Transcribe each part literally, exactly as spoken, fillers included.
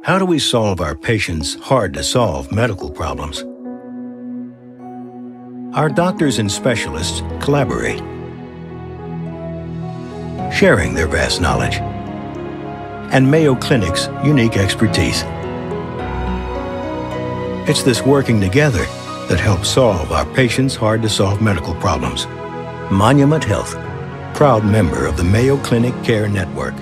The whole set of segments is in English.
How do we solve our patients' hard-to-solve medical problems? Our doctors and specialists collaborate, sharing their vast knowledge and Mayo Clinic's unique expertise. It's this working together that helps solve our patients' hard-to-solve medical problems. Monument Health, proud member of the Mayo Clinic Care Network.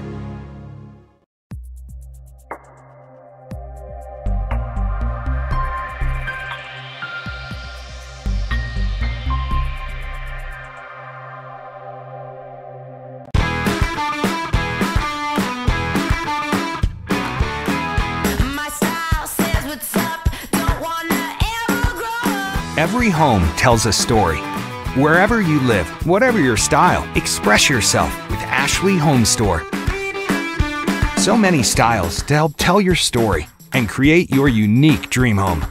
Every home tells a story. Wherever you live, whatever your style, express yourself with Ashley Home Store. So many styles to help tell your story and create your unique dream home.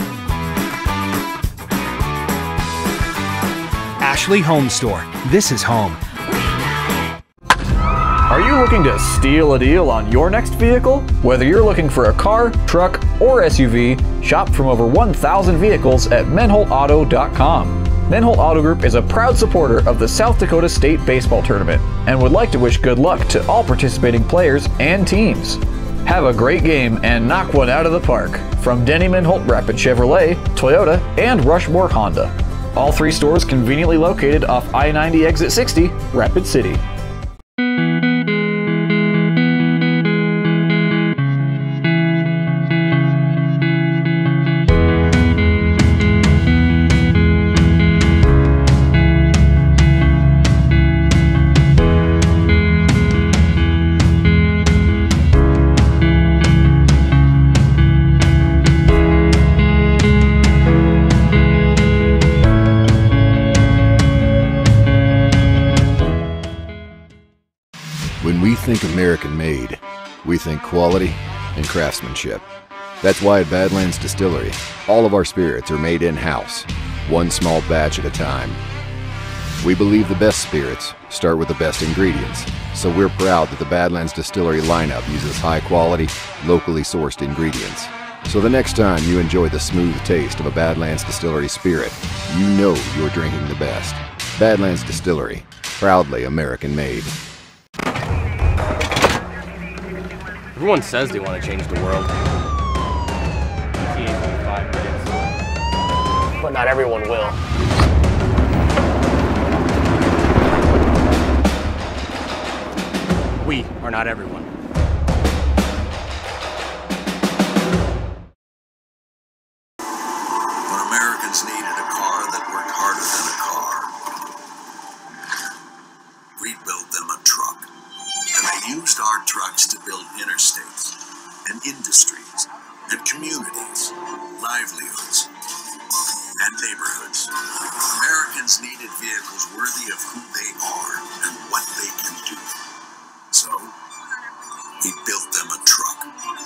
Ashley Home Store. This is home. Are you looking to steal a deal on your next vehicle? Whether you're looking for a car, truck, or S U V, shop from over one thousand vehicles at menhold auto dot com. Menhold Auto Group is a proud supporter of the South Dakota State Baseball Tournament and would like to wish good luck to all participating players and teams. Have a great game and knock one out of the park from Denny Menhold Rapid Chevrolet, Toyota, and Rushmore Honda. All three stores conveniently located off I ninety Exit sixty, Rapid City. When we think American-made, we think quality and craftsmanship. That's why at Badlands Distillery, all of our spirits are made in-house, one small batch at a time. We believe the best spirits start with the best ingredients, so we're proud that the Badlands Distillery lineup uses high-quality, locally sourced ingredients. So the next time you enjoy the smooth taste of a Badlands Distillery spirit, you know you're drinking the best. Badlands Distillery, proudly American-made. Everyone says they want to change the world. But not everyone will. We are not everyone. When Americans needed a car that worked harder than a car, we built them a truck. And they used our trucks to build interstates, and industries, and communities, livelihoods, and neighborhoods. Americans needed vehicles worthy of who they are and what they can do. So, we built them a truck.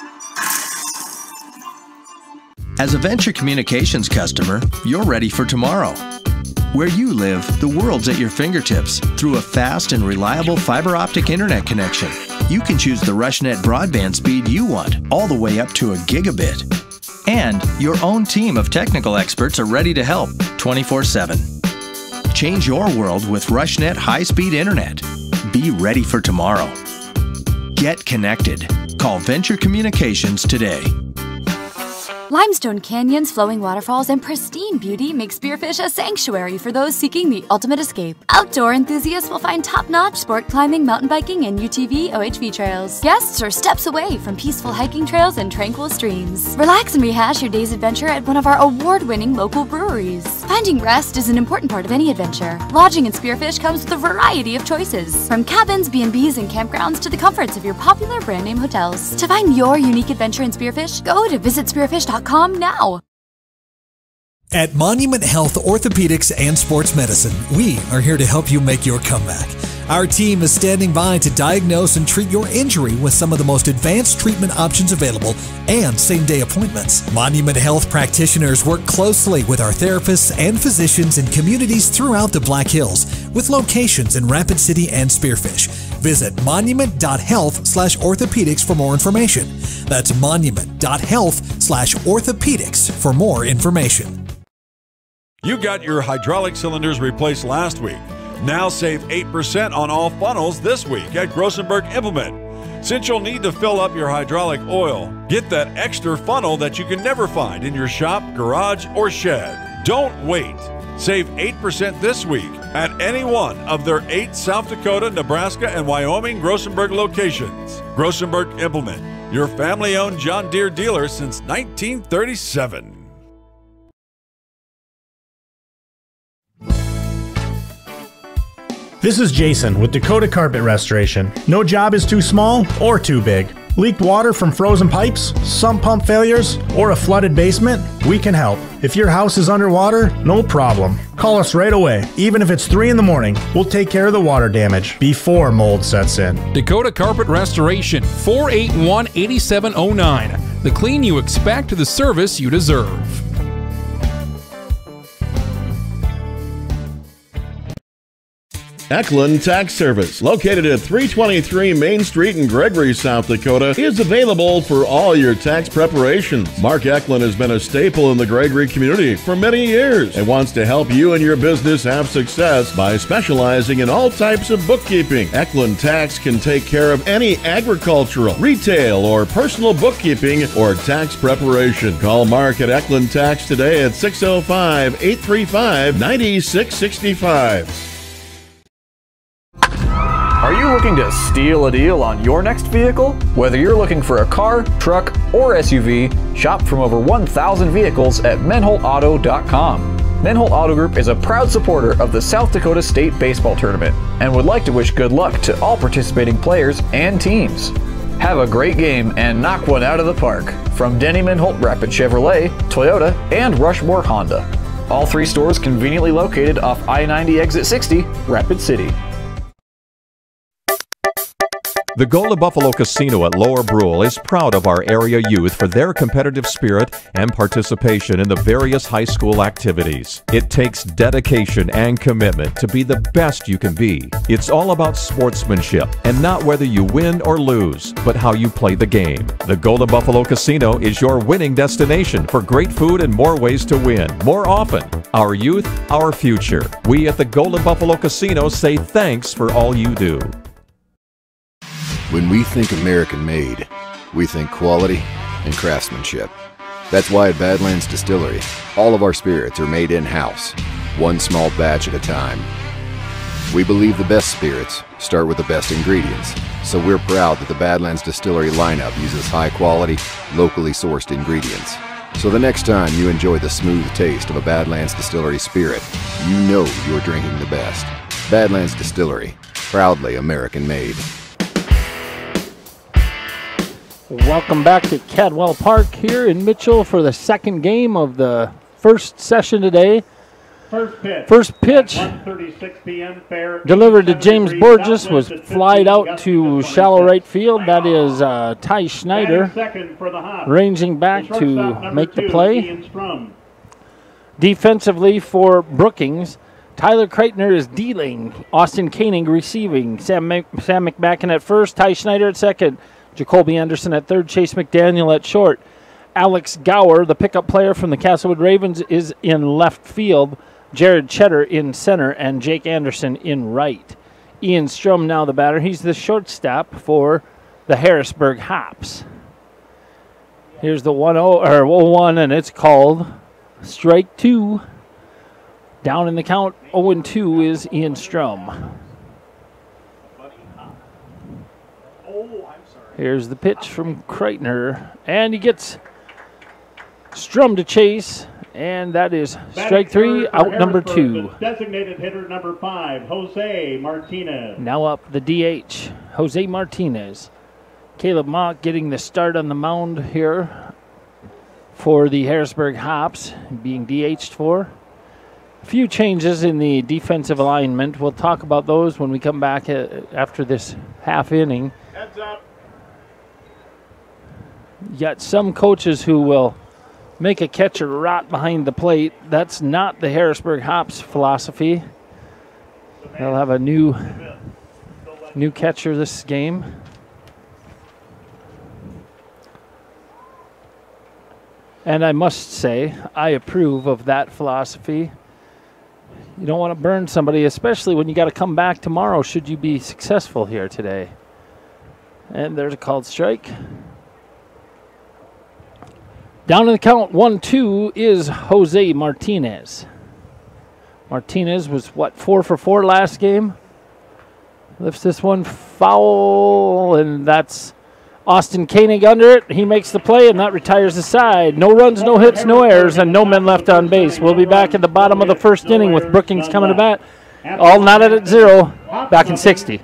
As a Venture Communications customer, you're ready for tomorrow. Where you live, the world's at your fingertips through a fast and reliable fiber optic internet connection. You can choose the RushNet broadband speed you want, all the way up to a gigabit. And your own team of technical experts are ready to help twenty-four seven. Change your world with RushNet high-speed internet. Be ready for tomorrow. Get connected. Call Venture Communications today. Limestone canyons, flowing waterfalls, and pristine beauty make Spearfish a sanctuary for those seeking the ultimate escape. Outdoor enthusiasts will find top-notch sport climbing, mountain biking, and U T V O H V trails. Guests are steps away from peaceful hiking trails and tranquil streams. Relax and rehash your day's adventure at one of our award-winning local breweries. Finding rest is an important part of any adventure. Lodging in Spearfish comes with a variety of choices, from cabins, B and Bs, and campgrounds to the comforts of your popular brand-name hotels. To find your unique adventure in Spearfish, go to visit spearfish dot com now. At Monument Health Orthopedics and Sports Medicine, we are here to help you make your comeback. Our team is standing by to diagnose and treat your injury with some of the most advanced treatment options available and same-day appointments. Monument Health practitioners work closely with our therapists and physicians in communities throughout the Black Hills, with locations in Rapid City and Spearfish. Visit monument dot health slash orthopedics for more information. That's monument dot health slash orthopedics for more information. You got your hydraulic cylinders replaced last week. Now save eight percent on all funnels this week at Grossenberg Implement. Since you'll need to fill up your hydraulic oil, get that extra funnel that you can never find in your shop, garage, or shed. Don't wait. Save eight percent this week at any one of their eight South Dakota, Nebraska, and Wyoming Grossenberg locations. Grossenberg Implement, your family-owned John Deere dealer since nineteen thirty-seven. This is Jason with Dakota Carpet Restoration. No job is too small or too big. Leaked water from frozen pipes, sump pump failures, or a flooded basement? We can help. If your house is underwater, no problem. Call us right away. Even if it's three in the morning, we'll take care of the water damage before mold sets in. Dakota Carpet Restoration, four eight one, eight seven zero nine. The clean you expect, the service you deserve. Eklund Tax Service, located at three twenty-three Main Street in Gregory, South Dakota, is available for all your tax preparations. Mark Eklund has been a staple in the Gregory community for many years and wants to help you and your business have success by specializing in all types of bookkeeping. Eklund Tax can take care of any agricultural, retail, or personal bookkeeping or tax preparation. Call Mark at Eklund Tax today at six oh five, eight three five, nine six six five. Are you looking to steal a deal on your next vehicle? Whether you're looking for a car, truck, or S U V, shop from over one thousand vehicles at menhol auto dot com. Menhol Auto Group is a proud supporter of the South Dakota State Baseball Tournament and would like to wish good luck to all participating players and teams. Have a great game and knock one out of the park from Denny Menholt Rapid Chevrolet, Toyota, and Rushmore Honda. All three stores conveniently located off I ninety Exit sixty, Rapid City. The Golden Buffalo Casino at Lower Brule is proud of our area youth for their competitive spirit and participation in the various high school activities. It takes dedication and commitment to be the best you can be. It's all about sportsmanship and not whether you win or lose, but how you play the game. The Golden Buffalo Casino is your winning destination for great food and more ways to win more often. Our youth, our future. We at the Golden Buffalo Casino say thanks for all you do. When we think American made, we think quality and craftsmanship. That's why at Badlands Distillery, all of our spirits are made in-house, one small batch at a time. We believe the best spirits start with the best ingredients, so we're proud that the Badlands Distillery lineup uses high-quality, locally sourced ingredients. So the next time you enjoy the smooth taste of a Badlands Distillery spirit, you know you're drinking the best. Badlands Distillery, proudly American-made. Welcome back to Cadwell Park here in Mitchell for the second game of the first session today. First pitch. First pitch one thirty-six p m fair. Delivered to James Borges, was flied out to shallow right field. That is uh, Ty Schneider ranging back to make the play. Defensively for Brookings, Tyler Kreitner is dealing. Austin Koenig receiving. Sam, Mc Sam McMacken at first. Ty Schneider at second. Jacoby Anderson at third, Chase McDaniel at short. Alex Gower, the pickup player from the Castlewood Ravens, is in left field. Jared Cheddar in center, and Jake Anderson in right. Ian Strom now the batter. He's the shortstop for the Harrisburg Hops. Here's the one oh or oh one, and it's called strike two. Down in the count, oh and two is Ian Strom. Here's the pitch from Kreitner, and he gets Strum to chase, and that is strike three, out number two. Designated hitter number five, Jose Martinez. Now up the D H, Jose Martinez. Caleb Mock getting the start on the mound here for the Harrisburg Hops, being D H'd for. A few changes in the defensive alignment. We'll talk about those when we come back after this half inning. Heads up. You got some coaches who will make a catcher rot behind the plate. That's not the Harrisburg Hops philosophy. They'll have a new, new catcher this game. And I must say, I approve of that philosophy. You don't want to burn somebody, especially when you got to come back tomorrow should you be successful here today. And there's a called strike. Down in the count, one two, is Jose Martinez. Martinez was, what, four for four last game? Lifts this one foul, and that's Austin Koenig under it. He makes the play, and that retires the side. No runs, no hits, no errors, and no men left on base. We'll be back at the bottom of the first inning with Brookings coming to bat. All knotted at zero, back in sixty.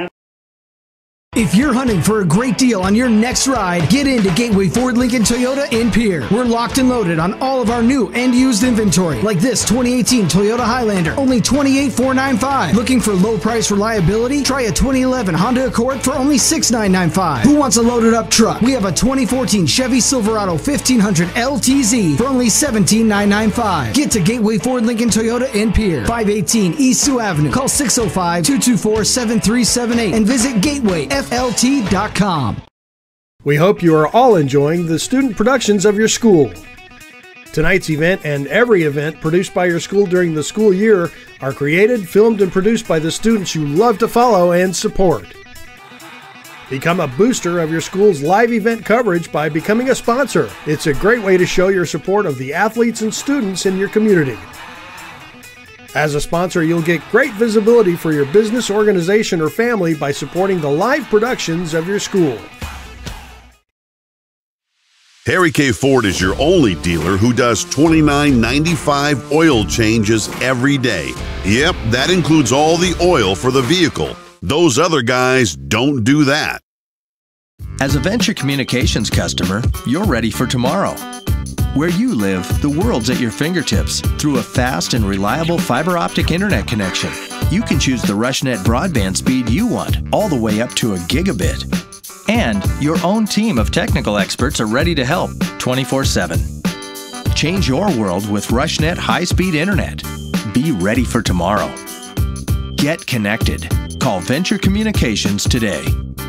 If you're hunting for a great deal on your next ride, get into Gateway Ford Lincoln Toyota in Pierre. We're locked and loaded on all of our new and used inventory, like this twenty eighteen Toyota Highlander, only twenty-eight thousand four hundred ninety-five dollars. Looking for low price reliability? Try a twenty eleven Honda Accord for only six thousand nine hundred ninety-five dollars. Who wants a loaded up truck? We have a twenty fourteen Chevy Silverado fifteen hundred L T Z for only seventeen thousand nine hundred ninety-five dollars. Get to Gateway Ford Lincoln Toyota in Pierre, five eighteen East Sioux Avenue. Call six oh five, two two four, seven three seven eight and visit gateway f l t dot com. We hope you are all enjoying the student productions of your school. Tonight's event and every event produced by your school during the school year are created, filmed, and produced by the students you love to follow and support. Become a booster of your school's live event coverage by becoming a sponsor. It's a great way to show your support of the athletes and students in your community. As a sponsor, you'll get great visibility for your business, organization, or family by supporting the live productions of your school. Harry K. Ford is your only dealer who does twenty-nine ninety-five oil changes every day. Yep, that includes all the oil for the vehicle. Those other guys don't do that. As a Venture Communications customer, you're ready for tomorrow. Where you live, the world's at your fingertips through a fast and reliable fiber optic internet connection. You can choose the RushNet broadband speed you want, all the way up to a gigabit. And your own team of technical experts are ready to help twenty-four seven. Change your world with RushNet high-speed internet. Be ready for tomorrow. Get connected. Call Venture Communications today.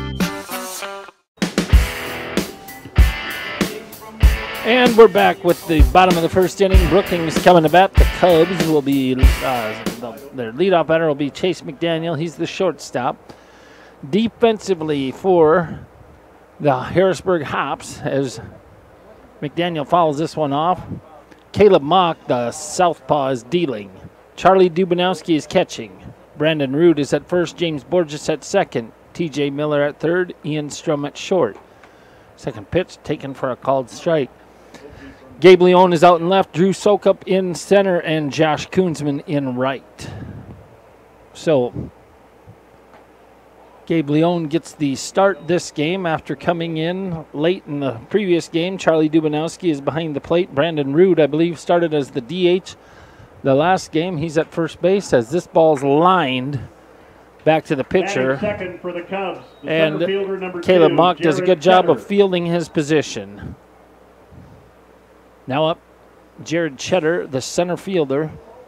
And we're back with the bottom of the first inning. Brookings coming to bat. The Cubs will be, uh, their leadoff batter will be Chase McDaniel. He's the shortstop. Defensively for the Harrisburg Hops, as McDaniel fouls this one off, Caleb Mock, the southpaw, is dealing. Charlie Dubanowski is catching. Brandon Root is at first. James Borges at second. T J Miller at third. Ian Strum at short. Second pitch taken for a called strike. Gabe Leone is out in left, Drew Sokup in center, and Josh Koonsman in right. So Gabe Leone gets the start this game after coming in late in the previous game. Charlie Dubanowski is behind the plate. Brandon Root, I believe, started as the D H the last game. He's at first base as this ball's lined back to the pitcher. Second for the Cubs, the and center fielder, number Caleb two, Mock does a Jared good job Cheddar. of fielding his position. Now up, Jared Cheddar, the center fielder.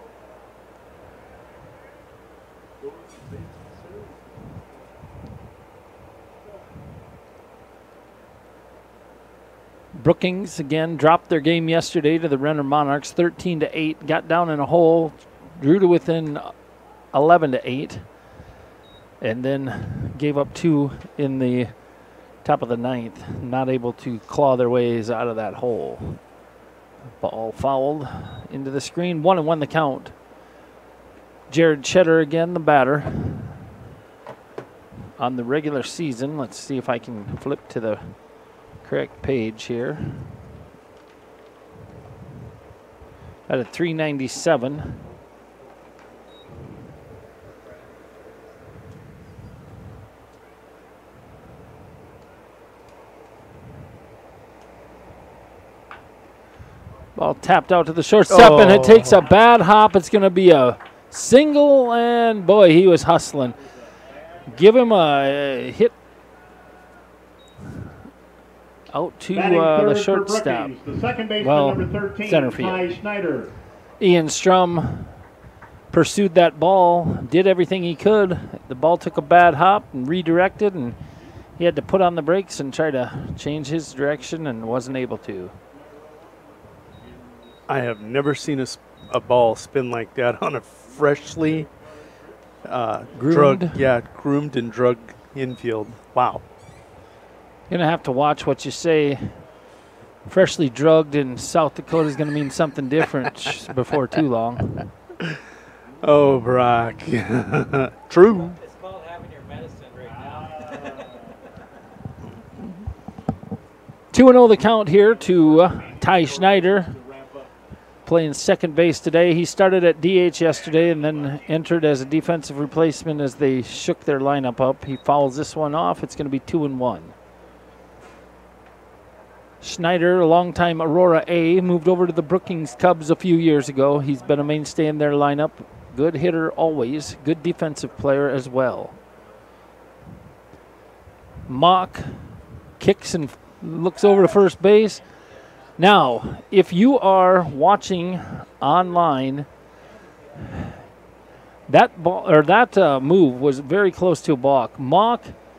Brookings again dropped their game yesterday to the Renner Monarchs, thirteen to eight. Got down in a hole, drew to within eleven to eight, and then gave up two in the top of the ninth. Not able to claw their ways out of that hole. Ball fouled into the screen. One and one the count. Jared Cheddar again, the batter. On the regular season, let's see if I can flip to the correct page here. At a three ninety-seven. Ball tapped out to the shortstop, oh. and it takes a bad hop. It's going to be a single, and boy, he was hustling. Give him a hit out to uh, the shortstop. The second baseman, well, number thirteen, center field. Ty Schneider. Ian Strum pursued that ball, did everything he could. The ball took a bad hop and redirected, and he had to put on the brakes and try to change his direction and wasn't able to. I have never seen a, a ball spin like that on a freshly uh, Groomed? drugged, yeah, groomed and drugged infield. Wow. You're going to have to watch what you say. Freshly drugged in South Dakota is going to mean something different before too long. Oh, Brock. True. It's called having your medicine right now. two and oh the count here to uh, Ty Schneider, playing second base today. He started at D H yesterday and then entered as a defensive replacement as they shook their lineup up. He fouls this one off. It's going to be two and one. Schneider, a longtime Aurora A, moved over to the Brookings Cubs a few years ago. He's been a mainstay in their lineup. Good hitter always. Good defensive player as well. Mock kicks and looks over to first base. Now, if you are watching online, that ball or that uh, move was very close to a balk. Mock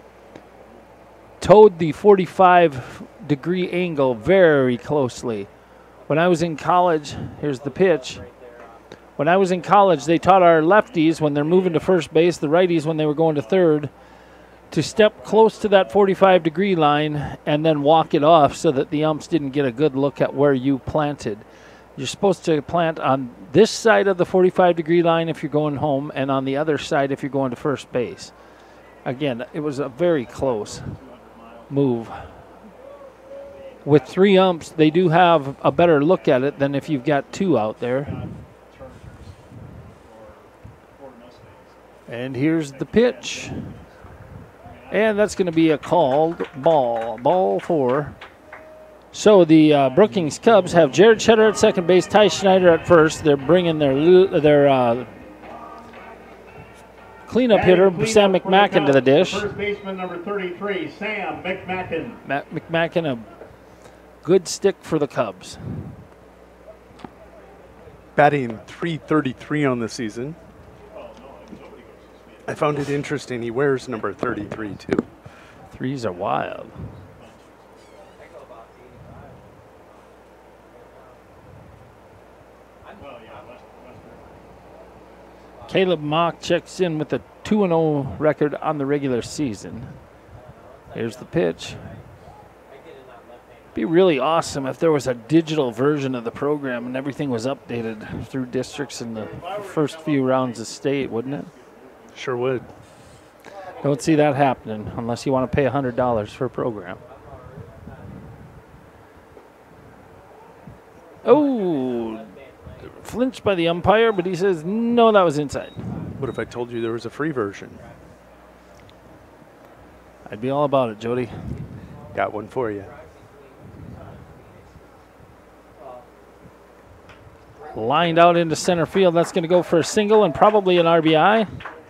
towed the forty-five degree angle very closely. When I was in college, here's the pitch. When I was in college, they taught our lefties when they're moving to first base, the righties when they were going to third, to step close to that forty-five degree line and then walk it off so that the umps didn't get a good look at where you planted. You're supposed to plant on this side of the forty-five degree line if you're going home and on the other side if you're going to first base. Again, it was a very close move. With three umps, they do have a better look at it than if you've got two out there. And here's the pitch. And that's going to be a called ball. Ball four. So the uh, Brookings Cubs have Jared Cheddar at second base, Ty Schneider at first. They're bringing their their uh, cleanup hitter, Sam McMacken, to the dish. First baseman number thirty-three, Sam McMacken. Matt McMacken, a good stick for the Cubs. Batting three thirty-three on the season. I found it interesting. He wears number thirty-three, too. Threes are wild. Caleb Mock checks in with a two and oh record on the regular season. Here's the pitch. Be really awesome if there was a digital version of the program and everything was updated through districts in the first few rounds of state, wouldn't it? Sure would. Don't see that happening unless you want to pay one hundred dollars for a program. Oh, flinched by the umpire, but he says, no, that was inside. What if I told you there was a free version? I'd be all about it, Jody. Got one for you. Lined out into center field. That's going to go for a single and probably an R B I.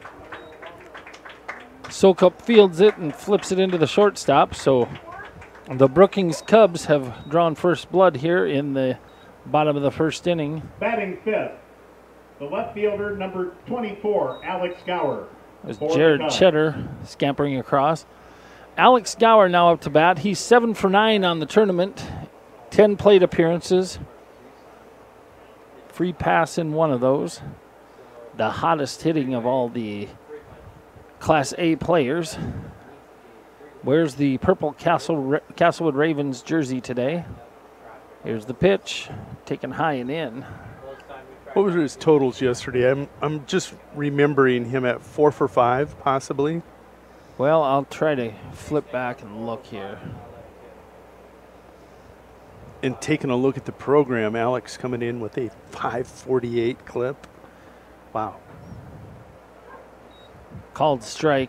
Sokup fields it and flips it into the shortstop. So the Brookings Cubs have drawn first blood here in the bottom of the first inning. Batting fifth, the left fielder number twenty-four, Alex Gower. There's Jared Cheddar scampering across. Alex Gower now up to bat. He's seven for nine on the tournament, ten plate appearances. Free pass in one of those. The hottest hitting of all the Class A players. Wears the purple Castle, Castlewood Ravens jersey today. Here's the pitch, taken high and in. What were his totals yesterday? I'm I'm just remembering him at four for five, possibly. Well, I'll try to flip back and look here. And taking a look at the program, Alex coming in with a five forty-eight clip. Wow. Called strike.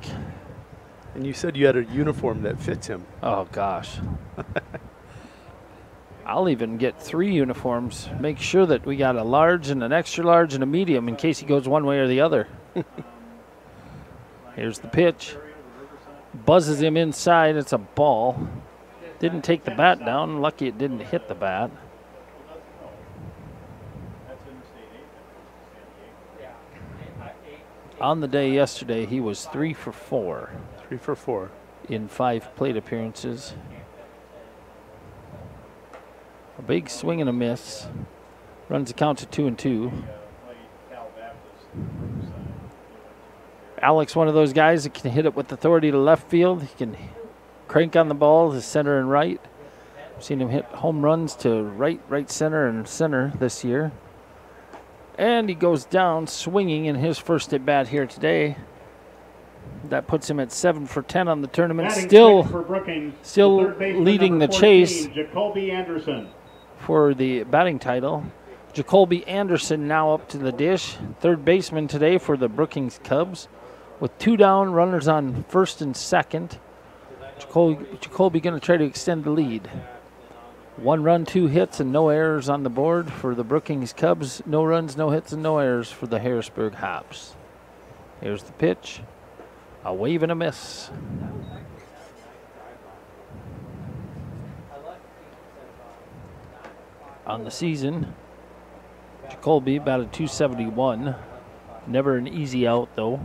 And you said you had a uniform that fits him. Oh, gosh. I'll even get three uniforms. Make sure that we got a large and an extra large and a medium in case he goes one way or the other. Here's the pitch. Buzzes him inside. It's a ball. Didn't take the bat down. Lucky it didn't hit the bat. On the day yesterday, he was three for four. Three for four. In five plate appearances. A big swing and a miss. Runs the count to two and two. Alex, one of those guys that can hit it with authority to left field. He can crank on the ball to center and right. I've seen him hit home runs to right, right center, and center this year. And he goes down swinging in his first at bat here today. That puts him at seven for ten on the tournament. Batting Still, for Brookings, still the third baseman, leading the number chase fourteen, Jacoby Anderson. for the batting title. Jacoby Anderson now up to the dish. Third baseman today for the Brookings Cubs. With two down, runners on first and second. Jacoby, Jacoby going to try to extend the lead. One run, two hits, and no errors on the board for the Brookings Cubs. No runs, no hits, and no errors for the Harrisburg Hops. Here's the pitch. A wave and a miss. On the season, Jacoby batted two seventy-one. Never an easy out, though.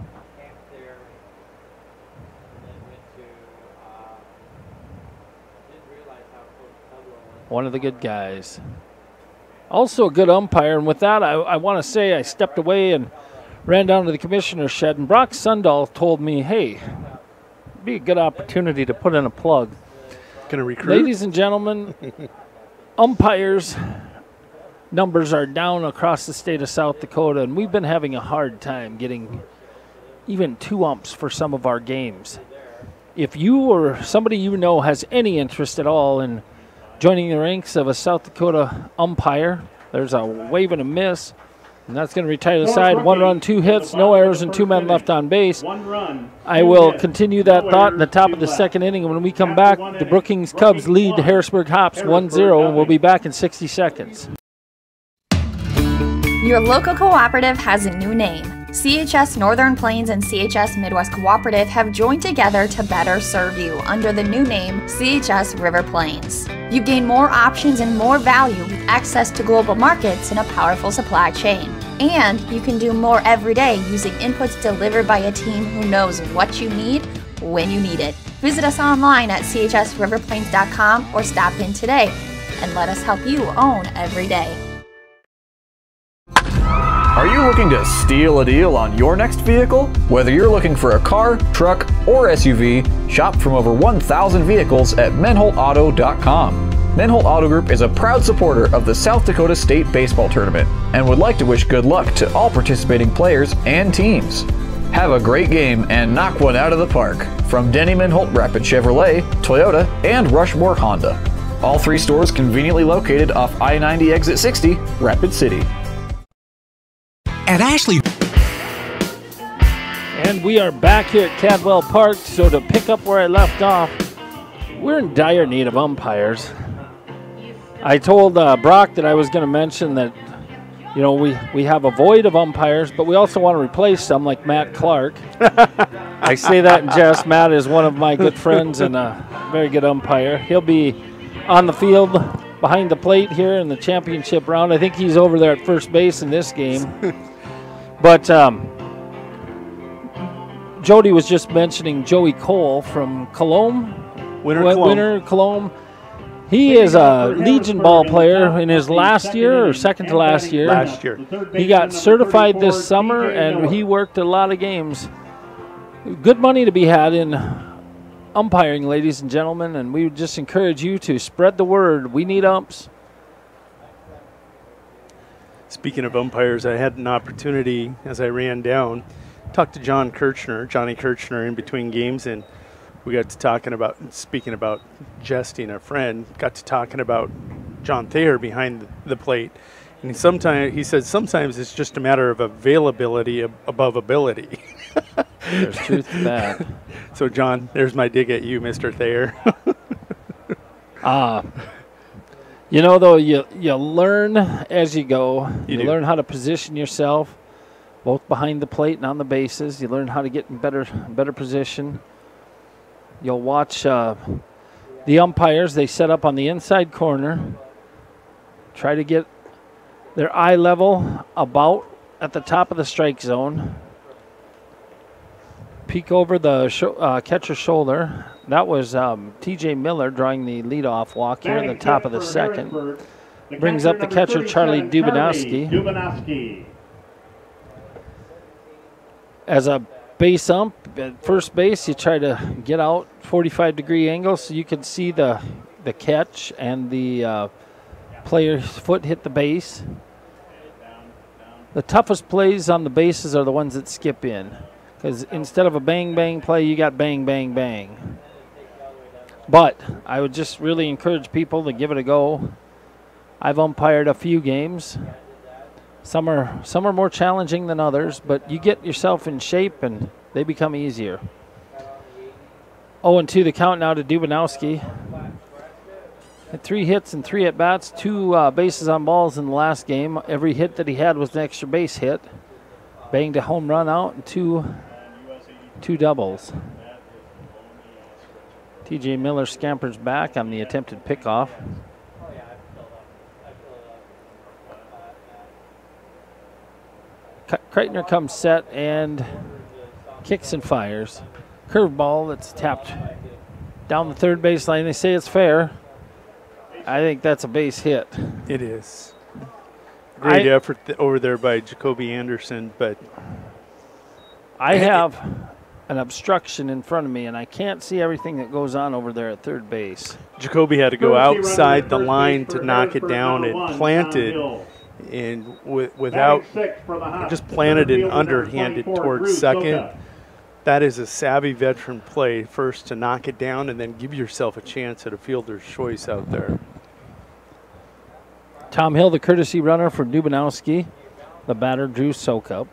One of the good guys. Also a good umpire, and with that, I, I want to say I stepped away and ran down to the commissioner's shed, and Brock Sundahl told me, hey, it'd be a good opportunity to put in a plug. Gonna recruit? Ladies and gentlemen, umpires numbers are down across the state of South Dakota, and we've been having a hard time getting even two umps for some of our games. If you or somebody you know has any interest at all in joining the ranks of a South Dakota umpire, there's a wave and a miss, and that's going to retire the side. One run, two hits, no errors, and two men left on base. I will continue that thought in the top of the second inning. When we come back, the Brookings Cubs lead the Harrisburg Hops one zero, and we'll be back in sixty seconds. Your local cooperative has a new name. C H S Northern Plains and C H S Midwest Cooperative have joined together to better serve you under the new name C H S River Plains. You gain more options and more value with access to global markets and a powerful supply chain. And you can do more every day using inputs delivered by a team who knows what you need when you need it. Visit us online at C H S river plains dot com or stop in today and let us help you own every day. Are you looking to steal a deal on your next vehicle? Whether you're looking for a car, truck, or S U V, shop from over one thousand vehicles at menhold auto dot com. Menhold Auto Group is a proud supporter of the South Dakota State Baseball Tournament and would like to wish good luck to all participating players and teams. Have a great game and knock one out of the park from Denny Menhold Rapid Chevrolet, Toyota, and Rushmore Honda. All three stores conveniently located off I ninety Exit sixty, Rapid City. At Ashley. And we are back here at Cadwell Park, so to pick up where I left off, we're in dire need of umpires. I told uh, Brock that I was going to mention that, you know, we, we have a void of umpires, but we also want to replace some like Matt Clark. I say that in jest. Matt is one of my good friends and a very good umpire. He'll be on the field behind the plate here in the championship round. I think he's over there at first base in this game. But um, Jody was just mentioning Joey Cole from Cologne. Winter W- Cologne. Winter Cologne. He is a Legion ball player in his last year or second to last year. Last year. He got certified this summer, and he worked a lot of games. Good money to be had in umpiring, ladies and gentlemen, and we would just encourage you to spread the word. We need umps. Speaking of umpires, I had an opportunity as I ran down, talk to John Kirchner, Johnny Kirchner, in between games, and we got to talking about, speaking about jesting a friend, got to talking about John Thayer behind the, the plate. And he, sometime, he said sometimes it's just a matter of availability ab- above ability. There's truth to that. So, John, there's my dig at you, Mister Thayer. Ah. You know, though, you you learn as you go. You You, do. learn how to position yourself, both behind the plate and on the bases. You learn how to get in better better position. You'll watch uh, the umpires. They set up on the inside corner, try to get their eye level about at the top of the strike zone. Peek over the sho- uh, catcher's shoulder. That was um, T J Miller drawing the leadoff walk here in the top of the second. Brings up the catcher, Charlie Dubinowski. Dubinowski. As a base ump at first base, you try to get out forty-five degree angle so you can see the the catch and the uh, player's foot hit the base. The toughest plays on the bases are the ones that skip in, because instead of a bang bang play, you got bang bang bang. But I would just really encourage people to give it a go. I've umpired a few games. Some are some are more challenging than others, but you get yourself in shape and they become easier. oh and two the count now to Dubinowski. Had three hits and three at-bats, two uh, bases on balls in the last game. Every hit that he had was an extra base hit. Banged a home run out and two, two doubles. T J Miller scampers back on the attempted pickoff. Kreitner comes set and kicks and fires. Curveball that's tapped down the third baseline. They say it's fair. I think that's a base hit. It is. Great I, effort th- over there by Jacoby Anderson, but I have an obstruction in front of me, and I can't see everything that goes on over there at third base. Jacoby had to go outside the line to knock it down and planted, and w- without just planted and underhanded towards second. That is a savvy veteran play, first to knock it down and then give yourself a chance at a fielder's choice out there. Tom Hill, the courtesy runner for Dubinowski. The batter, Drew Sokup.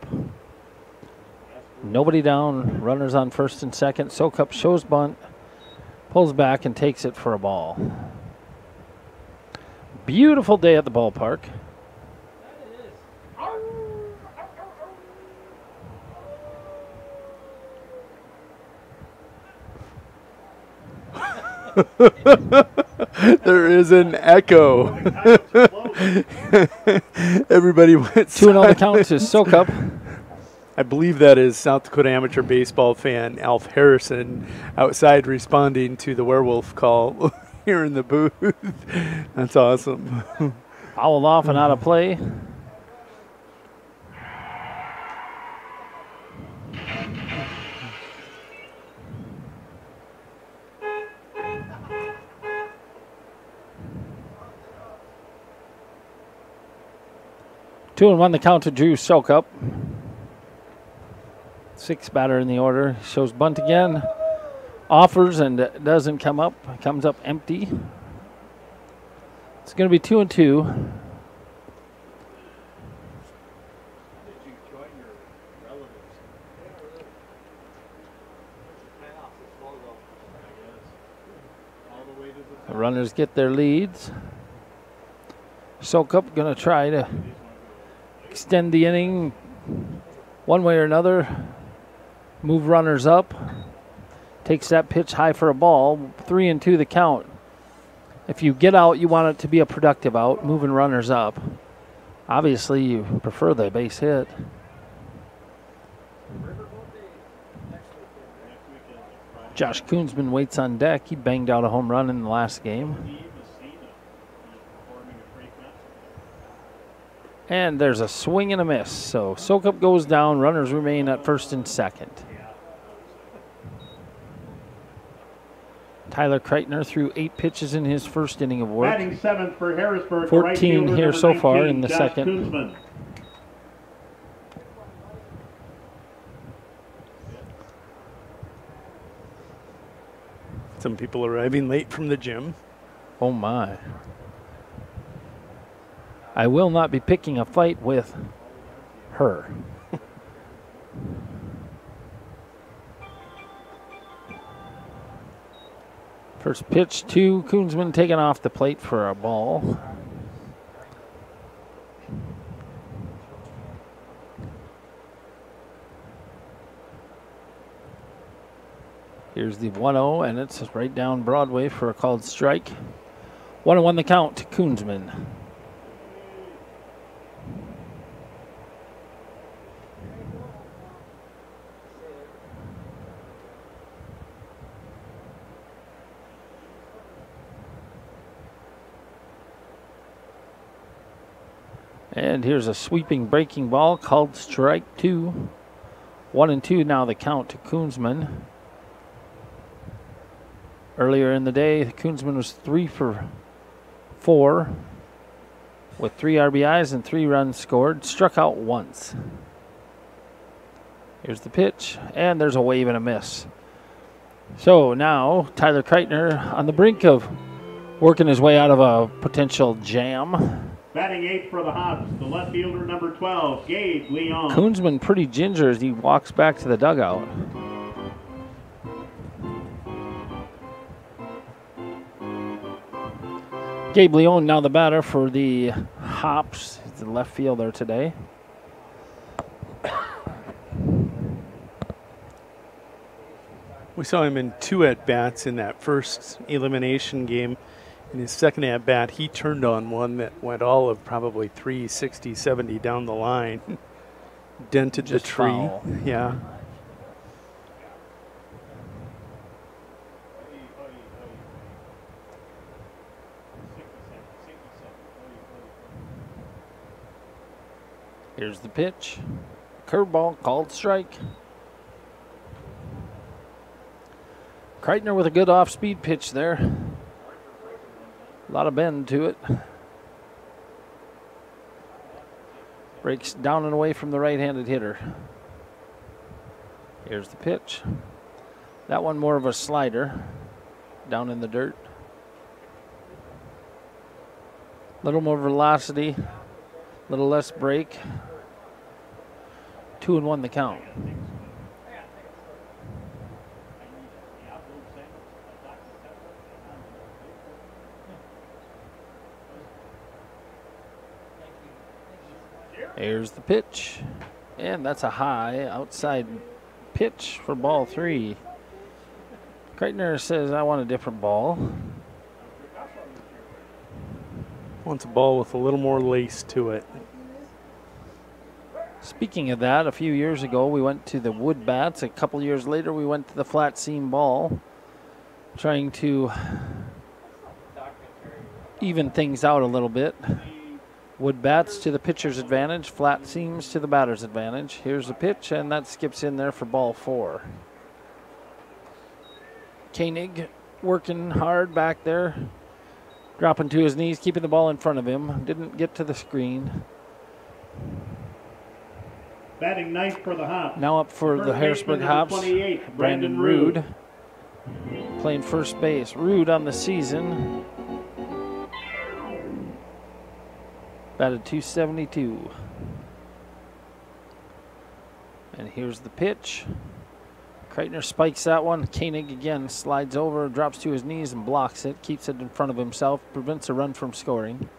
Nobody down, runners on first and second. Sokup shows bunt, pulls back and takes it for a ball. Beautiful day at the ballpark. There is an echo. Everybody went two and on the count to Sokup. I believe that is South Dakota amateur baseball fan Alf Harrison outside responding to the werewolf call here in the booth. That's awesome. Fouled off and out of play. Two and one the count to Drew Sokup. Sixth batter in the order. Shows bunt again. Offers and doesn't come up. Comes up empty. It's going to be two and two. The runners get their leads. Sokup going to try to extend the inning one way or another, move runners up, takes that pitch high for a ball, three and two the count. If you get out, you want it to be a productive out, moving runners up. Obviously, you prefer the base hit. Josh Koonsman waits on deck. He banged out a home run in the last game. And there's a swing and a miss. So Sokup goes down. Runners remain at first and second. Tyler Kreitner threw eight pitches in his first inning of work. Batting seventh for Harrisburg. fourteen right here so nineteen, far in the Josh second. Koonsman. Some people arriving late from the gym. Oh my. I will not be picking a fight with her. First pitch to Koonsman, taken off the plate for a ball. Here's the one oh, and it's right down Broadway for a called strike. one and one the count to Koonsman. And here's a sweeping breaking ball called strike two. One and two now the count to Koonsman. Earlier in the day, Koonsman was three for four with three R B Is and three runs scored. Struck out once. Here's the pitch, and there's a wave and a miss. So now Tyler Kreitner on the brink of working his way out of a potential jam. Batting eighth for the Hops, the left fielder, number twelve, Gabe Leon. Koonsman pretty ginger as he walks back to the dugout. Gabe Leon now the batter for the Hops. He's the left fielder today. We saw him in two at-bats in that first elimination game. In his second at-bat, he turned on one that went all of probably three sixty, seventy down the line. Dented Just the tree. foul. Yeah. Here's the pitch. Curveball called strike. Kreitner with a good off-speed pitch there. A lot of bend to it. Breaks down and away from the right-handed hitter. Here's the pitch. That one more of a slider. Down in the dirt. A little more velocity. A little less break. Two and one the count. Here's the pitch, and that's a high outside pitch for ball three. Kreitner says, I want a different ball. Wants a ball with a little more lace to it. Speaking of that, a few years ago we went to the wood bats. A couple years later we went to the flat seam ball, trying to even things out a little bit. Wood bats to the pitcher's advantage, flat seams to the batter's advantage. Here's the pitch, and that skips in there for ball four. Koenig working hard back there, dropping to his knees, keeping the ball in front of him. Didn't get to the screen. Batting ninth for the Hops. Now up for the Harrisburg Hops, Brandon, Brandon Rude, playing first base. Rude on the season. Batted two seventy-two. And here's the pitch. Kreitner spikes that one. Koenig again slides over, drops to his knees and blocks it. Keeps it in front of himself. Prevents a run from scoring.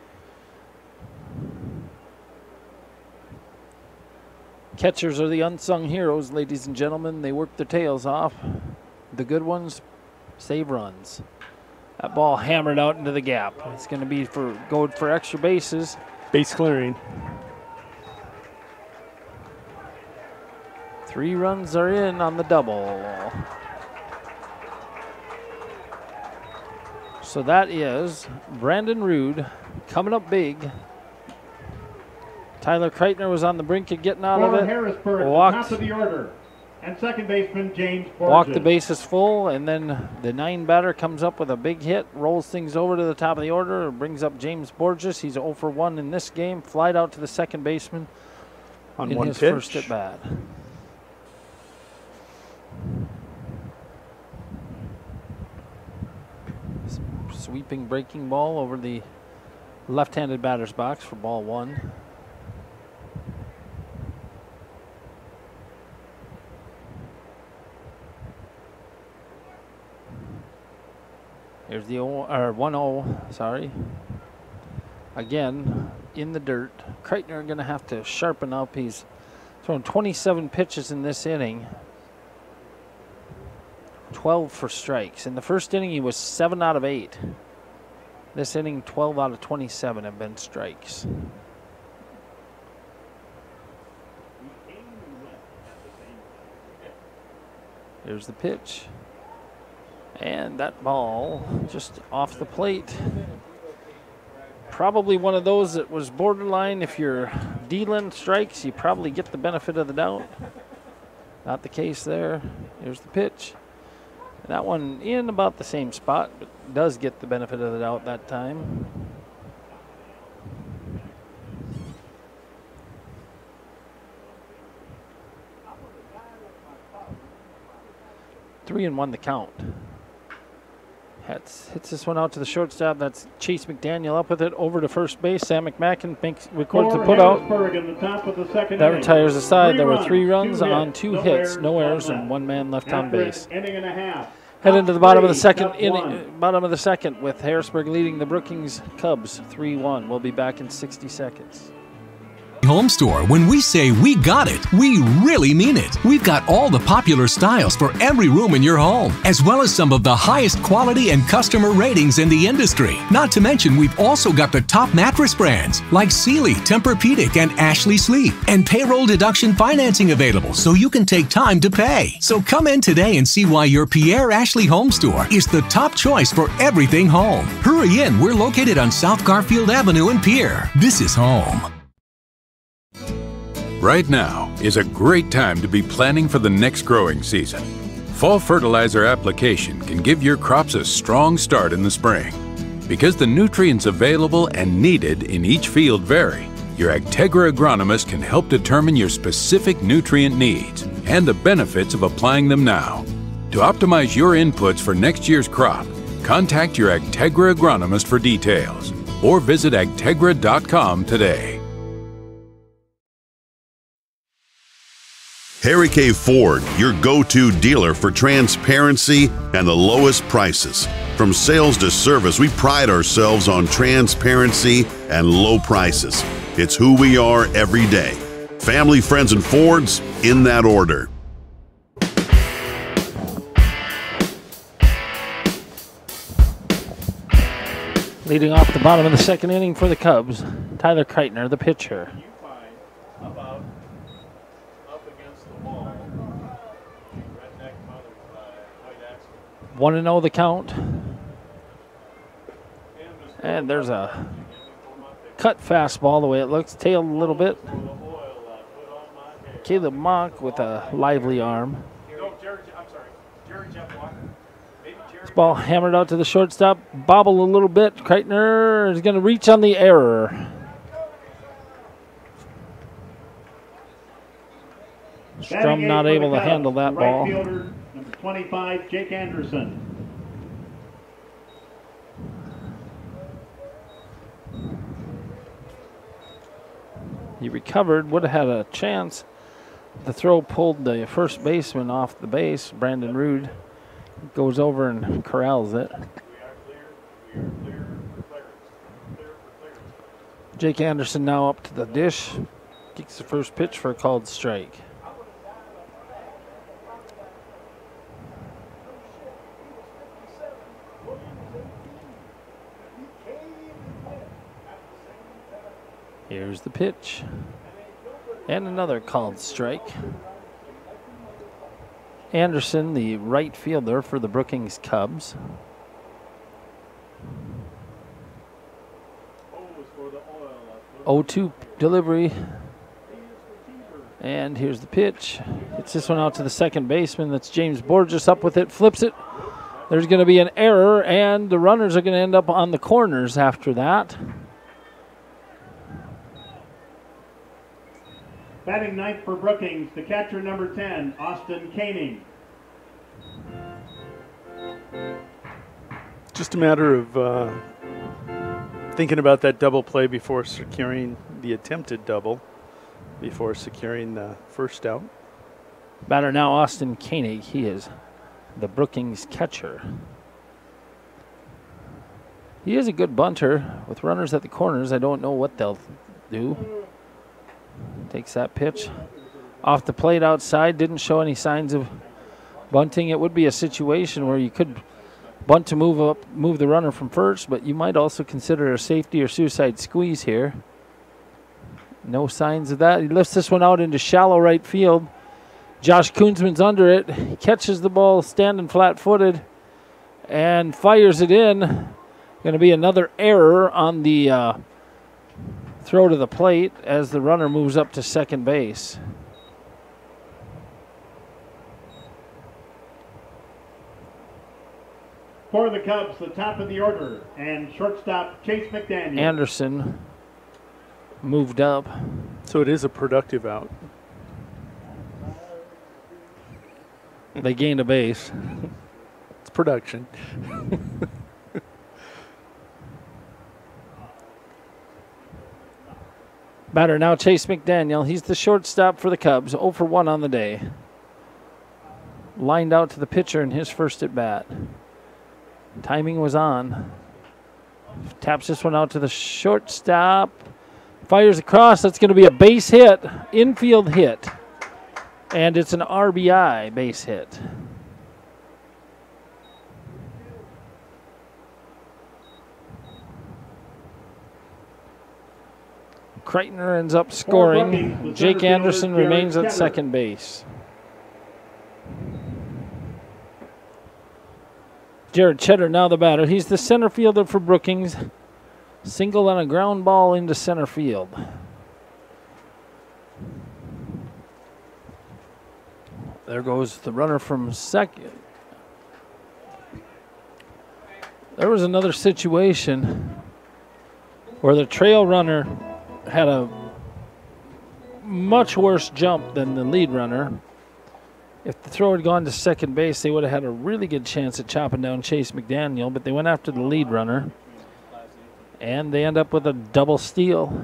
Catchers are the unsung heroes, ladies and gentlemen. They work their tails off. The good ones save runs. That ball hammered out into the gap. It's going to be for go for extra bases. Base clearing. Three runs are in on the double. So that is Brandon Rude coming up big. Tyler Kreitner was on the brink of getting out For of it. Harrisburg, Walked, top of the order. And second baseman James Borges. walked the bases full, and then the nine batter comes up with a big hit, rolls things over to the top of the order, brings up James Borges. He's oh for one in this game. Flied out to the second baseman on in one his pitch. first at bat. Sweeping breaking ball over the left-handed batter's box for ball one. Here's the one oh, sorry. Again, in the dirt. Kreitner going to have to sharpen up. He's thrown twenty-seven pitches in this inning. twelve for strikes. In the first inning, he was seven out of eight. This inning, twelve out of twenty-seven have been strikes. Here's the pitch. And that ball just off the plate. Probably one of those that was borderline. If you're dealing strikes, you probably get the benefit of the doubt. Not the case there. Here's the pitch. That one in about the same spot, but does get the benefit of the doubt that time. Three and one the count. Hits, hits this one out to the shortstop. That's Chase McDaniel up with it over to first base. Sam McMacken makes records the put out. In the top of the second that inning. retires the side. Three there were runs, three runs two on hits, two no hits, errors, no errors, one and one man left on After base. Inning and a half. Head into the bottom of the second Top inning, one. bottom of the second with Harrisburg leading the Brookings Cubs three one. We'll be back in sixty seconds. Home Store, when we say we got it, we really mean it. We've got all the popular styles for every room in your home, as well as some of the highest quality and customer ratings in the industry. Not to mention, we've also got the top mattress brands like Sealy, Tempur-Pedic, and Ashley Sleep, and payroll deduction financing available so you can take time to pay. So come in today and see why your Pierre Ashley Home Store is the top choice for everything home. Hurry in, we're located on South Garfield Avenue in Pierre. This is home. Right now is a great time to be planning for the next growing season. Fall fertilizer application can give your crops a strong start in the spring. Because the nutrients available and needed in each field vary, your Agtegra agronomist can help determine your specific nutrient needs and the benefits of applying them now. To optimize your inputs for next year's crop, contact your Agtegra agronomist for details or visit agtegra dot com today. Harry K. Ford, your go-to dealer for transparency and the lowest prices. From sales to service, we pride ourselves on transparency and low prices. It's who we are every day. Family, friends, and Fords, in that order. Leading off the bottom of the second inning for the Cubs, Tyler Kreitner, the pitcher. one and oh the count. And there's a cut fastball the way it looks, tailed a little bit. Caleb Mock with a lively arm. This ball hammered out to the shortstop, bobbled a little bit. Kreitner is going to reach on the error. Strum not able to handle that ball. Number twenty-five, Jake Anderson. He recovered, would have had a chance. The throw pulled the first baseman off the base. Brandon Rude goes over and corrals it. Jake Anderson now up to the dish. Kicks the first pitch for a called strike. Here's the pitch. And another called strike. Anderson, the right fielder for the Brookings Cubs. oh two delivery. And here's the pitch. Hits this one out to the second baseman. That's James Borges up with it. Flips it. There's going to be an error, and the runners are going to end up on the corners after that. Batting ninth for Brookings, the catcher number ten, Austin Koenig. Just a matter of uh, thinking about that double play before securing the attempted double, before securing the first out. Batter now Austin Koenig. He is the Brookings catcher. He is a good bunter. With runners at the corners, I don't know what they'll do. Takes that pitch off the plate outside. Didn't show any signs of bunting, it would be a situation where you could bunt to move up, move the runner from first, but you might also consider a safety or suicide squeeze here. No signs of that. He lifts this one out into shallow right field. Josh Koonsman's under it. He catches the ball standing flat-footed and fires it in. Going to be another error on the uh, throw to the plate as the runner moves up to second base. For the Cubs, the top of the order, and shortstop Chase McDaniel. Anderson moved up. So it is a productive out. They gained a base. It's production. Batter now Chase McDaniel. He's the shortstop for the Cubs. oh for one on the day. Lined out to the pitcher in his first at bat. Timing was on. Taps this one out to the shortstop. Fires across. That's going to be a base hit. Infield hit. And it's an R B I base hit. Kreitner ends up scoring. Jake Anderson remains at second base. Jared Cheddar now the batter. He's the center fielder for Brookings. Single on a ground ball into center field. There goes the runner from second. There was another situation where the trail runner had a much worse jump than the lead runner. If the throw had gone to second base, they would have had a really good chance at chopping down Chase McDaniel, but they went after the lead runner, and they end up with a double steal.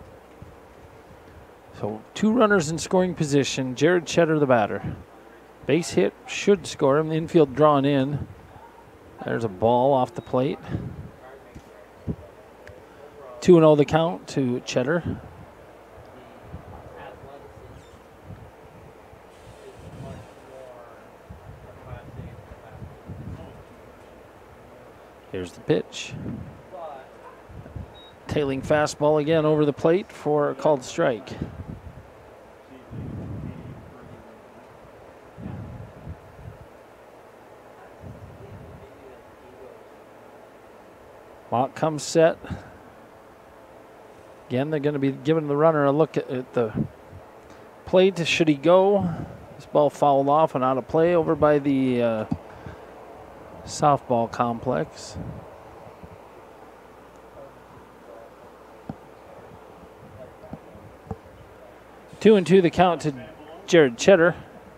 So two runners in scoring position. Jared Cheddar, the batter. Base hit should score him. The infield drawn in. There's a ball off the plate. two and oh the count to Cheddar. Here's the pitch. Tailing fastball again over the plate for a called strike. Lock comes set. Again, they're going to be giving the runner a look at, at the plate. Should he go? This ball fouled off and out of play over by the uh, softball complex. Two and two the count to Jared Cheddar.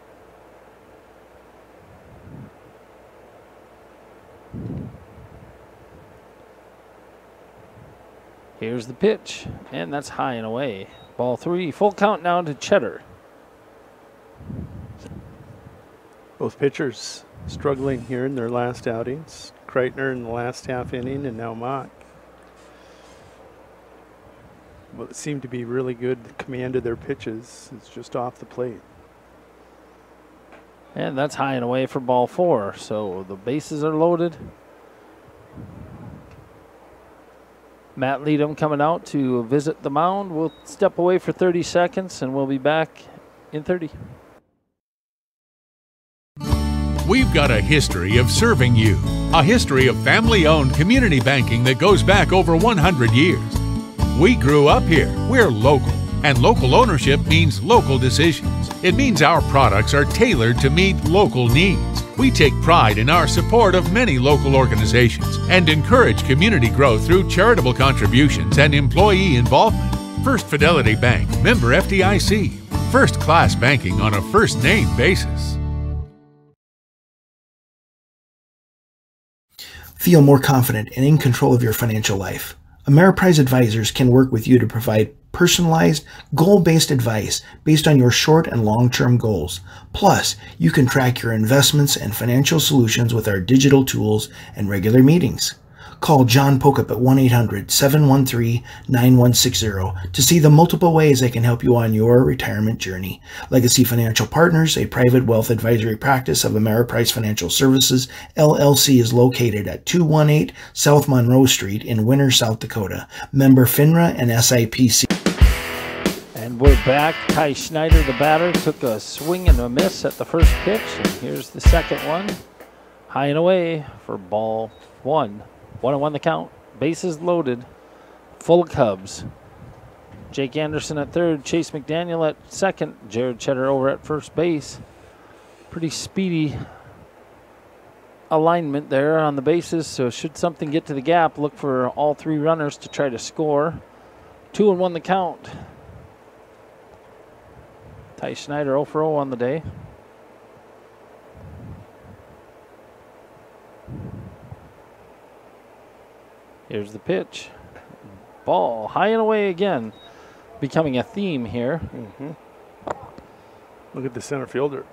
Here's the pitch, and that's high and away. Ball three, full count now to Cheddar. Both pitchers struggling here in their last outings. Kreitner in the last half inning, and now Mock. Well, it seemed to be really good command of their pitches. It's just off the plate. And that's high and away for ball four. So the bases are loaded. Matt Leadham coming out to visit the mound. We'll step away for thirty seconds, and we'll be back in thirty. We've got a history of serving you, a history of family-owned community banking that goes back over one hundred years. We grew up here. We're local. And local ownership means local decisions. It means our products are tailored to meet local needs. We take pride in our support of many local organizations and encourage community growth through charitable contributions and employee involvement. First Fidelity Bank, member F D I C. First-class banking on a first-name basis. Feel more confident and in control of your financial life. Ameriprise Advisors can work with you to provide personalized, goal-based advice based on your short and long-term goals. Plus, you can track your investments and financial solutions with our digital tools and regular meetings. Call John Pocup at one eight hundred, seven one three, nine one six zero to see the multiple ways they can help you on your retirement journey. Legacy Financial Partners, a private wealth advisory practice of Ameriprise Financial Services, L L C, is located at two one eight South Monroe Street in Winter, South Dakota. Member FINRA and S I P C. And we're back. Ty Schneider, the batter, took a swing and a miss at the first pitch. And here's the second one. High and away for ball one. One and one the count. Bases loaded. Full of Cubs. Jake Anderson at third. Chase McDaniel at second. Jared Cheddar over at first base. Pretty speedy alignment there on the bases. So should something get to the gap, look for all three runners to try to score. Two and one the count. Ty Schneider oh for oh on the day. Here's the pitch. Ball high and away again. Becoming a theme here. Mm-hmm. Look at the center fielder.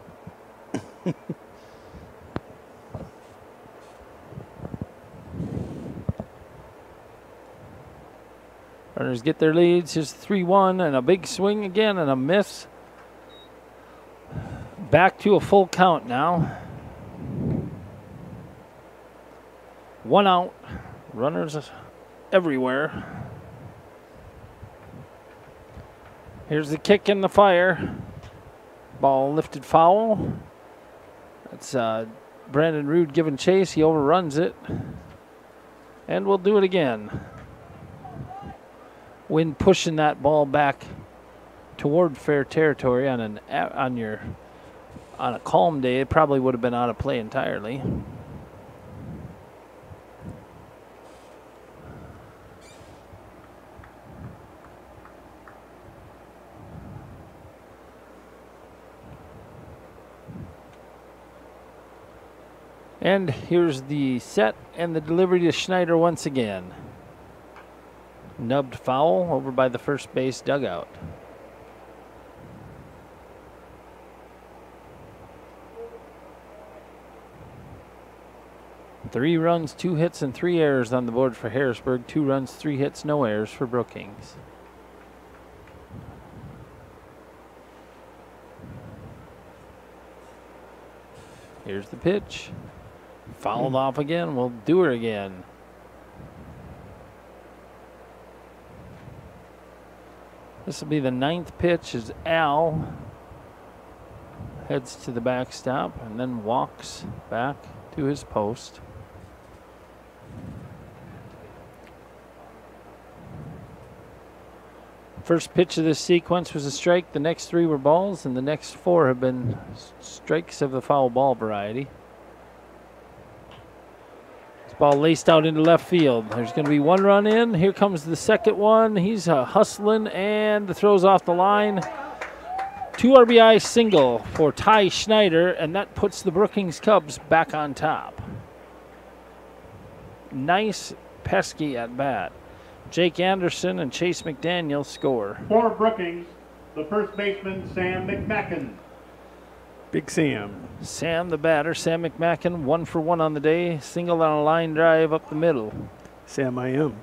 Runners get their leads. Here's three one and a big swing again and a miss. Back to a full count now. One out. Runners everywhere. Here's the kick in the fire. Ball lifted foul. That's uh, Brandon Rude giving chase. He overruns it. And we'll do it again. Wind pushing that ball back toward fair territory on an on your on a calm day. It probably would have been out of play entirely. And here's the set and the delivery to Schneider once again. Nubbed foul over by the first base dugout. Three runs, two hits, and three errors on the board for Harrisburg. Two runs, three hits, no errors for Brookings. Here's the pitch. Fouled off again. We'll do her again. This will be the ninth pitch as Al heads to the backstop and then walks back to his post. First pitch of this sequence was a strike. The next three were balls, and the next four have been strikes of the foul ball variety. This ball laced out into left field. There's going to be one run in. Here comes the second one. He's uh, hustling and throws off the line. Two R B I single for Ty Schneider, and that puts the Brookings Cubs back on top. Nice, pesky at bat. Jake Anderson and Chase McDaniel score. For Brookings, the first baseman, Sam McMacken. Big Sam. Sam, the batter. Sam McMacken, one for one on the day. Single on a line drive up the middle. Sam, I am.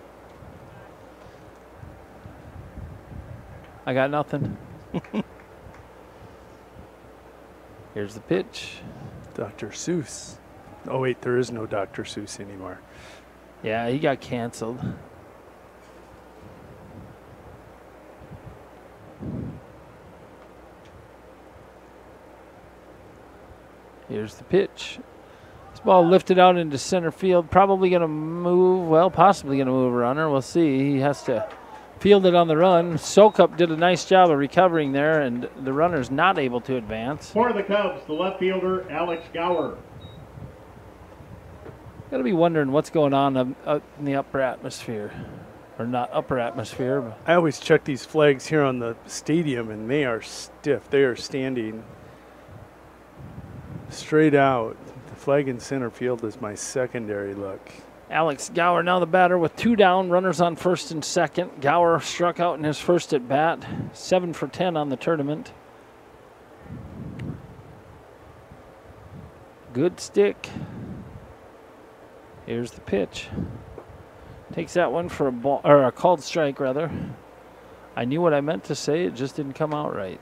I got nothing. Here's the pitch. Doctor Seuss. Oh, wait, there is no Doctor Seuss anymore. Yeah, he got canceled. Here's the pitch. This ball lifted out into center field. Probably going to move, well, possibly going to move a runner. We'll see. He has to field it on the run. Sokup did a nice job of recovering there, and the runner's not able to advance. For the Cubs, the left fielder, Alex Gower. Got to be wondering what's going on up, up in the upper atmosphere. Or not upper atmosphere. But I always check these flags here on the stadium, and they are stiff. They are standing straight out. The flag in center field is my secondary look. Alex Gower now the batter with two down, runners on first and second. Gower struck out in his first at bat, seven for ten on the tournament. Good stick. Here's the pitch. Takes that one for a ball, or a called strike, rather. I knew what I meant to say, it just didn't come out right.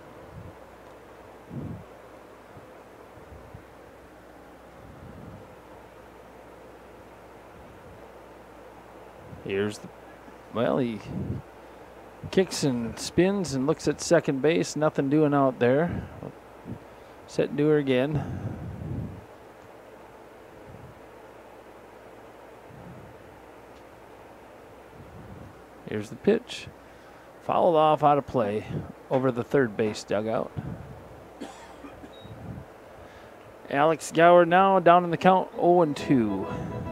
Here's the, well, he kicks and spins and looks at second base. Nothing doing out there. Set and do her again. Here's the pitch. Fouled off, out of play, over the third base dugout. Alex Gower now down in the count, oh and two.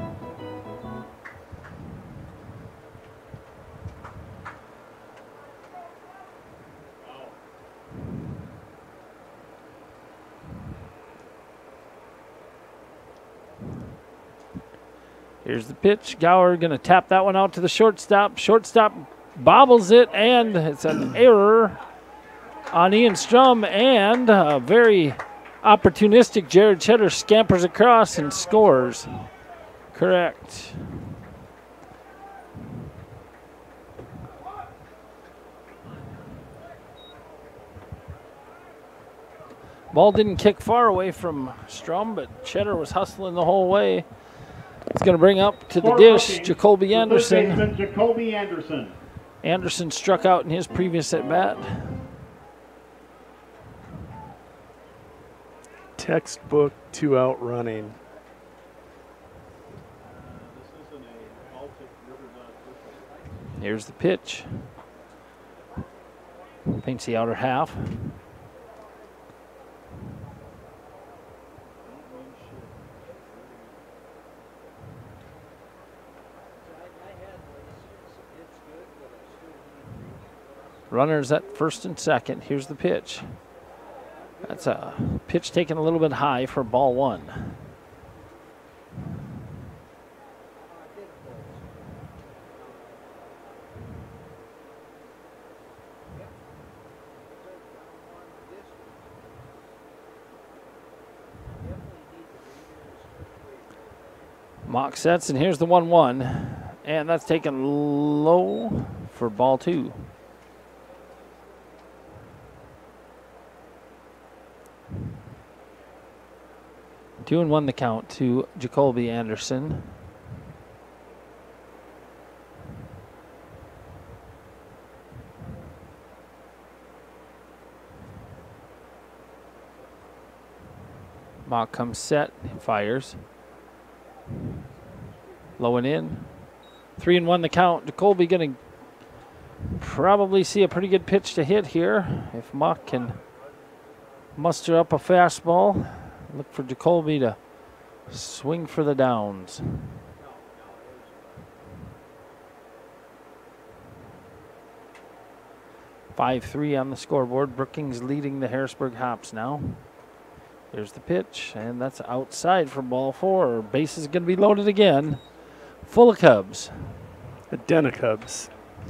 Here's the pitch. Gower going to tap that one out to the shortstop. Shortstop bobbles it, and it's an error on Ian Strum, and a very opportunistic Jared Cheddar scampers across and scores. Correct. Ball didn't kick far away from Strum, but Cheddar was hustling the whole way. It's going to bring up to the For dish Brookings, Jacoby the Anderson. third baseman, Jacoby Anderson. Anderson struck out in his previous at bat. Textbook two out running. Here's the pitch. Paints the outer half. Runners at first and second. Here's the pitch. That's a pitch taken a little bit high for ball one. Mock sets, and here's the one one. And that's taken low for ball two. Two and one the count to Jacoby Anderson. Mock comes set, fires. Low and in. Three and one the count. Jacoby going to probably see a pretty good pitch to hit here if Mock can muster up a fastball. Look for Jacoby to swing for the downs. five three on the scoreboard. Brookings leading the Harrisburg Hops now. There's the pitch, and that's outside for ball four. Base is going to be loaded again. Full of Cubs. A den of Cubs.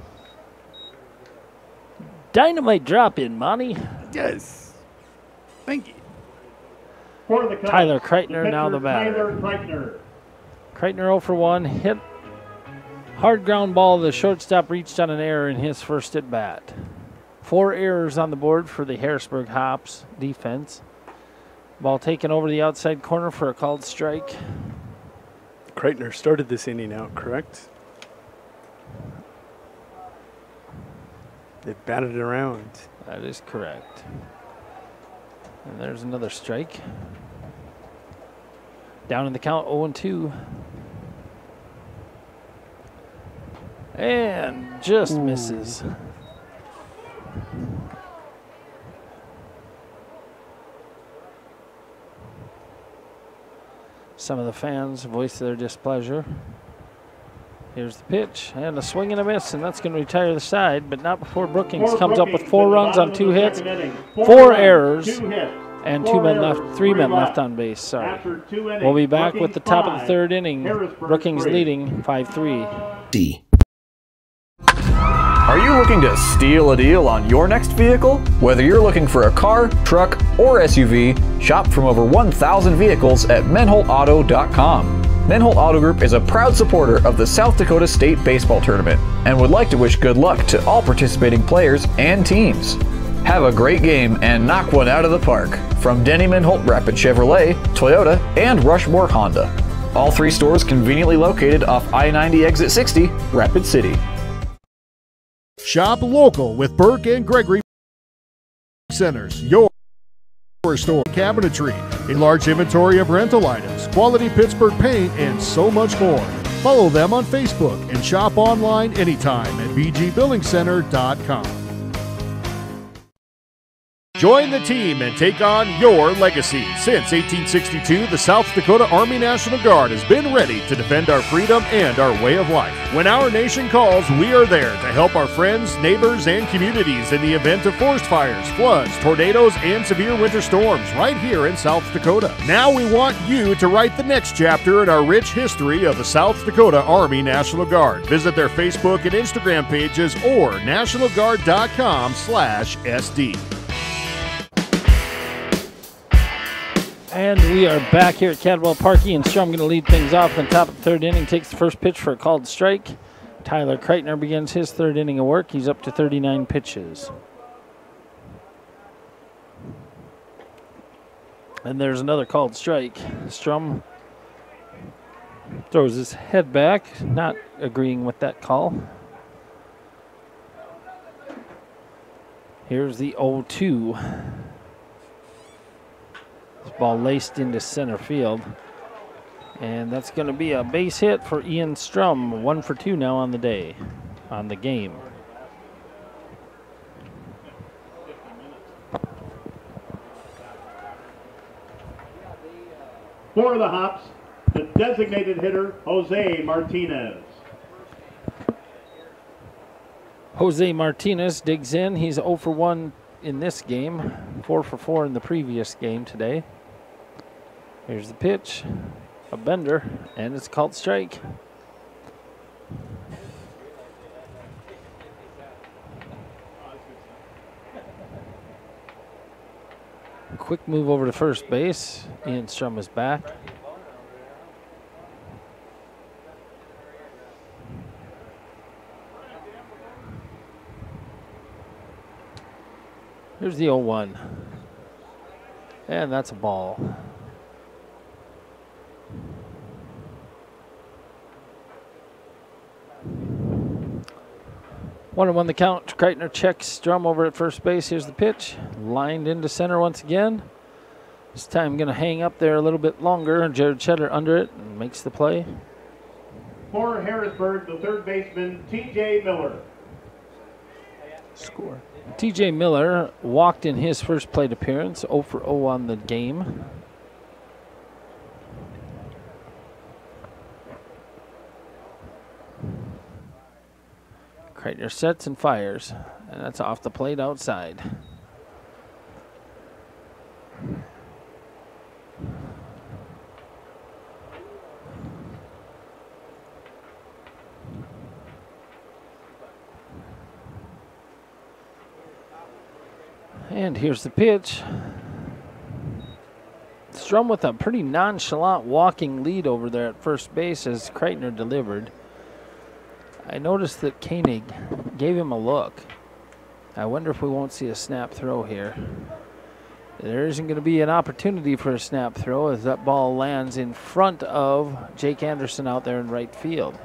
Dynamite drop in, Monty. Yes. Thank you. For the Cubs, Tyler Kreitner the now the pitcher, batter. Tyler Kreitner. Kreitner oh for one. Hit hard ground ball. The shortstop reached on an error in his first at bat. Four errors on the board for the Harrisburg Hops defense. Ball taken over the outside corner for a called strike. Kreitner started this inning out, correct? They batted it around. That is correct. And there's another strike. Down in the count, oh and two. And just Ooh. misses. Some of the fans voiced their displeasure. Here's the pitch, and a swing and a miss, and that's going to retire the side, but not before Brookings For comes Brookings, up with four runs on two hits, four, four runs, errors, two hits, and four two men errors, left, three men left. left on base. Sorry. Innings, We'll be back Brookings with the top five, of the third inning. Harrisburg Brookings three. leading five three. D. Are you looking to steal a deal on your next vehicle? Whether you're looking for a car, truck, or S U V, shop from over one thousand vehicles at menhol auto dot com. Menholt Auto Group is a proud supporter of the South Dakota State Baseball Tournament and would like to wish good luck to all participating players and teams. Have a great game and knock one out of the park from Denny Menholt Rapid Chevrolet, Toyota, and Rushmore Honda. All three stores conveniently located off I ninety Exit sixty, Rapid City. Shop local with Burke and Gregory Centers, your store, cabinetry, a large inventory of rental items, quality Pittsburgh paint, and so much more. Follow them on Facebook and shop online anytime at b g building center dot com. Join the team and take on your legacy. Since eighteen sixty-two, the South Dakota Army National Guard has been ready to defend our freedom and our way of life. When our nation calls, we are there to help our friends, neighbors, and communities in the event of forest fires, floods, tornadoes, and severe winter storms right here in South Dakota. Now we want you to write the next chapter in our rich history of the South Dakota Army National Guard. Visit their Facebook and Instagram pages or national guard dot com slash S D. And we are back here at Cadwell Park. Ian Strum going to lead things off in the top of the third inning. Takes the first pitch for a called strike. Tyler Kreitner begins his third inning of work. He's up to thirty-nine pitches. And there's another called strike. Strum throws his head back, not agreeing with that call. Here's the oh two. Ball laced into center field. And that's going to be a base hit for Ian Strum. One for two now on the day, on the game. For the Hops, the designated hitter, Jose Martinez. Jose Martinez digs in. He's oh for one in this game, four for four in the previous game today. Here's the pitch, a bender, and it's called strike. Quick move over to first base. Ian Strum is back. Here's the oh one. And that's a ball. One and one the count. Kreitner checks Strum over at first base. Here's the pitch. Lined into center once again. This time going to hang up there a little bit longer. Jared Cheddar under it and makes the play. For Harrisburg, the third baseman, T J Miller. Score. T J Miller walked in his first plate appearance, oh for oh on the game. Kreitner sets and fires, and that's off the plate outside. And here's the pitch. Strum with a pretty nonchalant walking lead over there at first base as Kreitner delivered. I noticed that Koenig gave him a look. I wonder if we won't see a snap throw here. There isn't going to be an opportunity for a snap throw as that ball lands in front of Jake Anderson out there in right field.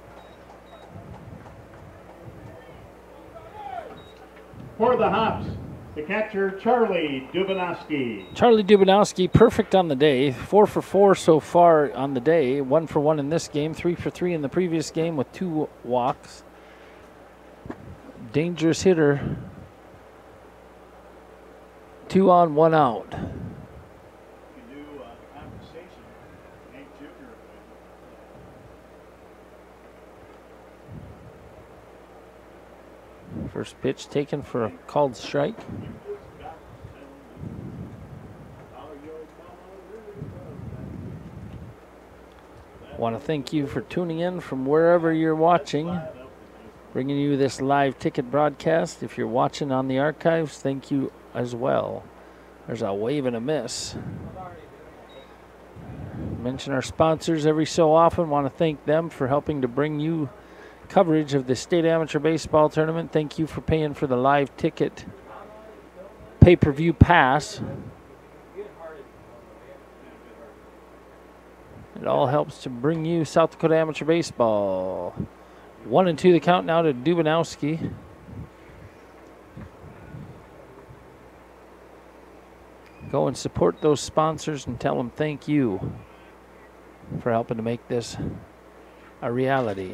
For the Hops, the catcher, Charlie Dubinowski. Charlie Dubinowski, perfect on the day. Four for four so far on the day. One for one in this game. Three for three in the previous game with two walks. Dangerous hitter. Two on, one out. First pitch taken for a called strike. Want to thank you for tuning in from wherever you're watching. Bringing you this live ticket broadcast. If you're watching on the archives, thank you as well. There's a wave and a miss. Mention our sponsors every so often. Want to thank them for helping to bring you coverage of the state amateur baseball tournament. Thank you for paying for the live ticket pay-per-view pass. It all helps to bring you South Dakota amateur baseball. One and two the count now to Dubanowski. Go and support those sponsors and tell them thank you for helping to make this a reality.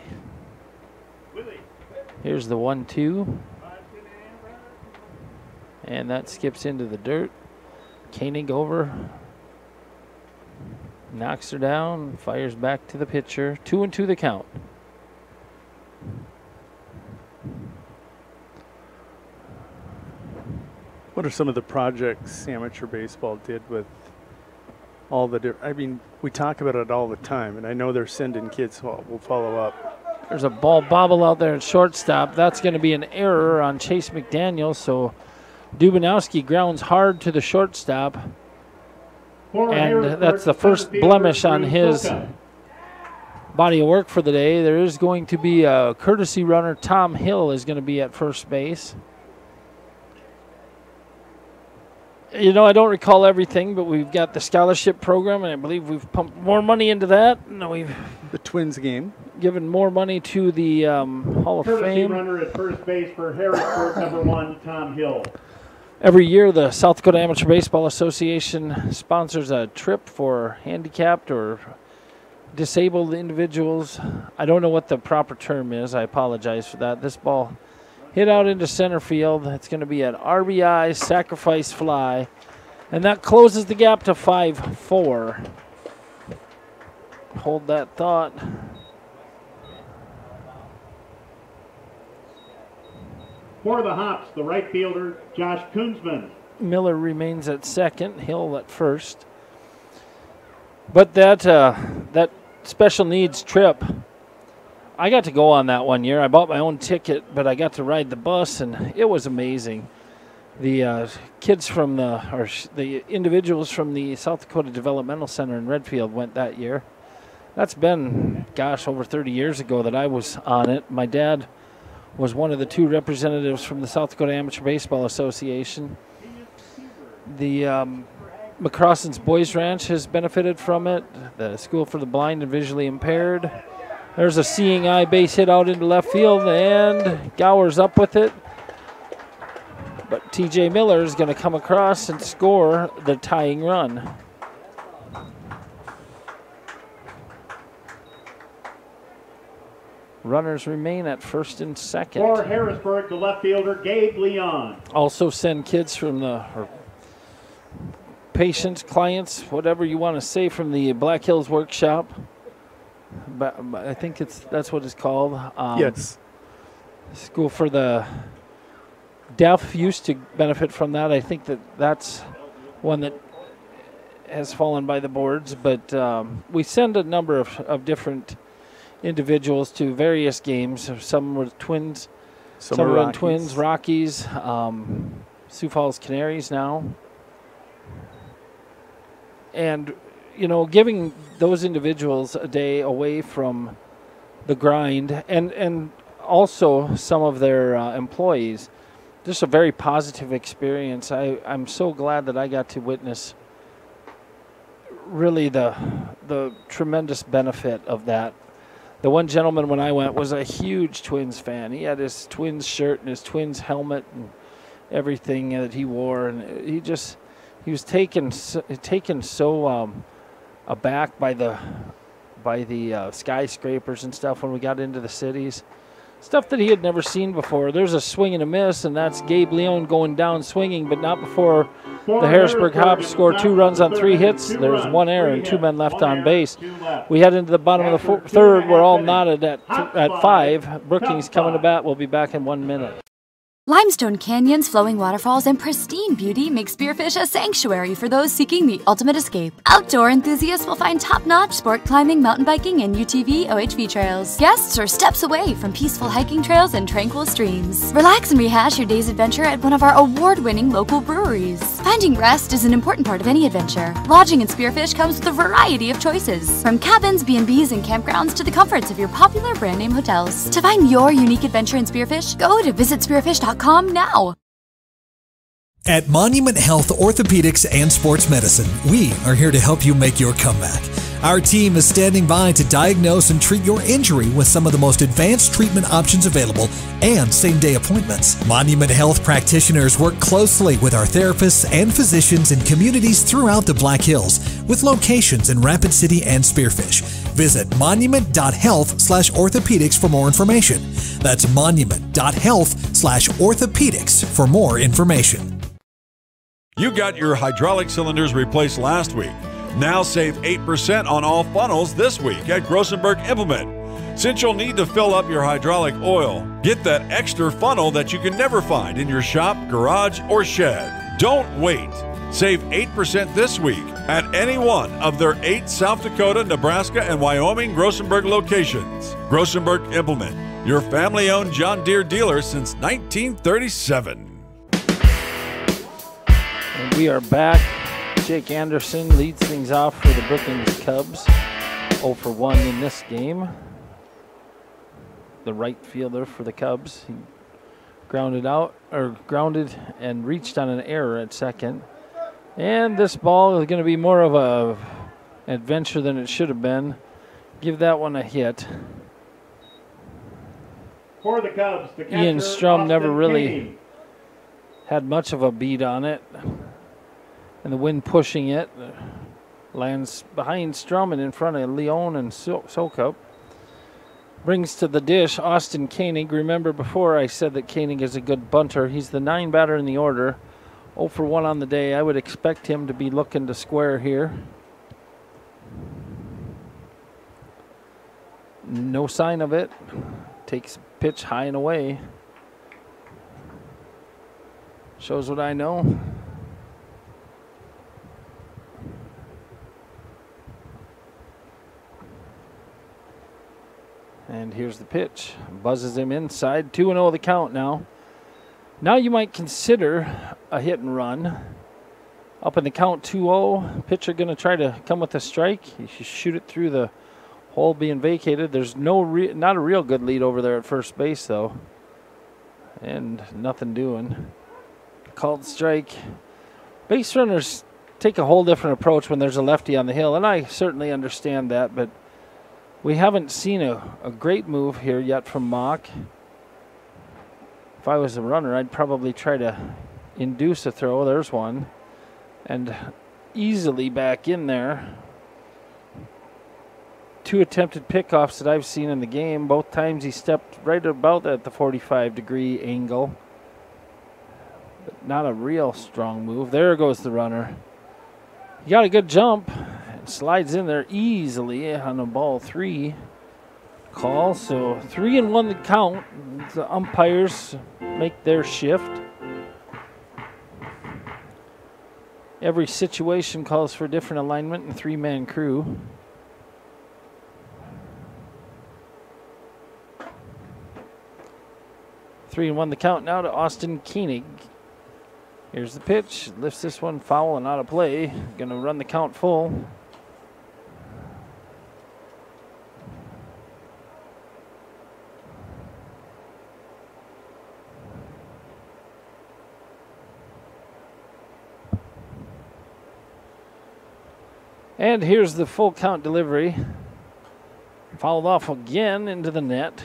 Here's the one two. And that skips into the dirt. Koenig over. Knocks her down, fires back to the pitcher. Two and two the count. What are some of the projects amateur baseball did with all the different, I mean, we talk about it all the time, and I know they're sending kids who will follow up. There's a ball bobble out there at shortstop. That's going to be an error on Chase McDaniel, so Dubanowski grounds hard to the shortstop. And that's the first blemish on his body of work for the day. There is going to be a courtesy runner. Tom Hill is going to be at first base. You know, I don't recall everything, but we've got the scholarship program, and I believe we've pumped more money into that. No, we've the Twins game, given more money to the um, Hall of Courtesy Fame. runner at first base for Harrisburg, number one, Tom Hill. Every year, the South Dakota Amateur Baseball Association sponsors a trip for handicapped or disabled individuals. I don't know what the proper term is. I apologize for that. This ball hit out into center field. It's going to be an R B I sacrifice fly, and that closes the gap to five four. Hold that thought. For the Hops, the right fielder, Josh Kunzman. Miller remains at second, Hill at first. But that uh, that special needs trip, I got to go on that one year. I bought my own ticket, but I got to ride the bus, and it was amazing. The uh, kids from the, or the individuals from the South Dakota Developmental Center in Redfield went that year. That's been, gosh, over thirty years ago that I was on it. My dad was one of the two representatives from the South Dakota Amateur Baseball Association. The um, McCrossen's Boys Ranch has benefited from it. The School for the Blind and Visually Impaired. There's a seeing eye base hit out into left field, and Gower's up with it. But T J Miller is going to come across and score the tying run. Runners remain at first and second. For Harrisburg, the left fielder, Gabe Leon. Also send kids from the, or patients, clients, whatever you want to say, from the Black Hills Workshop. But, but I think it's that's what it's called. Um, yes. School for the Deaf used to benefit from that. I think that that's one that has fallen by the boards. But um, we send a number of, of different individuals to various games. Some were Twins, some, some were in Twins, Rockies, um, Sioux Falls Canaries now. And, you know, giving those individuals a day away from the grind, and, and also some of their uh, employees, just a very positive experience. I, I'm so glad that I got to witness really the the tremendous benefit of that. The one gentleman when I went was a huge Twins fan. He had his Twins shirt and his Twins helmet and everything that he wore, and he just he was taken taken so um, aback by the by the uh, skyscrapers and stuff when we got into the cities. Stuff that he had never seen before. There's a swing and a miss, and that's Gabe Leon going down swinging, but not before the Harrisburg Hops scored two runs on three hits. There's one error and two men left on base. We head into the bottom of the third. We're all knotted at, th at five. Brookings coming to bat. We'll be back in one minute. Limestone canyons, flowing waterfalls, and pristine beauty make Spearfish a sanctuary for those seeking the ultimate escape. Outdoor enthusiasts will find top-notch sport climbing, mountain biking, and U T V O H V trails. Guests are steps away from peaceful hiking trails and tranquil streams. Relax and rehash your day's adventure at one of our award-winning local breweries. Finding rest is an important part of any adventure. Lodging in Spearfish comes with a variety of choices, from cabins, B and B's, and campgrounds to the comforts of your popular brand-name hotels. To find your unique adventure in Spearfish, go to visit spearfish dot com now. At Monument Health Orthopedics and Sports Medicine, we are here to help you make your comeback. Our team is standing by to diagnose and treat your injury with some of the most advanced treatment options available and same-day appointments. Monument Health practitioners work closely with our therapists and physicians in communities throughout the Black Hills, with locations in Rapid City and Spearfish. Visit monument dot health slash orthopedics for more information. That's monument dot health slash orthopedics for more information. You got your hydraulic cylinders replaced last week. Now save eight percent on all funnels this week at Grossenberg Implement. Since you'll need to fill up your hydraulic oil, get that extra funnel that you can never find in your shop, garage, or shed. Don't wait. Save eight percent this week at any one of their eight South Dakota, Nebraska, and Wyoming Grossenberg locations. Grossenberg Implement, your family-owned John Deere dealer since nineteen thirty-seven. And we are back. Jake Anderson leads things off for the Brookings Cubs. oh for one in this game. The right fielder for the Cubs. He grounded out, or grounded and reached on an error at second. And this ball is going to be more of a adventure than it should have been. Give that one a hit. For the Cubs, the catcher, Ian Strum Austin never really King. had much of a beat on it. And the wind pushing it lands behind Strum and in front of Leon and so Sokup. Brings to the dish Austin Koenig. Remember before I said that Koenig is a good bunter. He's the nine batter in the order. oh for one on the day. I would expect him to be looking to square here. No sign of it. Takes pitch high and away. Shows what I know. And here's the pitch. Buzzes him inside. two and oh the count now. Now you might consider a hit and run. Up in the count two oh. Pitcher going to try to come with a strike. He should shoot it through the hole being vacated. There's no re not a real good lead over there at first base, though. And nothing doing. Called strike. Base runners take a whole different approach when there's a lefty on the hill, and I certainly understand that, but we haven't seen a, a great move here yet from Mock. If I was a runner, I'd probably try to induce a throw. There's one. And easily back in there. Two attempted pickoffs that I've seen in the game. Both times he stepped right about at the forty-five degree angle. But not a real strong move. There goes the runner. He got a good jump. Slides in there easily on a ball three call. So three and one to count. The umpires make their shift. Every situation calls for different alignment and three-man crew. Three and one the count now to Austin Koenig. Here's the pitch. Lifts this one foul and out of play. Going to run the count full. And here's the full count delivery. Fouled off again into the net.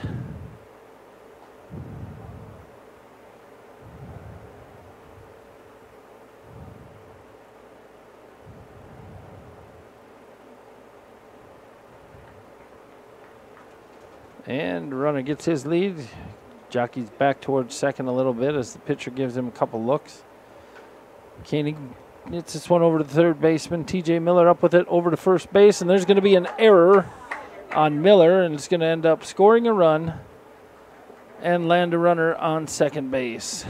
And runner gets his lead. Jockey's back towards second a little bit as the pitcher gives him a couple looks. Koenig gets this one over to the third baseman. T J Miller up with it over to first base, and there's going to be an error on Miller, and it's going to end up scoring a run. and land a runner on second base.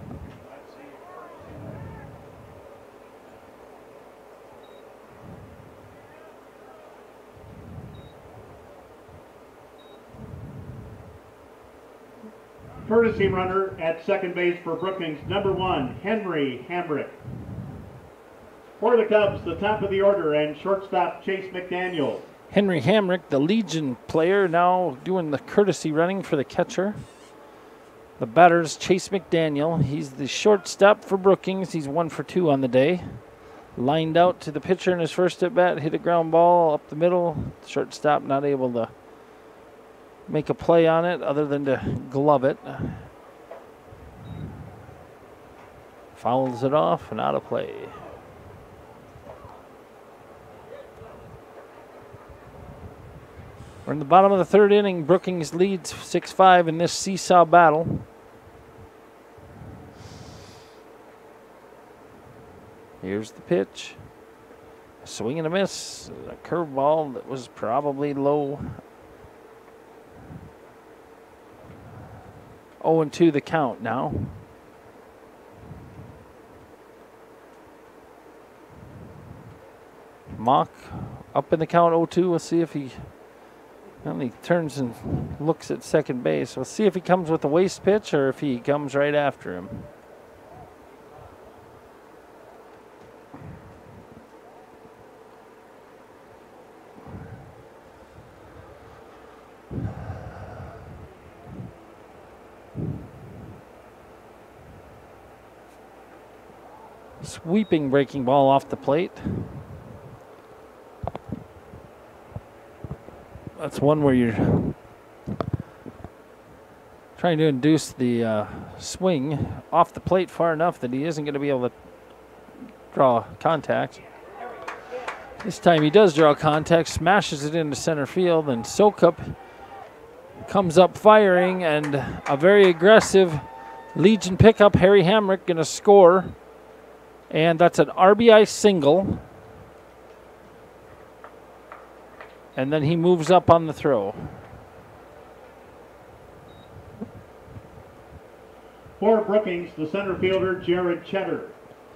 Courtesy runner at second base for Brookings, number one, Henry Hamrick. For the Cubs, the top of the order, and shortstop Chase McDaniel. Henry Hamrick, the Legion player, now doing the courtesy running for the catcher. The batter's Chase McDaniel. He's the shortstop for Brookings. He's one for two on the day. Lined out to the pitcher in his first at bat, hit a ground ball up the middle. Shortstop not able to make a play on it other than to glove it. Fouls it off and out of play. We're in the bottom of the third inning. Brookings leads six five in this seesaw battle. Here's the pitch. A swing and a miss. A curveball that was probably low. oh and two the count now. Mock up in the count oh two. We'll see if he... Well, he turns and looks at second base. We'll see if he comes with a waste pitch or if he comes right after him. Sweeping breaking ball off the plate. That's one where you're trying to induce the uh, swing off the plate far enough that he isn't going to be able to draw contact. This time he does draw contact, smashes it into center field, and Sokup comes up firing, and a very aggressive Legion pickup. Harry Hamrick going to score, and that's an R B I single. And then he moves up on the throw. For Brookings, the center fielder, Jared Cheddar.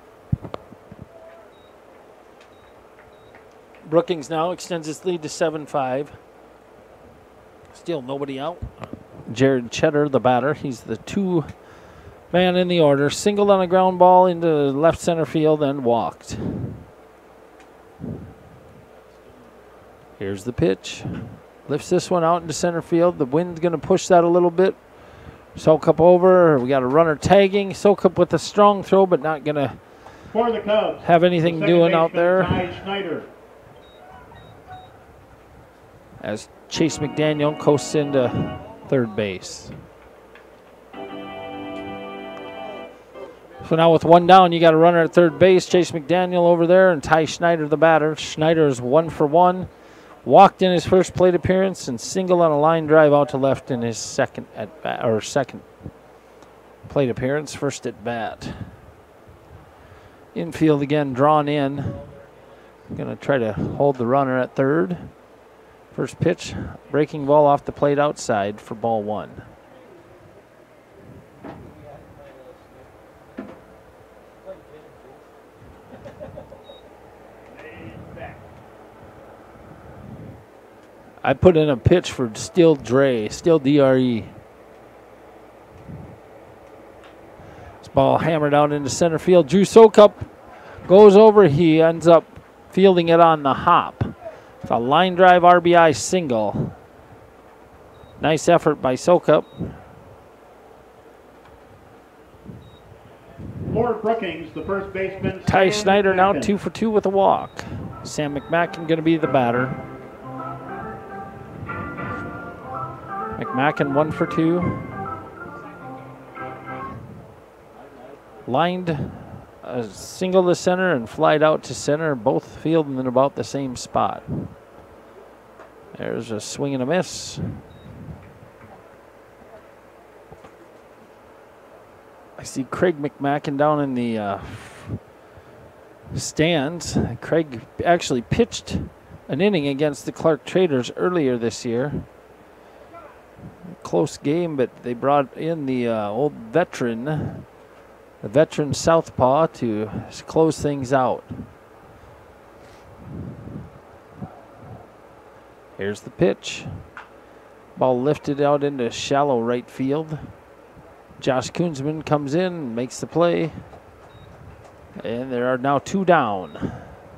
Brookings now extends its lead to seven five. Still nobody out. Jared Cheddar, the batter. He's the two man in the order. Singled on a ground ball into left center field and walked. Here's the pitch. Lifts this one out into center field. The wind's going to push that a little bit. Sokup over. We got a runner tagging. Sokup with a strong throw, but not going to For the Cubs, have anything the doing out there. Ty Schneider. As Chase McDaniel coasts into third base. So now with one down, you got a runner at third base. Chase McDaniel over there and Ty Schneider, the batter. Schneider is one for one. Walked in his first plate appearance and singled on a line drive out to left in his second at bat, or second plate appearance, first at bat. Infield again drawn in. Going to try to hold the runner at third. First pitch, breaking ball off the plate outside for ball one. I put in a pitch for Steel Dre, Steel D R E. This ball hammered out into center field. Drew Sokup goes over. He ends up fielding it on the hop. It's a line drive R B I single. Nice effort by Sokup. For Brookings, the first baseman, Ty Sam Schneider now McMacken. two for two with a walk. Sam McMacken going to be the batter. McMacken one for two. Lined a single to center and flied out to center, both fielding in about the same spot. There's a swing and a miss. I see Craig McMacken down in the uh, stands. Craig actually pitched an inning against the Clark Traders earlier this year. close game, but they brought in the uh, old veteran, the veteran southpaw, to close things out. Here's the pitch. Ball lifted out into shallow right field. Josh Koonsman comes in, makes the play. And there are now two down.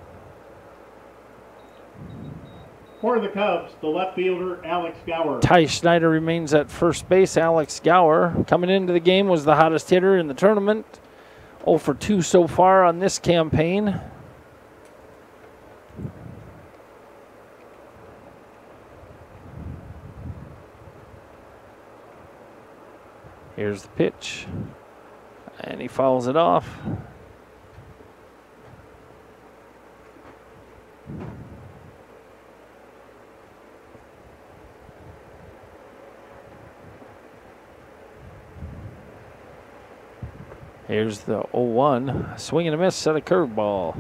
For the Cubs, the left fielder, Alex Gower. Ty Schneider remains at first base. Alex Gower, coming into the game, was the hottest hitter in the tournament. oh for two so far on this campaign. Here's the pitch. And he fouls it off. Here's the oh one. Swing and a miss at a curveball.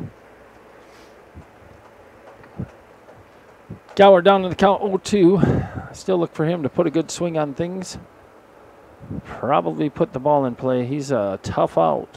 Gower down to the count oh two. Still look for him to put a good swing on things. Probably put the ball in play. He's a tough out.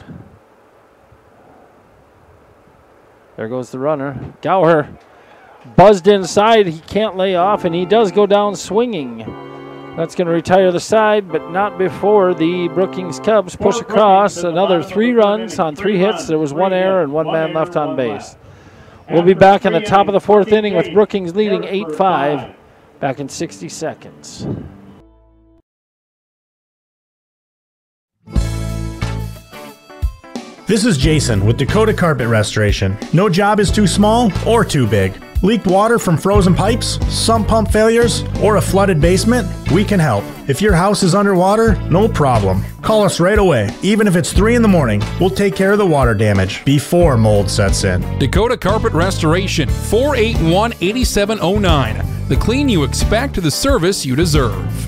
There goes the runner. Gower buzzed inside. He can't lay off, and he does go down swinging. That's going to retire the side, but not before the Brookings Cubs push across. Another three runs on three hits. There was one error and one man left on base. We'll be back in the top of the fourth inning with Brookings leading eight five. Back in sixty seconds. This is Jason with Dakota Carpet Restoration. No job is too small or too big. Leaked water from frozen pipes, sump pump failures, or a flooded basement? We can help. If your house is underwater, no problem. Call us right away. Even if it's three in the morning, we'll take care of the water damage before mold sets in. Dakota Carpet Restoration, four eight one, eight seven zero nine. The clean you expect, the service you deserve.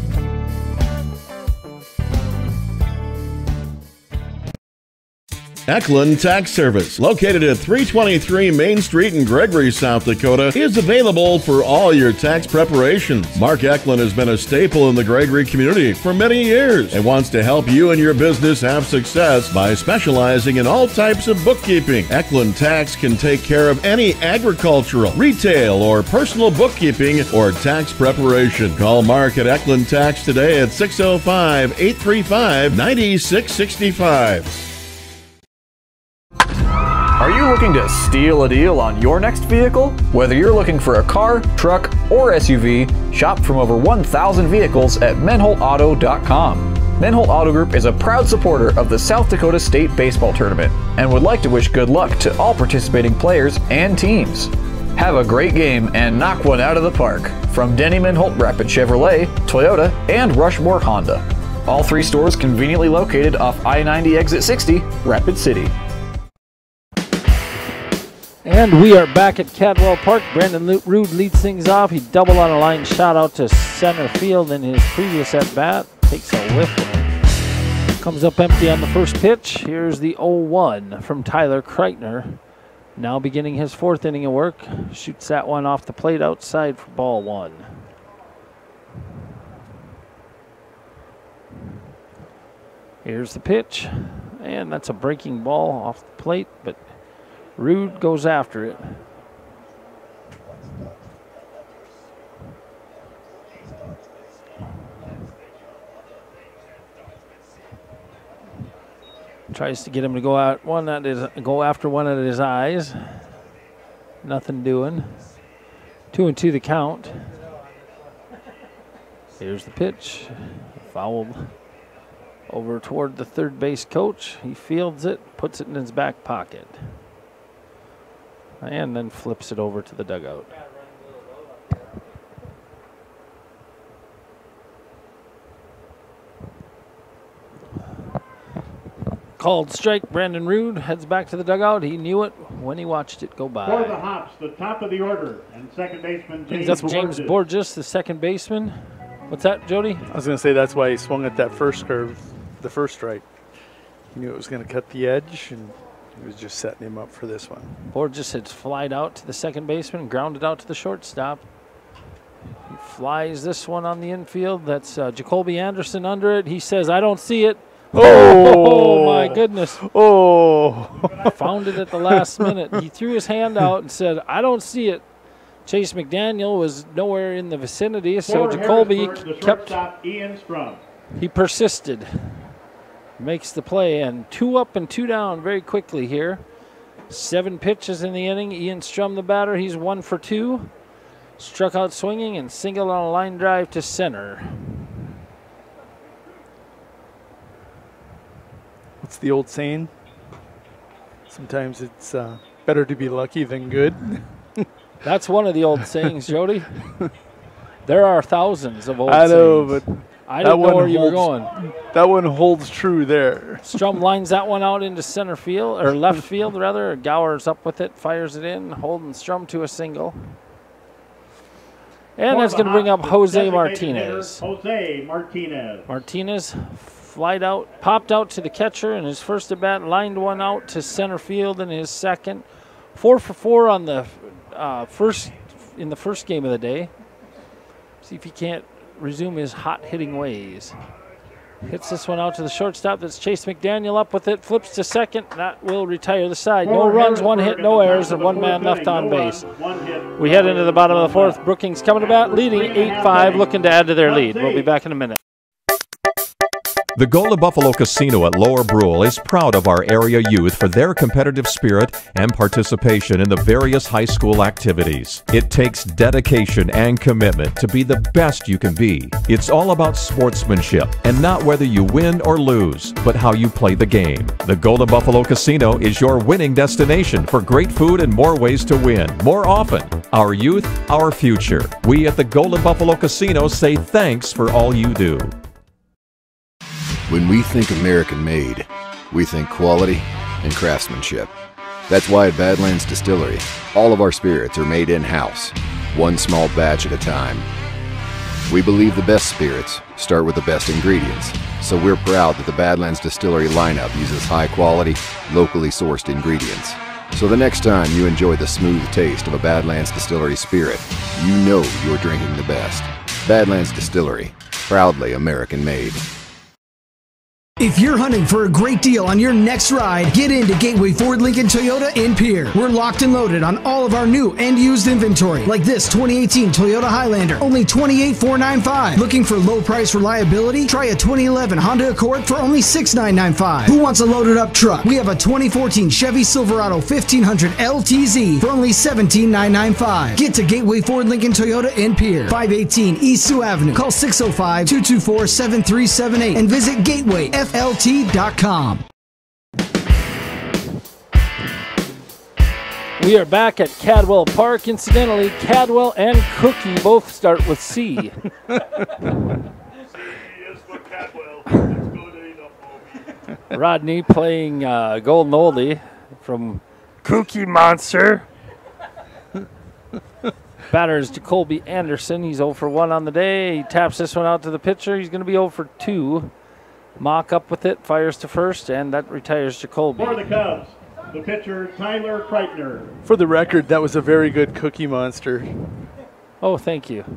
Eklund Tax Service, located at three twenty-three Main Street in Gregory, South Dakota, is available for all your tax preparations. Mark Eklund has been a staple in the Gregory community for many years and wants to help you and your business have success by specializing in all types of bookkeeping. Eklund Tax can take care of any agricultural, retail, or personal bookkeeping or tax preparation. Call Mark at Eklund Tax today at six oh five, eight three five, nine six six five. Are you looking to steal a deal on your next vehicle? Whether you're looking for a car, truck, or S U V, shop from over one thousand vehicles at menholt auto dot com. Menholt Auto Group is a proud supporter of the South Dakota State Baseball Tournament and would like to wish good luck to all participating players and teams. Have a great game and knock one out of the park from Denny Menholt Rapid Chevrolet, Toyota, and Rushmore Honda. All three stores conveniently located off I ninety Exit sixty, Rapid City. And we are back at Cadwell Park. Brandon Rood leads things off. He doubled on a line shot out to center field in his previous at-bat. Takes a whiff. Comes up empty on the first pitch. Here's the oh one from Tyler Kreitner. Now beginning his fourth inning of work. Shoots that one off the plate outside for ball one. Here's the pitch. And that's a breaking ball off the plate, but Rood goes after it. Tries to get him to go out one at his, go after one at his eyes. Nothing doing. Two and two the count. Here's the pitch. Fouled over toward the third base coach. He fields it, puts it in his back pocket, and then flips it over to the dugout. Called strike. Brandon Rood heads back to the dugout. He knew it when he watched it go by. For the Hops, the top of the order, and second baseman James, James, up James Borges, the second baseman. What's that, Jody? I was going to say that's why he swung at that first curve, the first strike. He knew it was going to cut the edge, and he was just setting him up for this one. Borges had flied out to the second baseman, grounded out to the shortstop. He flies this one on the infield. That's uh, Jacoby Anderson under it. He says, I don't see it. Oh, oh my goodness. Oh. Found it at the last minute. He threw his hand out and said, I don't see it. Chase McDaniel was nowhere in the vicinity, so For Jacoby Harrisburg, the kept. shortstop, Ian Strum. He persisted. Makes the play, and two up and two down very quickly here. Seven pitches in the inning. Ian Strum, the batter, he's one for two. Struck out swinging and singled on a line drive to center. What's the old saying? Sometimes it's uh, better to be lucky than good. That's one of the old sayings, Jody. There are thousands of old I know, sayings. but I didn't know where you were holds, going. That one holds true there. Strum lines that one out into center field, or left field rather. Gower's up with it, fires it in, holding Strum to a single. And that's going to bring up Jose Martinez. Jose Martinez. Martinez flied out, popped out to the catcher in his first at bat, lined one out to center field in his second. Four for four on the uh, first in the first game of the day. See if he can't resume his hot hitting ways. Hits this one out to the shortstop. That's Chase McDaniel up with it. Flips to second. That will retire the side. No runs, one hit, no errors, and one man left on base. We head into the bottom of the fourth. Brookings coming to bat, leading eight five, looking to add to their lead. We'll be back in a minute. The Golden Buffalo Casino at Lower Brule is proud of our area youth for their competitive spirit and participation in the various high school activities. It takes dedication and commitment to be the best you can be. It's all about sportsmanship and not whether you win or lose, but how you play the game. The Golden Buffalo Casino is your winning destination for great food and more ways to win, more often. Our youth, our future. We at the Golden Buffalo Casino say thanks for all you do. When we think American-made, we think quality and craftsmanship. That's why at Badlands Distillery, all of our spirits are made in-house, one small batch at a time. We believe the best spirits start with the best ingredients, so we're proud that the Badlands Distillery lineup uses high-quality, locally sourced ingredients. So the next time you enjoy the smooth taste of a Badlands Distillery spirit, you know you're drinking the best. Badlands Distillery, proudly American-made. If you're hunting for a great deal on your next ride, get into Gateway Ford Lincoln Toyota in Pierre. We're locked and loaded on all of our new and used inventory, like this twenty eighteen Toyota Highlander, only twenty-eight thousand four hundred ninety-five dollars. Looking for low price reliability? Try a twenty eleven Honda Accord for only six thousand nine hundred ninety-five dollars. Who wants a loaded up truck? We have a twenty fourteen Chevy Silverado fifteen hundred L T Z for only seventeen thousand nine hundred ninety-five dollars. Get to Gateway Ford Lincoln Toyota in Pierre, five eighteen East Sioux Avenue. Call six oh five, two two four, seven three seven eight and visit gateway f l t dot com. We are back at Cadwell Park. Incidentally, Cadwell and Cookie both start with C. Rodney playing uh, Golden Oldie from Cookie Monster. Batter is Jacoby Anderson. He's oh for one on the day. He taps this one out to the pitcher. He's going to be oh for two. Mock up with it, fires to first, and that retires Jacoby. For the Cubs, the pitcher, Tyler Kreitner. For the record, that was a very good Cookie Monster. Oh, thank you.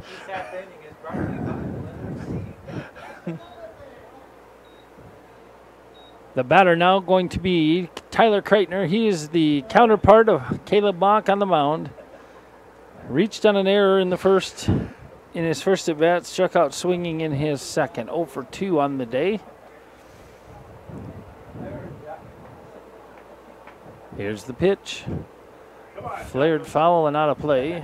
The batter now going to be Tyler Kreitner. He is the counterpart of Caleb Mock on the mound. Reached on an error in the first, in his first at bat, struck out swinging in his second. oh for two on the day. Here's the pitch. Flared foul and out of play.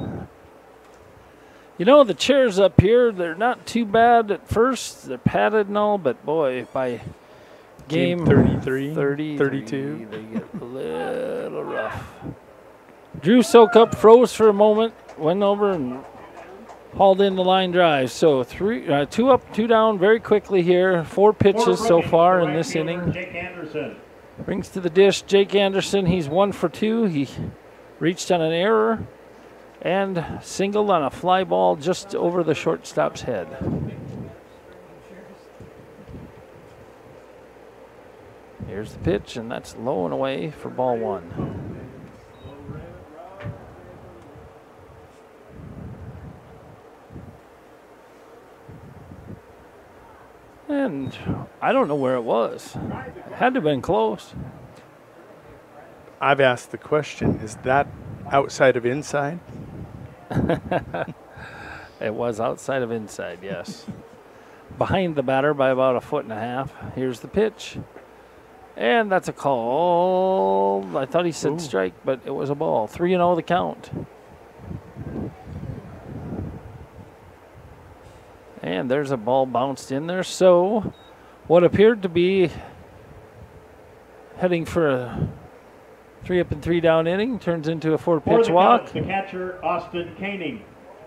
You know, the chairs up here, they're not too bad at first. They're padded and all, but boy, by game, game thirty-three, thirty, thirty-two, they get a little rough. Drew Sokup froze for a moment, went over and hauled in the line drive. So three, uh, two up, two down very quickly here. Four pitches so far in this inning. Jake Anderson. Brings to the dish Jake Anderson. He's one for two. He reached on an error and singled on a fly ball just over the shortstop's head. Here's the pitch, and that's low and away for ball one. and I don't know where it was. It had to have been close. I've asked the question, is that outside of inside? It was outside of inside, yes. Behind the batter by about a foot and a half. Here's the pitch. And that's a call. I thought he said Ooh. strike, but it was a ball. three and oh the count. And there's a ball bounced in there. So what appeared to be heading for a three up and three down inning turns into a four pitch walk. The catcher, Austin Koenig.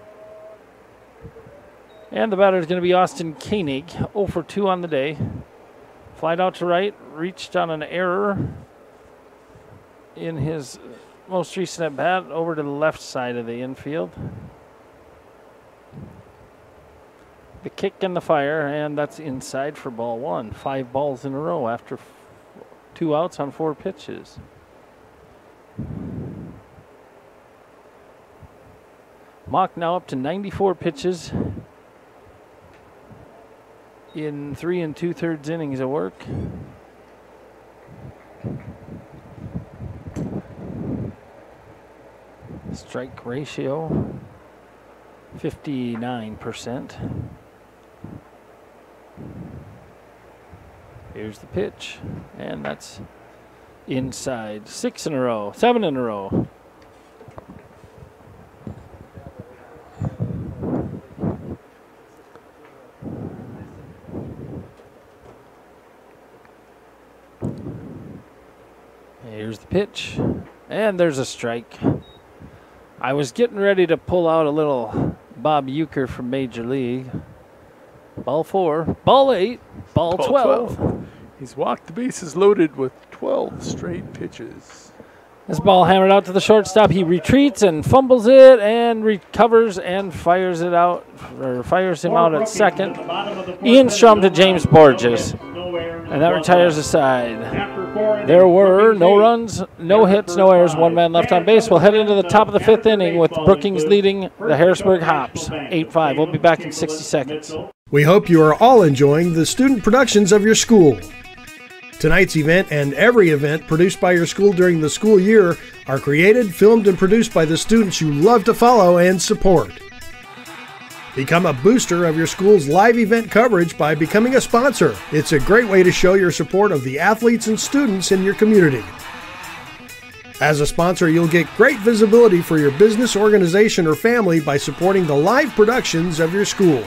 And the batter is going to be Austin Koenig, oh for two on the day. Flied out to right, reached on an error in his most recent at bat over to the left side of the infield. The kick and the fire, and that's inside for ball one. Five balls in a row after f- two outs on four pitches. Mock now up to ninety-four pitches in three and two-thirds innings of work. Strike ratio, fifty-nine percent. Here's the pitch, and that's inside. Six in a row, seven in a row. Here's the pitch, and there's a strike. I was getting ready to pull out a little Bob Uecker from Major League. Ball four, ball eight, ball, Ball twelve. twelve. He's walked the bases loaded with twelve straight pitches. This ball hammered out to the shortstop. He retreats and fumbles it and recovers and fires it out, or fires him out at second. Ian Strum to James Borges, and that retires the side. There were no runs, no hits, no errors, one man left on base. We'll head into the top of the fifth inning with Brookings leading the Harrisburg Hops, eight five. We'll be back in sixty seconds. We hope you are all enjoying the student productions of your school. Tonight's event and every event produced by your school during the school year are created, filmed, and produced by the students you love to follow and support. Become a booster of your school's live event coverage by becoming a sponsor. It's a great way to show your support of the athletes and students in your community. As a sponsor, you'll get great visibility for your business, organization, or family by supporting the live productions of your school.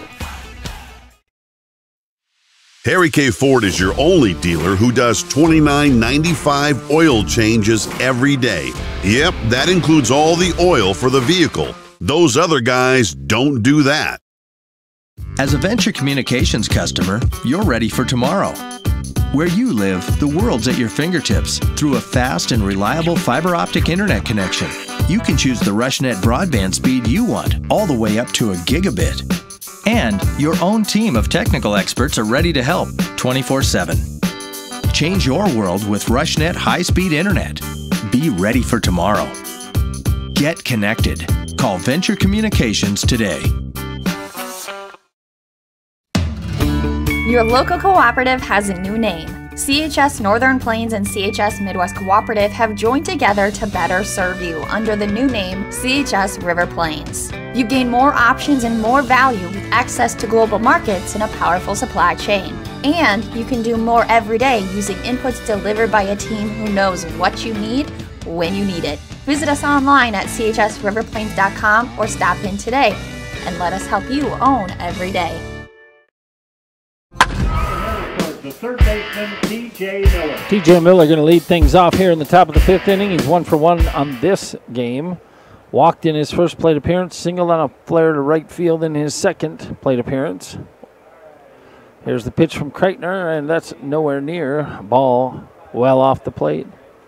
Harry K. Ford is your only dealer who does twenty-nine ninety-five oil changes every day. Yep, that includes all the oil for the vehicle. Those other guys don't do that. As a Venture Communications customer, you're ready for tomorrow. Where you live, the world's at your fingertips through a fast and reliable fiber optic internet connection. You can choose the RushNet broadband speed you want, all the way up to a gigabit. And your own team of technical experts are ready to help twenty-four seven. Change your world with RushNet high-speed internet. Be ready for tomorrow. Get connected. Call Venture Communications today. Your local cooperative has a new name. C H S Northern Plains and C H S Midwest Cooperative have joined together to better serve you under the new name C H S River Plains. You gain more options and more value with access to global markets and a powerful supply chain. And you can do more every day using inputs delivered by a team who knows what you need when you need it. Visit us online at c h s river plains dot com or stop in today and let us help you own every day. The third baseman, T J Miller. T J Miller going to lead things off here in the top of the fifth inning. He's one for one on this game. Walked in his first plate appearance, singled on a flare to right field in his second plate appearance. Here's the pitch from Kreitner, and that's nowhere near. Ball well off the plate.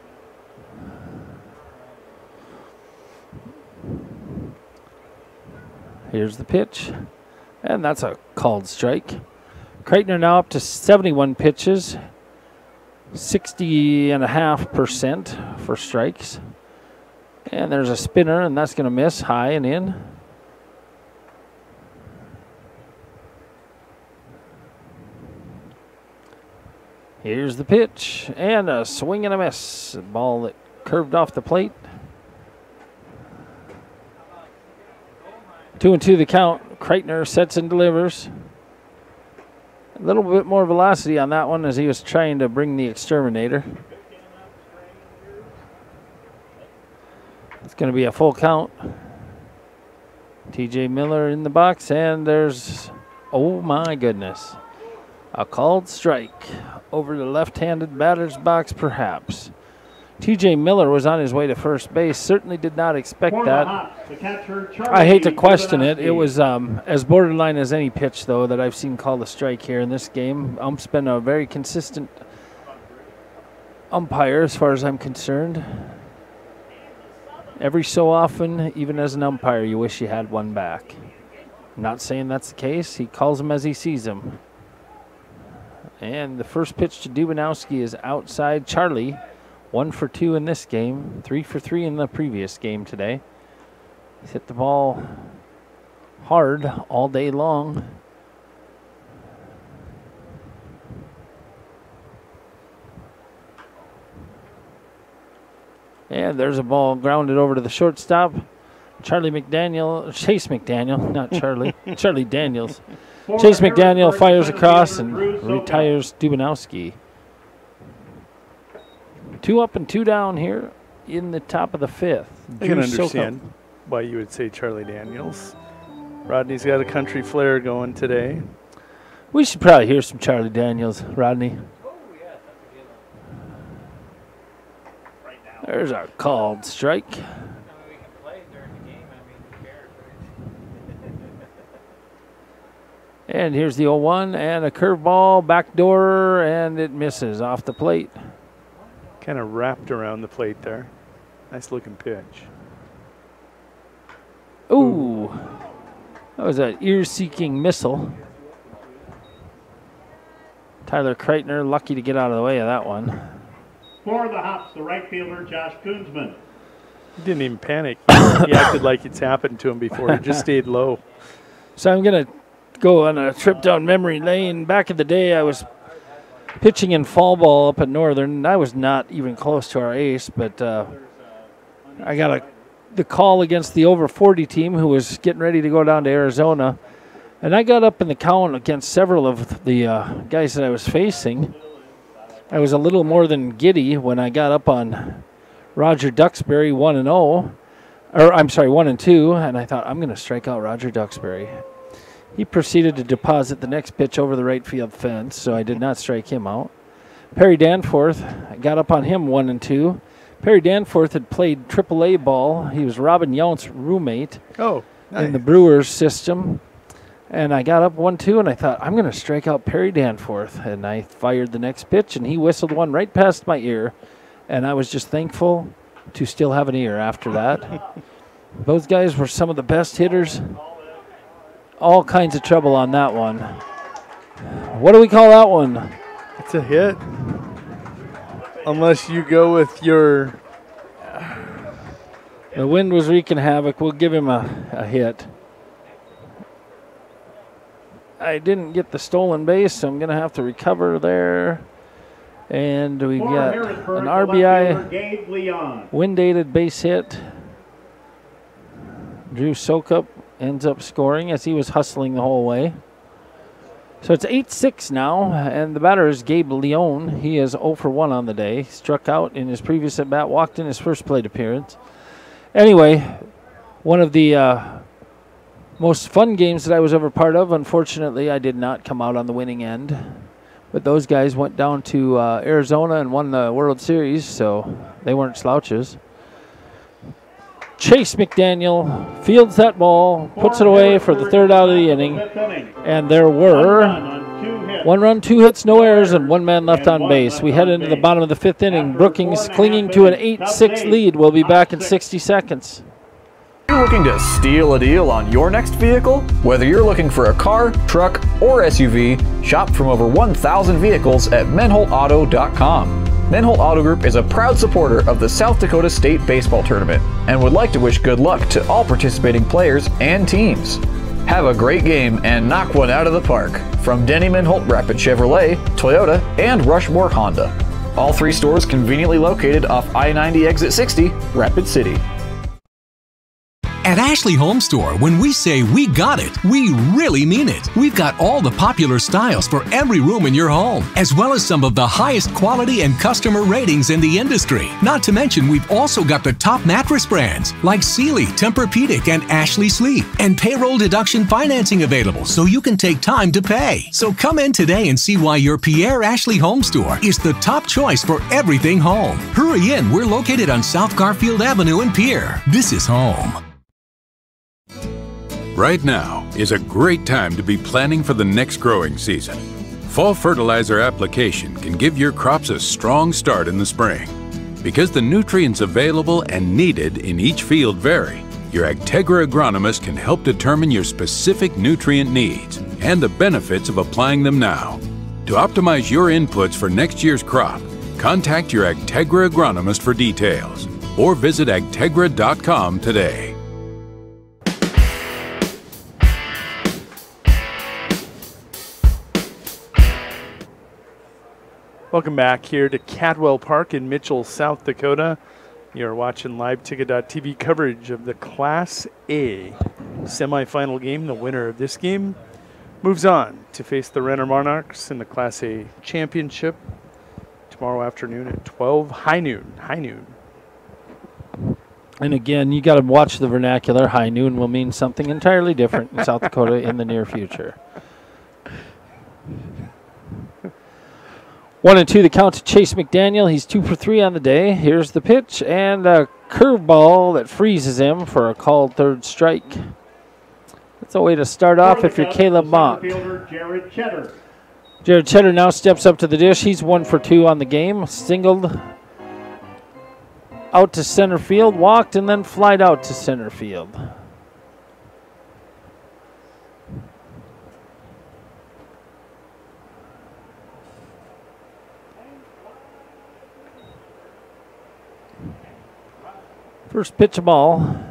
Here's the pitch, and that's a called strike. Kreitner now up to seventy-one pitches, sixty and a half percent for strikes. And there's a spinner, and that's going to miss high and in. Here's the pitch, and a swing and a miss. A ball that curved off the plate. Two and two the count. Kreitner sets and delivers. A little bit more velocity on that one as he was trying to bring the exterminator. It's going to be a full count. T J Miller in the box, and there's, oh my goodness, a called strike over the left-handed batter's box, perhaps. T J Miller was on his way to first base. Certainly did not expect that. I hate to question it. It was um, as borderline as any pitch, though, that I've seen called a strike here in this game. Ump's been a very consistent umpire as far as I'm concerned. Every so often, even as an umpire, you wish you had one back. I'm not saying that's the case. He calls them as he sees them. And the first pitch to Dubanowski is outside. Charlie, one for two in this game, three for three in the previous game today. He's hit the ball hard all day long. And there's a ball grounded over to the shortstop. Charlie McDaniel, Chase McDaniel, not Charlie, Charlie Daniels. Chase McDaniel fires across and retires Dubanowski. Two up and two down here in the top of the fifth. I can understand why you would say Charlie Daniels. Rodney's got a country flair going today. We should probably hear some Charlie Daniels, Rodney. There's our called strike. And here's the oh one and a curveball, backdoor, and it misses off the plate. Kind of wrapped around the plate there. Nice looking pitch. Ooh, that was an ear-seeking missile. Tyler Kreitner lucky to get out of the way of that one. For the Hops, the right fielder, Josh Koonsman. He didn't even panic. He acted like it's happened to him before. He just stayed low. So I'm going to go on a trip down memory lane. Back in the day, I was pitching in fall ball up at Northern, and I was not even close to our ace, but uh, I got a, the call against the over forty team who was getting ready to go down to Arizona, and I got up in the count against several of the uh, guys that I was facing. I was a little more than giddy when I got up on Roger Duxbury one and oh, or I'm sorry, one and two, and I thought I'm going to strike out Roger Duxbury. He proceeded to deposit the next pitch over the right field fence, so I did not strike him out. Perry Danforth, I got up on him one and two. Perry Danforth had played triple A ball. He was Robin Yount's roommate oh, nice. in the Brewers system. And I got up one two, and I thought, I'm going to strike out Perry Danforth. And I fired the next pitch, and he whistled one right past my ear. And I was just thankful to still have an ear after that. Those guys were some of the best hitters. All kinds of trouble on that one. What do we call that one? It's a hit. Unless you go with your... The wind was wreaking havoc. We'll give him a, a hit. I didn't get the stolen base, so I'm going to have to recover there. And we got an R B I wind-aided base hit. Drew Sokup ends up scoring as he was hustling the whole way. So it's eight six now, and the batter is Gabe Leone. He is oh for one on the day. Struck out in his previous at-bat, walked in his first plate appearance. Anyway, one of the uh, most fun games that I was ever part of. Unfortunately, I did not come out on the winning end. But those guys went down to uh, Arizona and won the World Series, so they weren't slouches. Chase McDaniel fields that ball, puts it away for the third out of the inning. And there were one run, two hits, no errors, and one man left on base. We head into the bottom of the fifth inning. Brookings clinging to an eight six lead. We'll be back in sixty seconds. You're looking to steal a deal on your next vehicle? Whether you're looking for a car, truck, or S U V, shop from over one thousand vehicles at menholt auto dot com. Menholt Auto Group is a proud supporter of the South Dakota State Baseball Tournament and would like to wish good luck to all participating players and teams. Have a great game and knock one out of the park from Denny Minholt Rapid Chevrolet, Toyota, and Rushmore Honda. All three stores conveniently located off I ninety Exit sixty, Rapid City. At Ashley Home Store, when we say we got it, we really mean it. We've got all the popular styles for every room in your home, as well as some of the highest quality and customer ratings in the industry. Not to mention, we've also got the top mattress brands like Sealy, Tempur-Pedic, and Ashley Sleep, and payroll deduction financing available so you can take time to pay. So come in today and see why your Pierre Ashley Home Store is the top choice for everything home. Hurry in, we're located on South Garfield Avenue in Pierre. This is home. Right now is a great time to be planning for the next growing season. Fall fertilizer application can give your crops a strong start in the spring. Because the nutrients available and needed in each field vary, your Agtegra agronomist can help determine your specific nutrient needs and the benefits of applying them now. To optimize your inputs for next year's crop, contact your Agtegra agronomist for details or visit agtegra dot com today. Welcome back here to Cadwell Park in Mitchell, South Dakota. You're watching live ticket dot T V coverage of the Class A semifinal game. The winner of this game moves on to face the Renner Monarchs in the Class A championship tomorrow afternoon at twelve, high noon, high noon. And again, you got to watch the vernacular. High noon will mean something entirely different in South Dakota in the near future. One and two, the count to Chase McDaniel. He's two for three on the day. Here's the pitch and a curveball that freezes him for a called third strike. That's a way to start off if you're Caleb Mock. Jared Cheddar. Jared Cheddar now steps up to the dish. He's one for two on the game. Singled out to center field, walked, and then flied out to center field. First pitch of ball.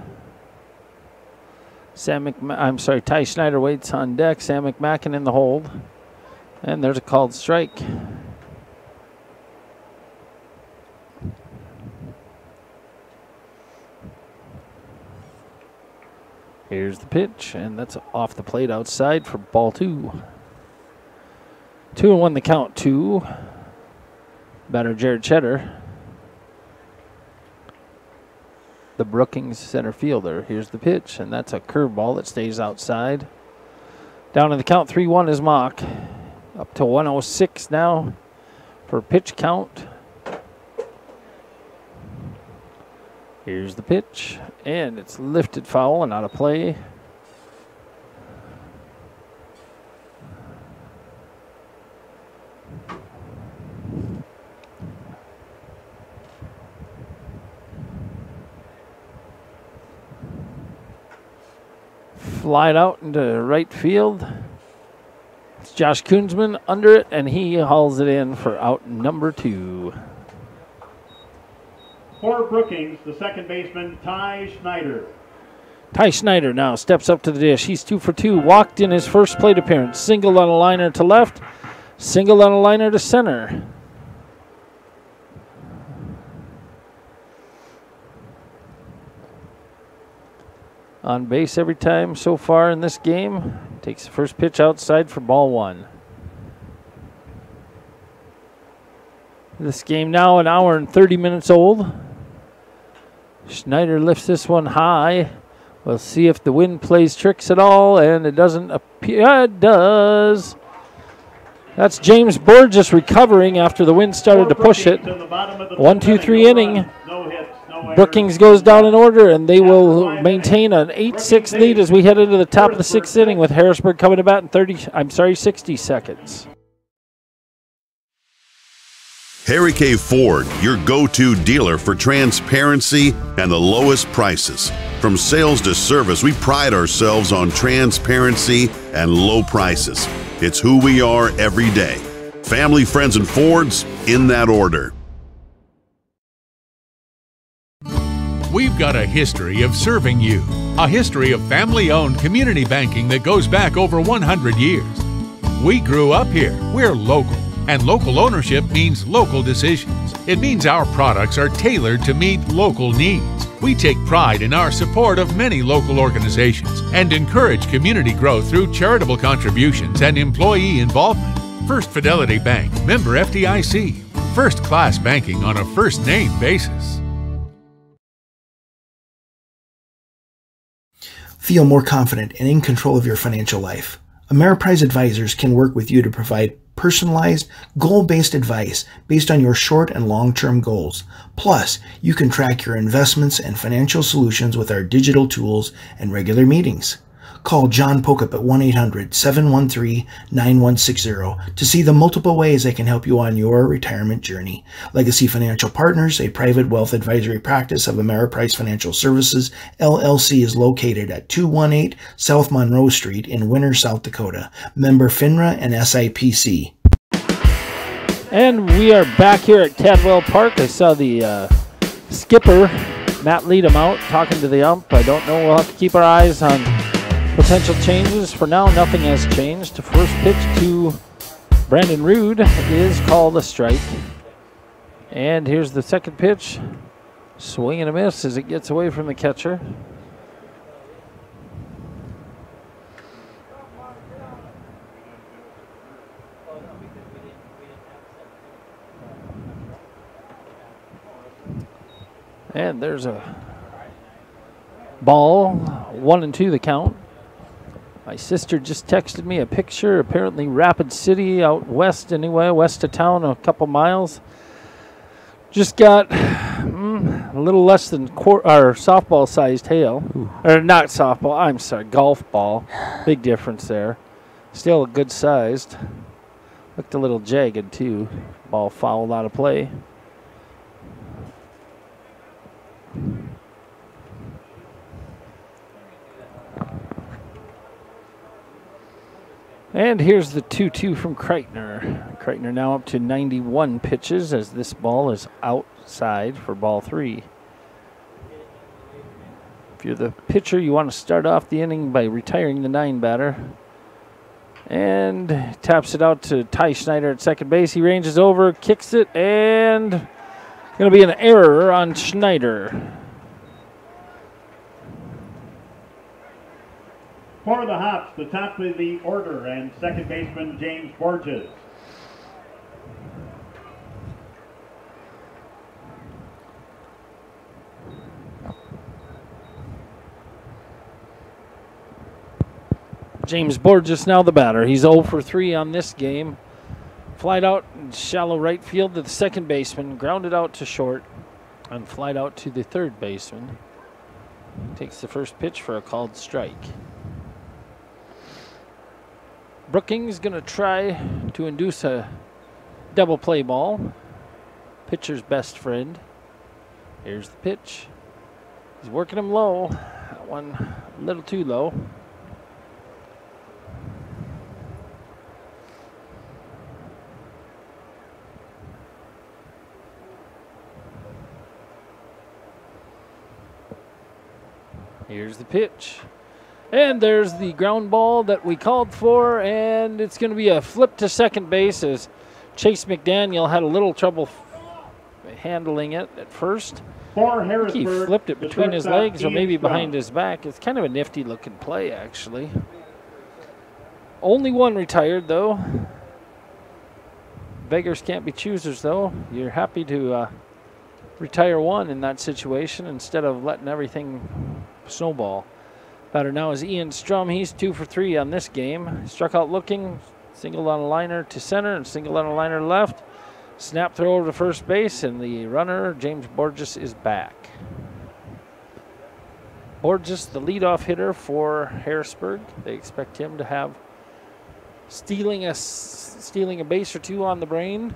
Sam McMa I'm sorry, Ty Schneider waits on deck. Sam McMacken in the hold. And there's a called strike. Here's the pitch, and that's off the plate outside for ball two. Two and one the count, two. Batter Jared Cheddar. The Brookings center fielder. Here's the pitch, and that's a curveball that stays outside. Down in the count, three one is Mock. Up to one oh six now for pitch count. Here's the pitch, and it's lifted foul and out of play. Flied out into right field. It's Josh Koonsman under it, and he hauls it in for out number two. For Brookings, the second baseman, Ty Schneider. Ty Schneider now steps up to the dish. He's two for two. Walked in his first plate appearance. Singled on a liner to left. Singled on a liner to center. On base every time so far in this game. Takes the first pitch outside for ball one. This game now an hour and thirty minutes old. Schneider lifts this one high. We'll see if the wind plays tricks at all, and it doesn't appear. It does. That's James Burgess recovering after the wind started to push it. One, two, three inning. Brookings goes down in order, and they will maintain an eight six lead as we head into the top of the sixth inning with Harrisburg coming to bat in thirty. I'm sorry, sixty seconds. Harry K. Ford, your go-to dealer for transparency and the lowest prices. From sales to service, we pride ourselves on transparency and low prices. It's who we are every day. Family, friends, and Fords in that order. We've got a history of serving you, a history of family-owned community banking that goes back over one hundred years. We grew up here. We're local. And local ownership means local decisions. It means our products are tailored to meet local needs. We take pride in our support of many local organizations and encourage community growth through charitable contributions and employee involvement. First Fidelity Bank, member F D I C. First-class banking on a first-name basis. Feel more confident and in control of your financial life. Ameriprise advisors can work with you to provide personalized, goal-based advice based on your short and long-term goals. Plus, you can track your investments and financial solutions with our digital tools and regular meetings. Call John Pokup at one eight hundred, seven one three, nine one six zero to see the multiple ways I can help you on your retirement journey. Legacy Financial Partners, a private wealth advisory practice of Ameriprise Financial Services, L L C, is located at two one eight South Monroe Street in Winter, South Dakota. Member FINRA and S I P C. And we are back here at Cadwell Park. I saw the uh, skipper, Matt Leadham, out talking to the ump. I don't know. We'll have to keep our eyes on potential changes. For now, nothing has changed. The first pitch to Brandon Rude is called a strike. And here's the second pitch. Swing and a miss as it gets away from the catcher. And there's a ball, one and two the count. My sister just texted me a picture, apparently Rapid City out west anyway, west of town a couple miles. Just got mm, a little less than quar or softball-sized hail. Ooh. Or not softball, I'm sorry, golf ball. Big difference there. Still a good sized. Looked a little jagged too. Ball fouled out of play. And here's the two two from Kreitner. Kreitner now up to ninety-one pitches as this ball is outside for ball three. If you're the pitcher, you want to start off the inning by retiring the nine batter. And taps it out to Ty Schneider at second base. He ranges over, kicks it, and going to be an error on Schneider. For the Hops, the top of the order, and second baseman James Borges. James Borges now the batter. He's oh for three on this game. Flied out in shallow right field to the second baseman, grounded out to short, and flied out to the third baseman. Takes the first pitch for a called strike. Brookings going to try to induce a double play ball. Pitcher's best friend. Here's the pitch. He's working him low. That one a little too low. Here's the pitch. And there's the ground ball that we called for, and it's going to be a flip to second base as Chase McDaniel had a little trouble handling it at first. For I think Harrisburg, he flipped it between his shortstop, legs or Ian maybe Strom. behind his back. It's kind of a nifty looking play, actually. Only one retired, though. Beggars can't be choosers, though. You're happy to uh, retire one in that situation instead of letting everything snowball. Batter now is Ian Strum. He's two for three on this game. Struck out looking, singled on a liner to center and singled on a liner left. Snap throw over to first base, and the runner, James Borges, is back. Borges, the leadoff hitter for Harrisburg. They expect him to have stealing a, stealing a base or two on the brain.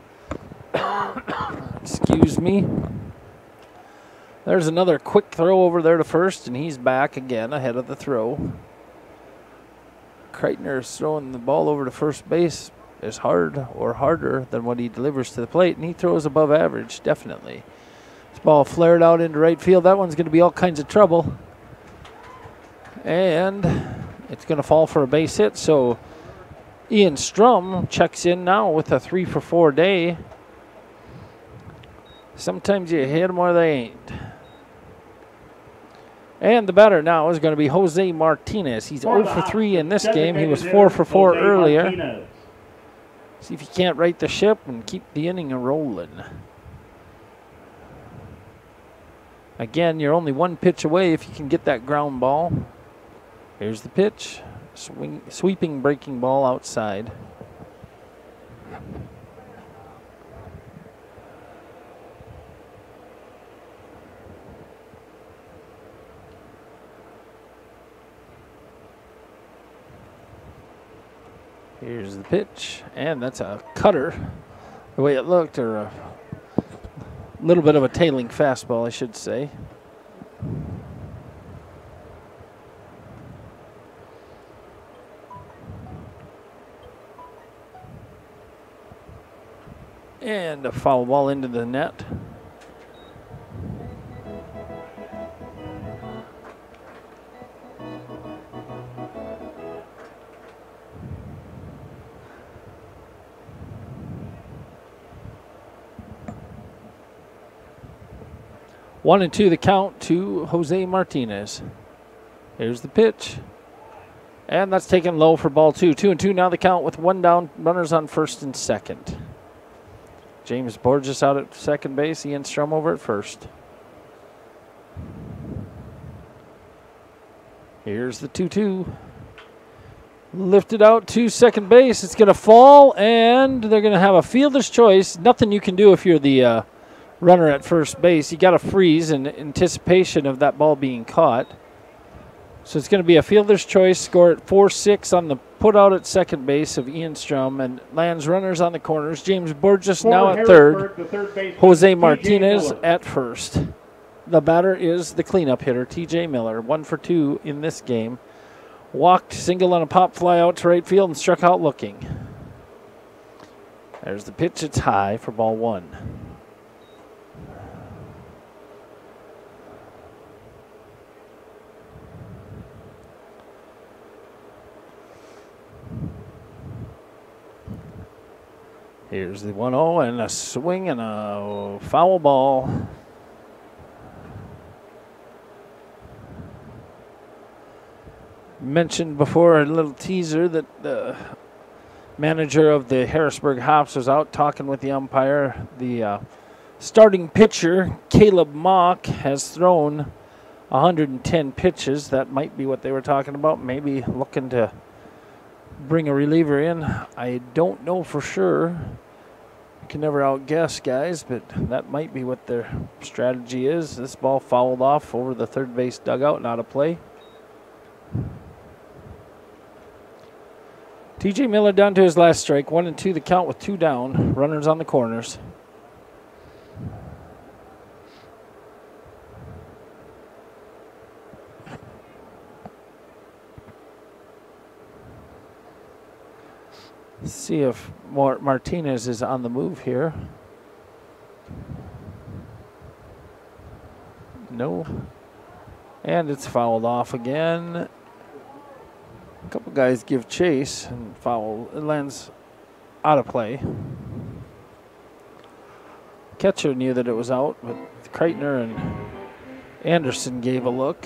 Excuse me. There's another quick throw over there to first, and he's back again ahead of the throw. Kreitner is throwing the ball over to first base as hard or harder than what he delivers to the plate, and he throws above average, definitely. This ball flared out into right field. That one's going to be all kinds of trouble. And it's going to fall for a base hit. So Ian Strum checks in now with a three for four day. Sometimes you hit them or they ain't. And the batter now is going to be Jose Martinez. He's zero for three in this game. He was four for four earlier. See if he can't right the ship and keep the inning rolling. Again, you're only one pitch away if you can get that ground ball. Here's the pitch. Swing, sweeping breaking ball outside. Here's the pitch, and that's a cutter, the way it looked, or a little bit of a tailing fastball, I should say. And a foul ball into the net. One and two the count to Jose Martinez. Here's the pitch. And that's taken low for ball two. Two and two now the count with one down, runners on first and second. James Borges out at second base, Ian Strum over at first. Here's the two two. Lifted out to second base. It's going to fall, and they're going to have a fielder's choice. Nothing you can do if you're the uh, runner at first base. You got to freeze in anticipation of that ball being caught. So it's going to be a fielder's choice. Score at four six on the put out at second base of Ian Strum, and lands runners on the corners. James Borges For now at Harrisburg, third. the third baseman, Jose T J Martinez Miller. at first. The batter is the cleanup hitter, T J Miller. One for two in this game. Walked, single on a pop fly out to right field, and struck out looking. There's the pitch. It's high for ball one. Here's the one oh, and a swing and a foul ball. Mentioned before, a little teaser, that the manager of the Harrisburg Hops was out talking with the umpire. The uh, starting pitcher, Caleb Mock, has thrown one hundred ten pitches. That might be what they were talking about. Maybe looking to bring a reliever in. I don't know for sure. You can never outguess, guys, but that might be what their strategy is. This ball fouled off over the third base dugout and out of play. T J Miller down to his last strike. One and two the count with two down. Runners on the corners. Let's see if Martinez is on the move here. No. And it's fouled off again. A couple guys give chase and foul. It lands out of play. Catcher knew that it was out, but Kreitner and Anderson gave a look.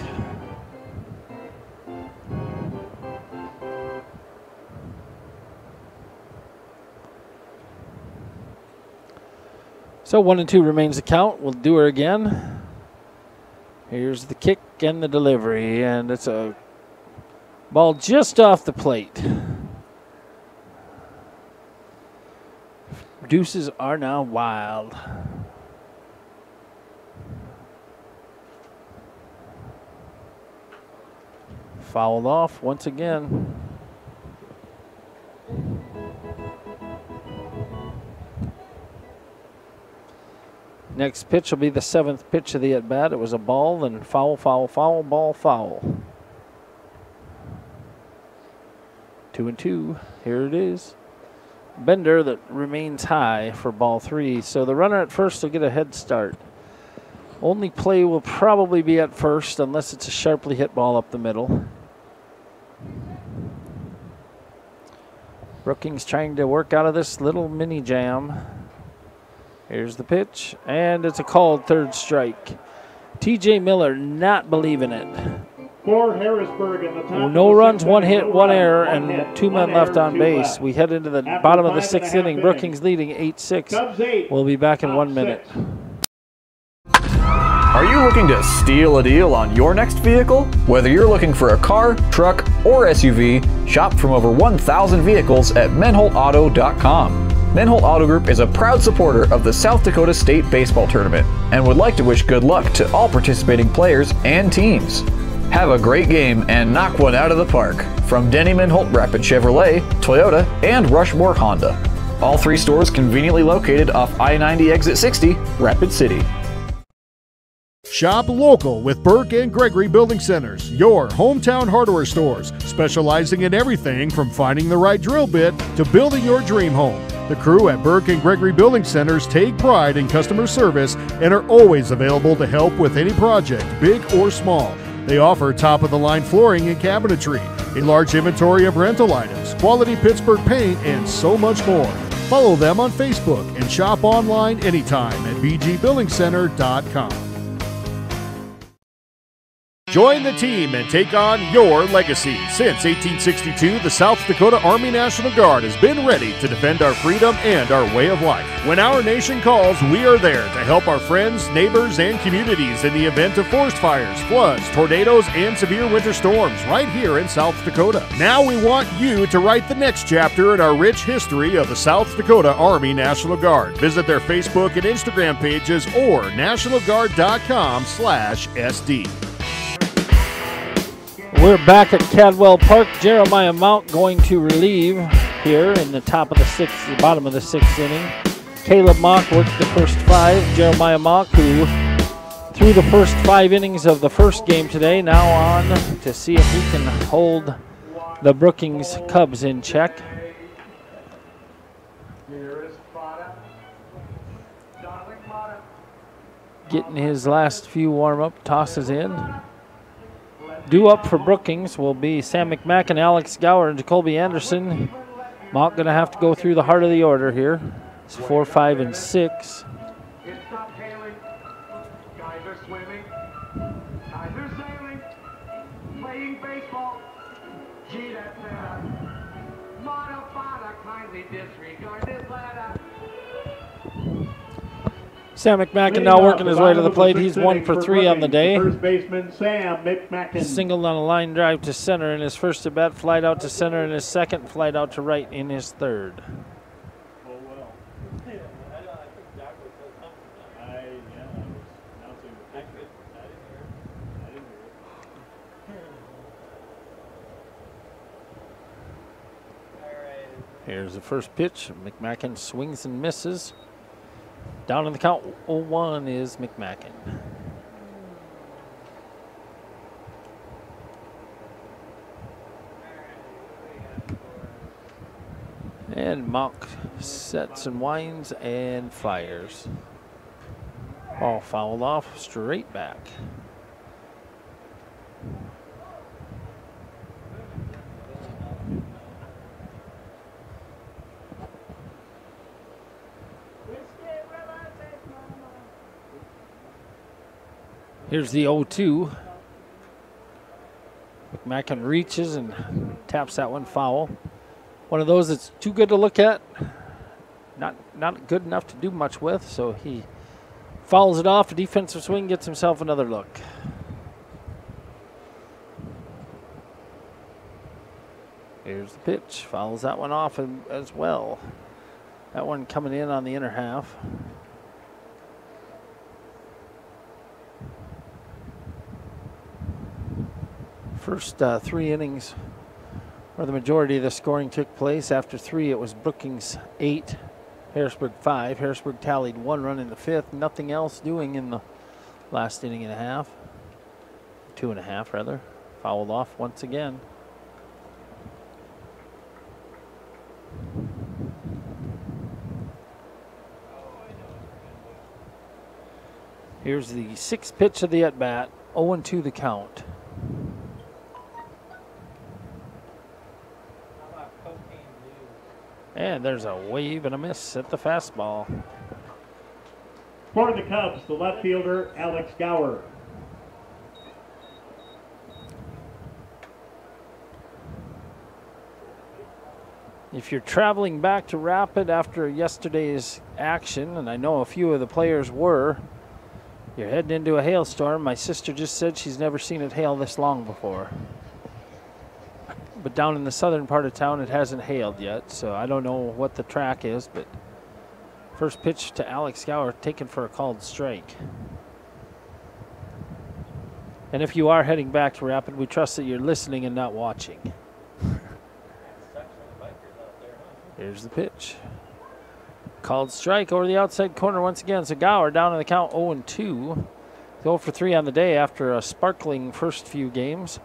So one and two remains the count. We'll do her again. Here's the kick and the delivery, and it's a ball just off the plate. Deuces are now wild. Fouled off once again. Next pitch will be the seventh pitch of the at-bat. It was a ball, then foul, foul, foul, ball, foul. Two and two. Here it is. Bender that remains high for ball three. So the runner at first will get a head start. Only play will probably be at first unless it's a sharply hit ball up the middle. Brookings trying to work out of this little mini jam. Here's the pitch, and it's a called third strike. T J Miller not believing it. For Harrisburg in the top. No runs, one hit, one error, and two men left on base. We head into the bottom of the sixth inning. Brookings leading eight six. We'll be back in one minute. Are you looking to steal a deal on your next vehicle? Whether you're looking for a car, truck, or S U V, shop from over one thousand vehicles at menhol auto dot com. Menhol Auto Group is a proud supporter of the South Dakota State Baseball Tournament and would like to wish good luck to all participating players and teams. Have a great game and knock one out of the park from Denny Minholt Rapid Chevrolet, Toyota, and Rushmore Honda. All three stores conveniently located off I ninety Exit sixty, Rapid City. Shop local with Burke and Gregory Building Centers, your hometown hardware stores, specializing in everything from finding the right drill bit to building your dream home. The crew at Burke and Gregory Building Centers take pride in customer service and are always available to help with any project, big or small. They offer top-of-the-line flooring and cabinetry, a large inventory of rental items, quality Pittsburgh paint, and so much more. Follow them on Facebook and shop online anytime at b g building center dot com. Join the team and take on your legacy. Since eighteen sixty-two, the South Dakota Army National Guard has been ready to defend our freedom and our way of life. When our nation calls, we are there to help our friends, neighbors, and communities in the event of forest fires, floods, tornadoes, and severe winter storms right here in South Dakota. Now we want you to write the next chapter in our rich history of the South Dakota Army National Guard. Visit their Facebook and Instagram pages or national guard dot com slash S D. We're back at Cadwell Park. Jeremiah Mount going to relieve here in the top of the sixth, the bottom of the sixth inning. Caleb Mock worked the first five. Jeremiah Mock, who threw the first five innings of the first game today, now on to see if he can hold the Brookings Cubs in check. Getting his last few warm-up tosses in. Due up for Brookings will be Sam McMacken, Alex Gower, and Jacoby Anderson. Mock going to have to go through the heart of the order here. It's four, five, and six. Guys are swimming. Guys are sailing. Playing baseball. Gee, that's uh, Modifada kindly disregard this ladder. Sam McMacken now working his way to the plate. He's one for three on the day. First baseman Sam McMacken. Singled on a line drive to center in his first at bat, flied out to center in his second, flied out to right in his third. Here's the first pitch. McMacken swings and misses. Down in the count, oh one is McMacken. And Mock sets and winds and fires. Ball fouled off, straight back. Here's the oh two. McMacken reaches and taps that one foul. One of those that's too good to look at. Not, not good enough to do much with, so he fouls it off. A defensive swing, gets himself another look. Here's the pitch. Fouls that one off as well. That one coming in on the inner half. First uh, three innings where the majority of the scoring took place. After three, it was Brookings eight, Harrisburg five. Harrisburg tallied one run in the fifth. Nothing else doing in the last inning and a half. Two and a half, rather. Fouled off once again. Here's the sixth pitch of the at-bat, oh and two the count. And there's a wave and a miss at the fastball. For the Cubs, the left fielder, Alex Gower. If you're traveling back to Rapid after yesterday's action, and I know a few of the players were, you're heading into a hailstorm. My sister just said she's never seen it hail this long before. But down in the southern part of town, it hasn't hailed yet, so I don't know what the track is, but first pitch to Alex Gower taken for a called strike. And if you are heading back to Rapid, we trust that you're listening and not watching. Here's the pitch. Called strike over the outside corner once again. So Gower down in the count oh and two. oh for three on the day after a sparkling first few games.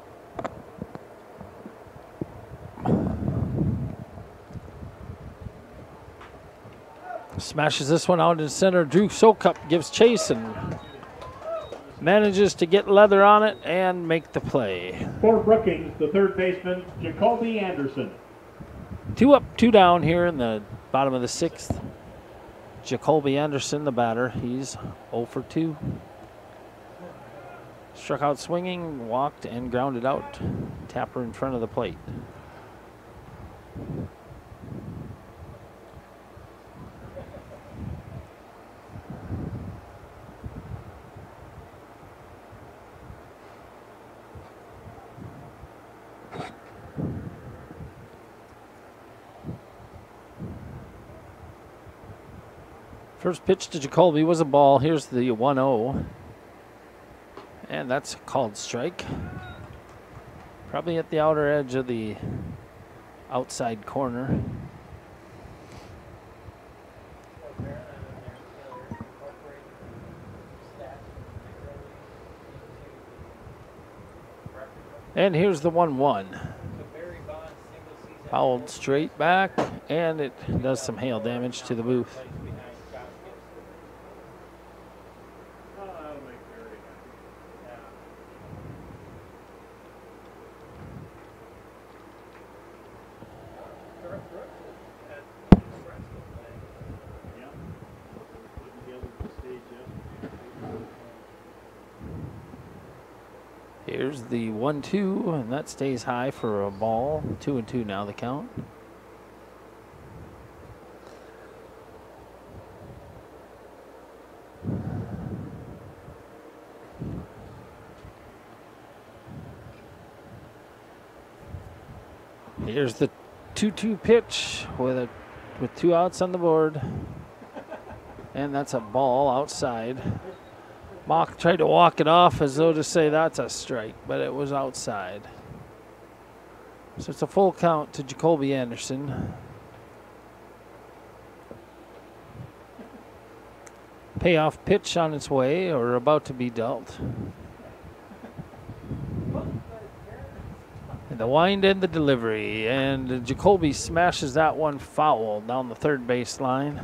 Smashes this one out in center. Drew Sokup gives chase and manages to get leather on it and make the play. For Brookings, the third baseman, Jacoby Anderson. Two up, two down here in the bottom of the sixth. Jacoby Anderson, the batter, he's oh for two. Struck out swinging, walked and grounded out. Tapper in front of the plate. First pitch to Jacoby was a ball. Here's the one oh. And that's a called strike. Probably at the outer edge of the outside corner. And here's the one one. Fouled straight back, and it does some hail damage to the booth. Here's the one two, and that stays high for a ball. Two and two now the count. Here's the two two pitch with a with two outs on the board. And that's a ball outside. Mock tried to walk it off as though to say that's a strike, but it was outside. So it's a full count to Jacoby Anderson. Payoff pitch on its way, or about to be dealt. And the wind and the delivery, and Jacoby smashes that one foul down the third base line.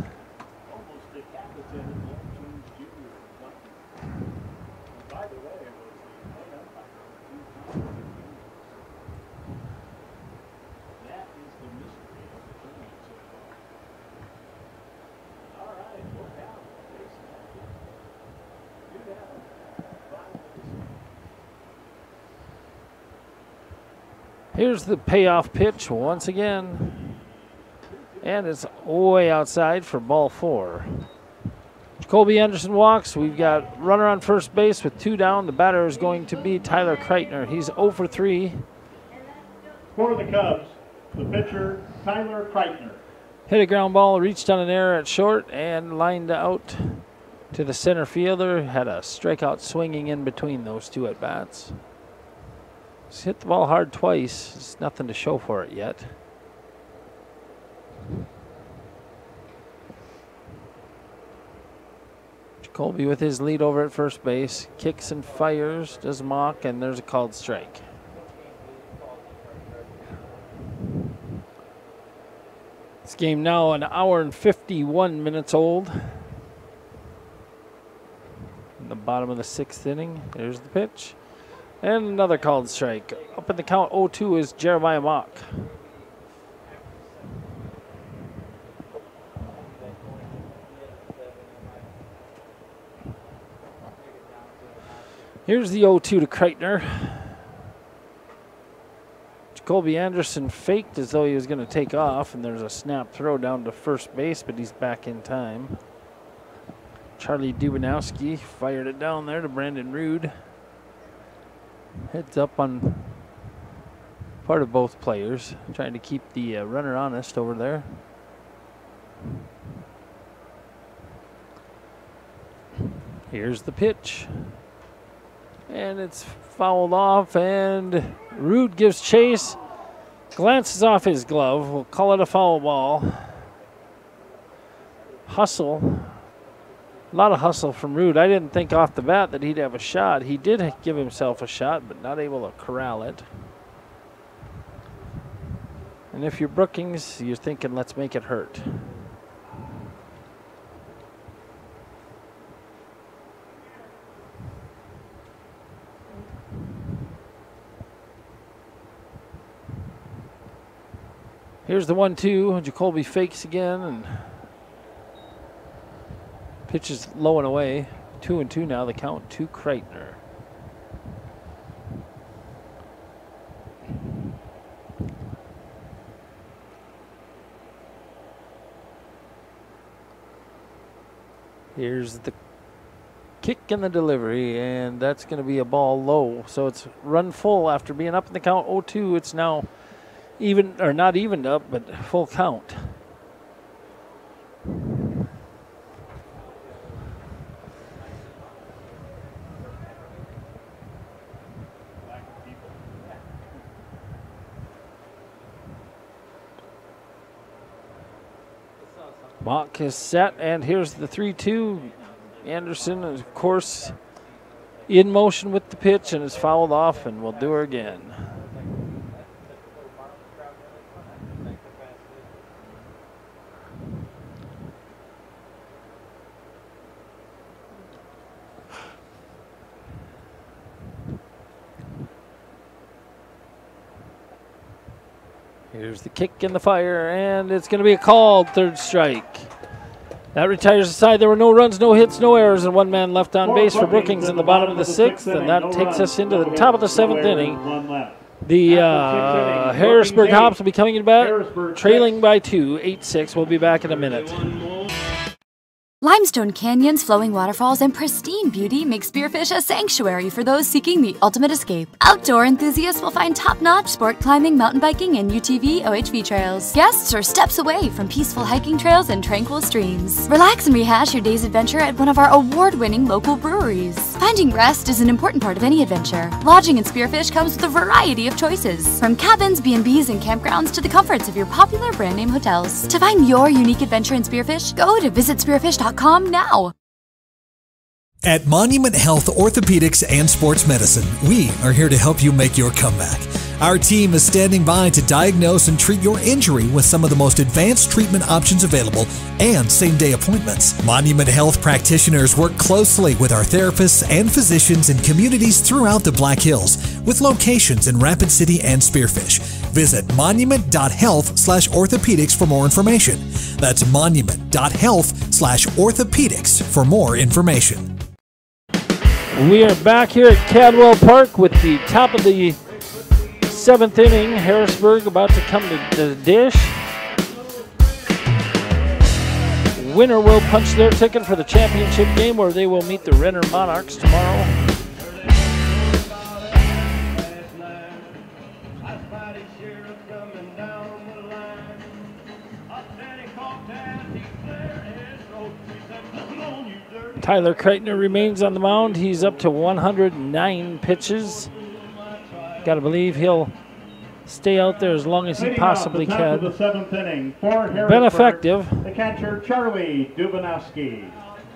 Here's the payoff pitch once again. And it's way outside for ball four. Jacoby Anderson walks. We've got runner on first base with two down. The batter is going to be Tyler Kreitner. He's oh for three. For the Cubs, the pitcher, Tyler Kreitner. Hit a ground ball, reached on an error at short, and lined out to the center fielder. Had a strikeout swinging in between those two at bats. He's hit the ball hard twice. There's nothing to show for it yet. Jacoby with his lead over at first base. Kicks and fires, does mock, and there's a called strike. This game now an hour and fifty-one minutes old. bottom of the sixth inning. There's the pitch. And another called strike. Up in the count oh two is Jeremiah Mock. Here's the oh two to Kreitner. Jacoby Anderson faked as though he was going to take off, and there's a snap throw down to first base, but he's back in time. Charlie Dubanowski fired it down there to Brandon Rude. Heads up on part of both players, trying to keep the uh, runner honest over there. Here's the pitch. And it's fouled off, and Rude gives chase, glances off his glove. We'll call it a foul ball. Hustle. A lot of hustle from Rude. I didn't think off the bat that he'd have a shot. He did give himself a shot, but not able to corral it. And if you're Brookings, you're thinking, let's make it hurt. Here's the one two. Jacoby fakes again and pitches low and away. Two and two now. The count to Kreitner. Here's the kick and the delivery, and that's going to be a ball low. So it's run full after being up in the count oh two. It's now even, or not evened up, but full count. Mock is set, and here's the three two. Anderson, of course, in motion with the pitch and is fouled off, and we'll do her again. Here's the kick in the fire, and it's going to be a called third strike. That retires the side. There were no runs, no hits, no errors, and one man left on base for Brookings in the bottom of the sixth, and that takes us into the top of the seventh inning. The uh, Harrisburg Hops will be coming in back, trailing by two, eight six. We'll be back in a minute. Limestone canyons, flowing waterfalls, and pristine beauty make Spearfish a sanctuary for those seeking the ultimate escape. Outdoor enthusiasts will find top-notch sport climbing, mountain biking, and U T V O H V trails. Guests are steps away from peaceful hiking trails and tranquil streams. Relax and rehash your day's adventure at one of our award-winning local breweries. Finding rest is an important part of any adventure. Lodging in Spearfish comes with a variety of choices, from cabins, B and B's, and campgrounds to the comforts of your popular brand-name hotels. To find your unique adventure in Spearfish, go to visit spearfish dot com now. At Monument Health Orthopedics and Sports Medicine, we are here to help you make your comeback. Our team is standing by to diagnose and treat your injury with some of the most advanced treatment options available and same-day appointments. Monument Health practitioners work closely with our therapists and physicians in communities throughout the Black Hills, with locations in Rapid City and Spearfish. Visit monument dot health slash orthopedics for more information. That's monument dot health slash orthopedics for more information. We are back here at Cadwell Park with the top of the seventh inning. Harrisburg about to come to the dish. Winner will punch their ticket for the championship game, where they will meet the Renner Monarchs tomorrow. Tyler Kreitner remains on the mound. He's up to one hundred nine pitches. Got to believe he'll stay out there as long as he possibly can. The seventh inning for Been effective. The catcher, Charlie Dubanowski.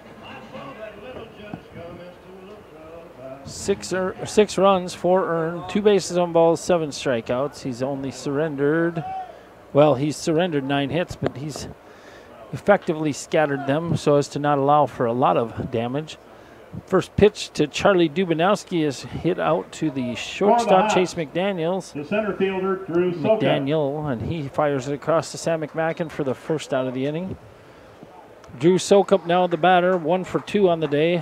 Six, er, six runs, four earned, two bases on balls, seven strikeouts. He's only surrendered, well, he's surrendered nine hits, but he's effectively scattered them so as to not allow for a lot of damage. First pitch to Charlie Dubinowski is hit out to the shortstop, Chase McDaniels. The center fielder, Drew Soka. McDaniel, and he fires it across to Sam McMacken for the first out of the inning. Drew Sokup now the batter, one for two on the day.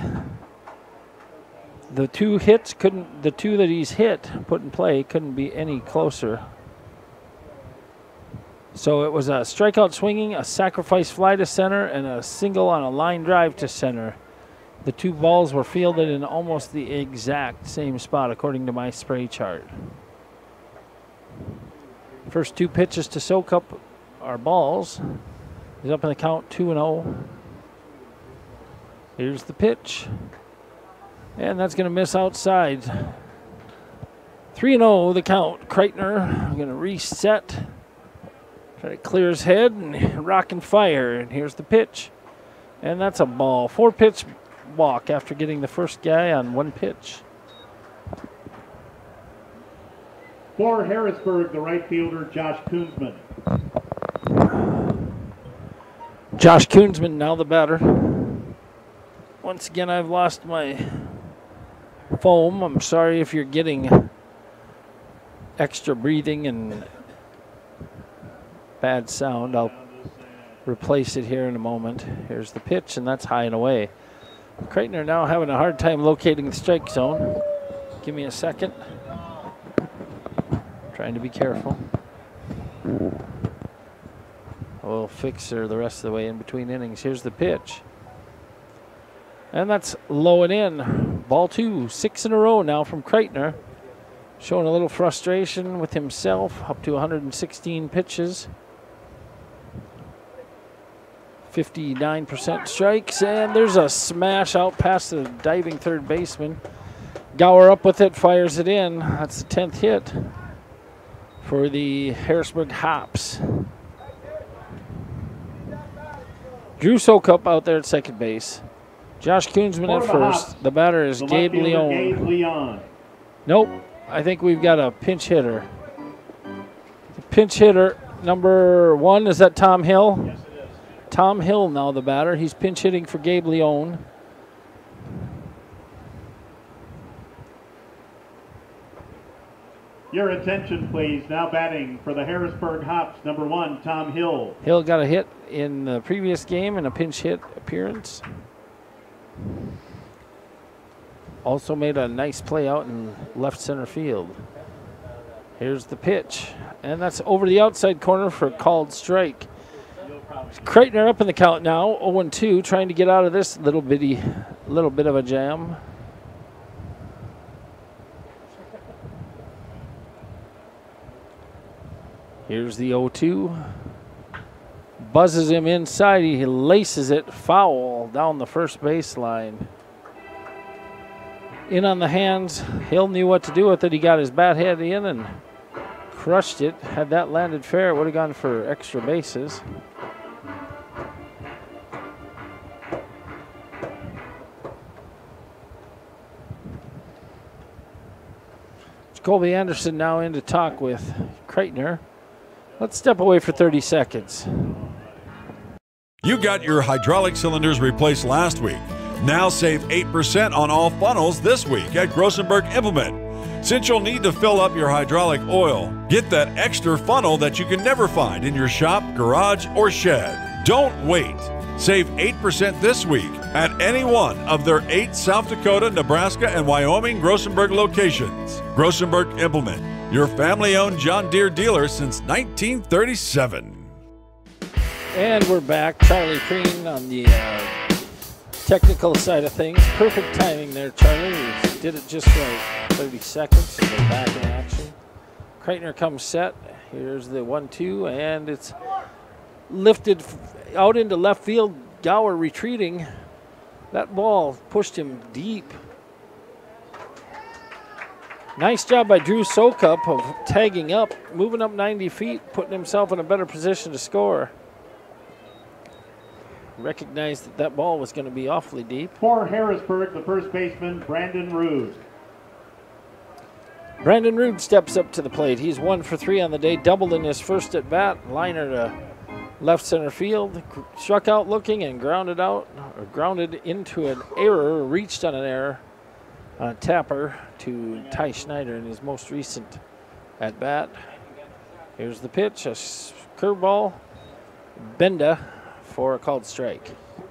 The two hits couldn't, the two that he's hit, put in play, couldn't be any closer. So it was a strikeout swinging, a sacrifice fly to center, and a single on a line drive to center. The two balls were fielded in almost the exact same spot, according to my spray chart. First two pitches to Sokup are balls. He's up in the count, two and oh. Here's the pitch. And that's going to miss outside. three and oh the count. Kreitner going to reset. Try to clear his head and rock and fire. And here's the pitch. And that's a ball. Four pitch walk after getting the first guy on one pitch. For Harrisburg, the right fielder, Josh Koonsman. Josh Koonsman now the batter. Once again, I've lost my foam. I'm sorry if you're getting extra breathing and bad sound. I'll replace it here in a moment. Here's the pitch, and that's high and away. Kreitner now having a hard time locating the strike zone. Give me a second. Trying to be careful. We'll fix her the rest of the way in between innings. Here's the pitch. And that's low and in. Ball two, six in a row now from Kreitner. Showing a little frustration with himself, up to one hundred sixteen pitches. fifty-nine percent strikes, and there's a smash out past the diving third baseman. Gower up with it, fires it in. That's the tenth hit for the Harrisburg Hops. Drew Sokup out there at second base. Josh Koonsman at first. The batter is Gabe Leon. Gabe Leon. Nope. I think we've got a pinch hitter. The pinch hitter number one, is that Tom Hill? Yes, it is. Tom Hill now the batter. He's pinch hitting for Gabe Leon. Your attention, please. Now batting for the Harrisburg Hops, number one, Tom Hill. Hill got a hit in the previous game and a pinch hit appearance. Also made a nice play out in left center field. Here's the pitch, and that's over the outside corner for a called strike. Kreitner up in the count now, oh and two, trying to get out of this little bitty, little bit of a jam. Here's the oh two. Buzzes him inside. He laces it foul down the first baseline. In on the hands. Hill knew what to do with it. He got his bat head in and crushed it. Had that landed fair, it would have gone for extra bases. Colby Anderson now in to talk with Kreitner. Let's step away for thirty seconds. You got your hydraulic cylinders replaced last week. Now save eight percent on all funnels this week at Grossenberg Implement. Since you'll need to fill up your hydraulic oil, get that extra funnel that you can never find in your shop, garage, or shed. Don't wait. Save eight percent this week at any one of their eight South Dakota, Nebraska, and Wyoming Grossenberg locations. Grossenberg Implement, your family-owned John Deere dealer since nineteen thirty-seven. And we're back. Charlie Preen on the uh, technical side of things. Perfect timing there, Charlie. We did it just right. thirty seconds, so we're back in action. Kreitner comes set. Here's the one two, and it's lifted out into left field. Gower retreating. That ball pushed him deep. Nice job by Drew Sokup of tagging up, moving up ninety feet, putting himself in a better position to score. Recognized that that ball was going to be awfully deep. For Harrisburg, the first baseman, Brandon Rude. Brandon Rude steps up to the plate. He's one for three on the day, doubled in his first at bat. Liner to Left center field, struck out looking and grounded out, or grounded into an error, reached on an error, on a tapper to Ty Schneider in his most recent at bat. Here's the pitch, a curveball, Benda for a called strike.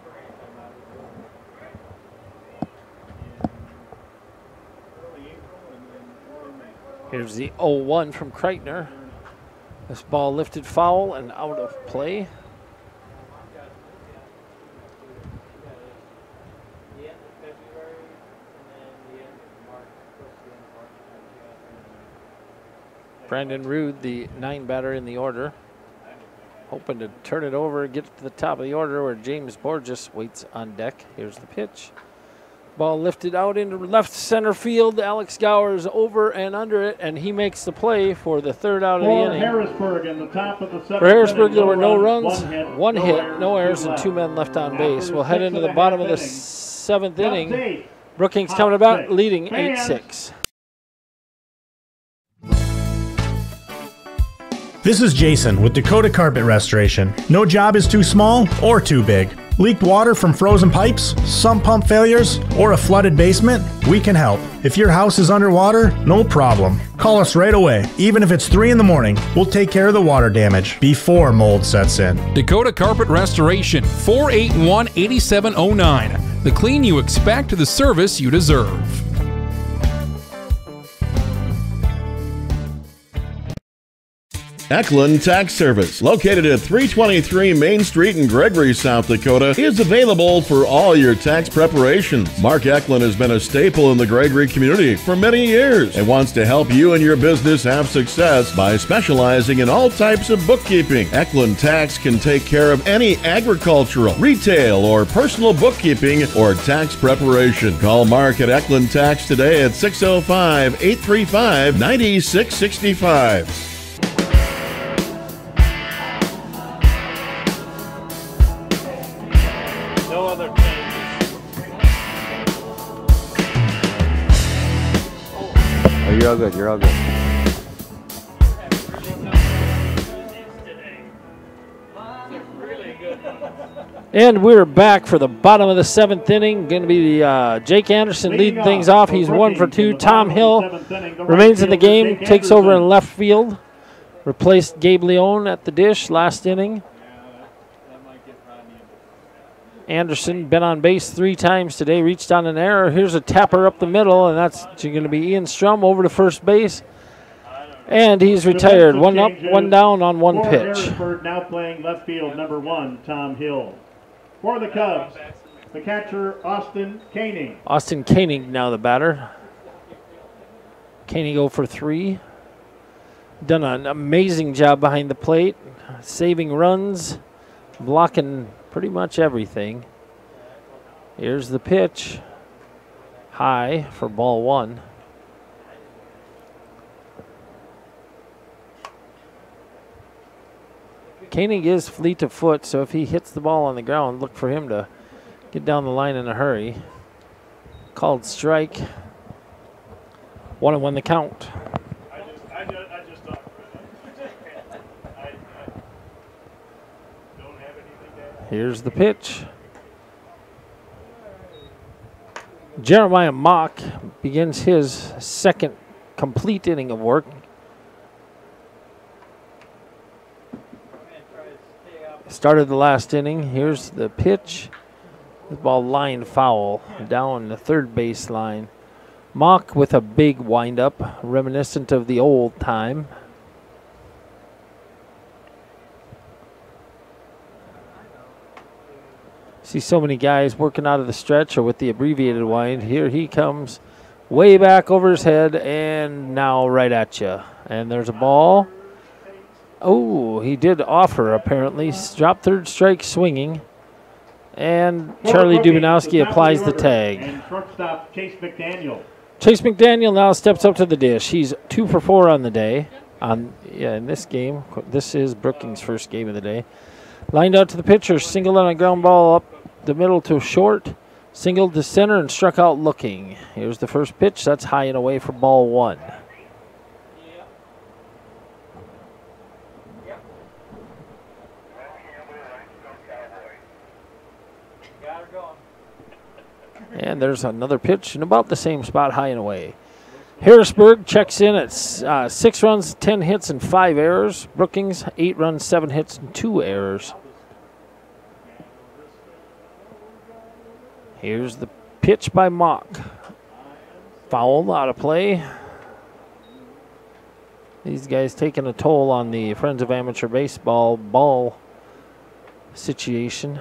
Here's the oh one from Kreitner. This ball lifted foul and out of play. Brandon Rude, the nine batter in the order, hoping to turn it over, get to the top of the order where James Borges waits on deck. Here's the pitch. Ball lifted out into left center field. Alex Gower's over and under it, and he makes the play for the third out of the For inning. Harrisburg in the top of the seventh For Harrisburg, inning, there were no runs, runs, one hit, one no hit, errors, no errors, two and two men left on After base. the We'll head sixth into and the a bottom half of the inning. seventh Top inning. eight. Brookings Top coming about, six. leading Fans. eight six. This is Jason with Dakota Carpet Restoration. No job is too small or too big. Leaked water from frozen pipes, sump pump failures, or a flooded basement? We can help. If your house is underwater, no problem. Call us right away. Even if it's three in the morning, we'll take care of the water damage before mold sets in. Dakota Carpet Restoration, four eight one, eight seven zero nine. The clean you expect, the service you deserve. Eklund Tax Service, located at three twenty-three Main Street in Gregory, South Dakota, is available for all your tax preparations. Mark Eklund has been a staple in the Gregory community for many years and wants to help you and your business have success by specializing in all types of bookkeeping. Eklund Tax can take care of any agricultural, retail, or personal bookkeeping or tax preparation. Call Mark at Eklund Tax today at six oh five, eight three five, nine six six five. You're all good, you're all good. And we're back for the bottom of the seventh inning. Going to be the, uh, Jake Anderson leading things off. He's one for two. Tom Hill remains in the game, takes over in left field. Replaced Gabe Leone at the dish last inning. Anderson been on base three times today, reached on an error. Here's a tapper up the middle, and that's going to be Ian Strum over to first base. And he's retired. One up, one down on one For pitch. Harrisburg now playing left field, number one, Tom Hill. For the Cubs, the catcher, Austin Koenig. Austin Koenig now the batter. Koenig oh for three. Done an amazing job behind the plate, saving runs, blocking pretty much everything. Here's the pitch. High for ball one. Koenig is fleet of foot, so if he hits the ball on the ground, look for him to get down the line in a hurry. Called strike. One and one the count. Here's the pitch. Jeremiah Mock begins his second complete inning of work. Started the last inning. Here's the pitch. The ball lined foul down the third base line. Mock with a big windup, reminiscent of the old time. See so many guys working out of the stretch or with the abbreviated wind. Here he comes way back over his head and now right at you. And there's a ball. Oh, he did offer apparently. Drop third strike swinging. And Charlie Dubinowski applies the tag. And shortstop Chase McDaniel. Chase McDaniel now steps up to the dish. He's two for four on the day. On yeah, in this game, this is Brookings' first game of the day. Lined out to the pitcher, singled on a ground ball up the middle to short, singled to center and struck out looking. Here's the first pitch. That's high and away for ball one. And there's another pitch in about the same spot, high and away. Harrisburg checks in at uh, six runs, ten hits, and five errors. Brookings, eight runs, seven hits, and two errors. Here's the pitch by Mock. Foul, out of play. These guys taking a toll on the Friends of Amateur Baseball ball situation.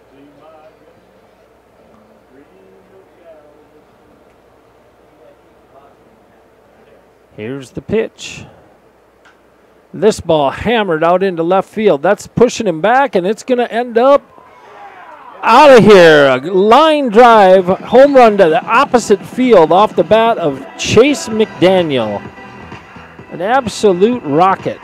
Here's the pitch. This ball hammered out into left field. That's pushing him back, and it's going to end up out of here. A line drive, home run to the opposite field off the bat of Chase McDaniel. An absolute rocket.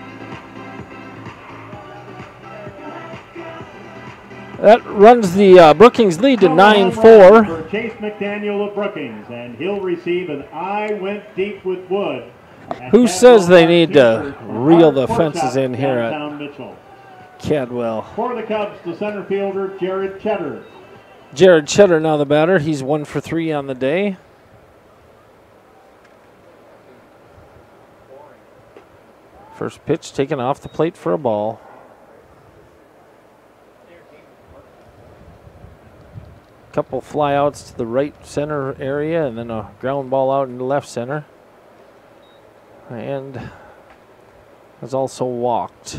That runs the uh, Brookings lead to nine four. For Chase McDaniel of Brookings, and he'll receive an I went deep with wood. Who says they need to reel the fences in here at Cadwell? For the Cubs, the center fielder, Jared Cheddar. Jared Cheddar now the batter. He's one for three on the day. First pitch taken off the plate for a ball. Couple flyouts to the right center area and then a ground ball out into left center. And has also walked.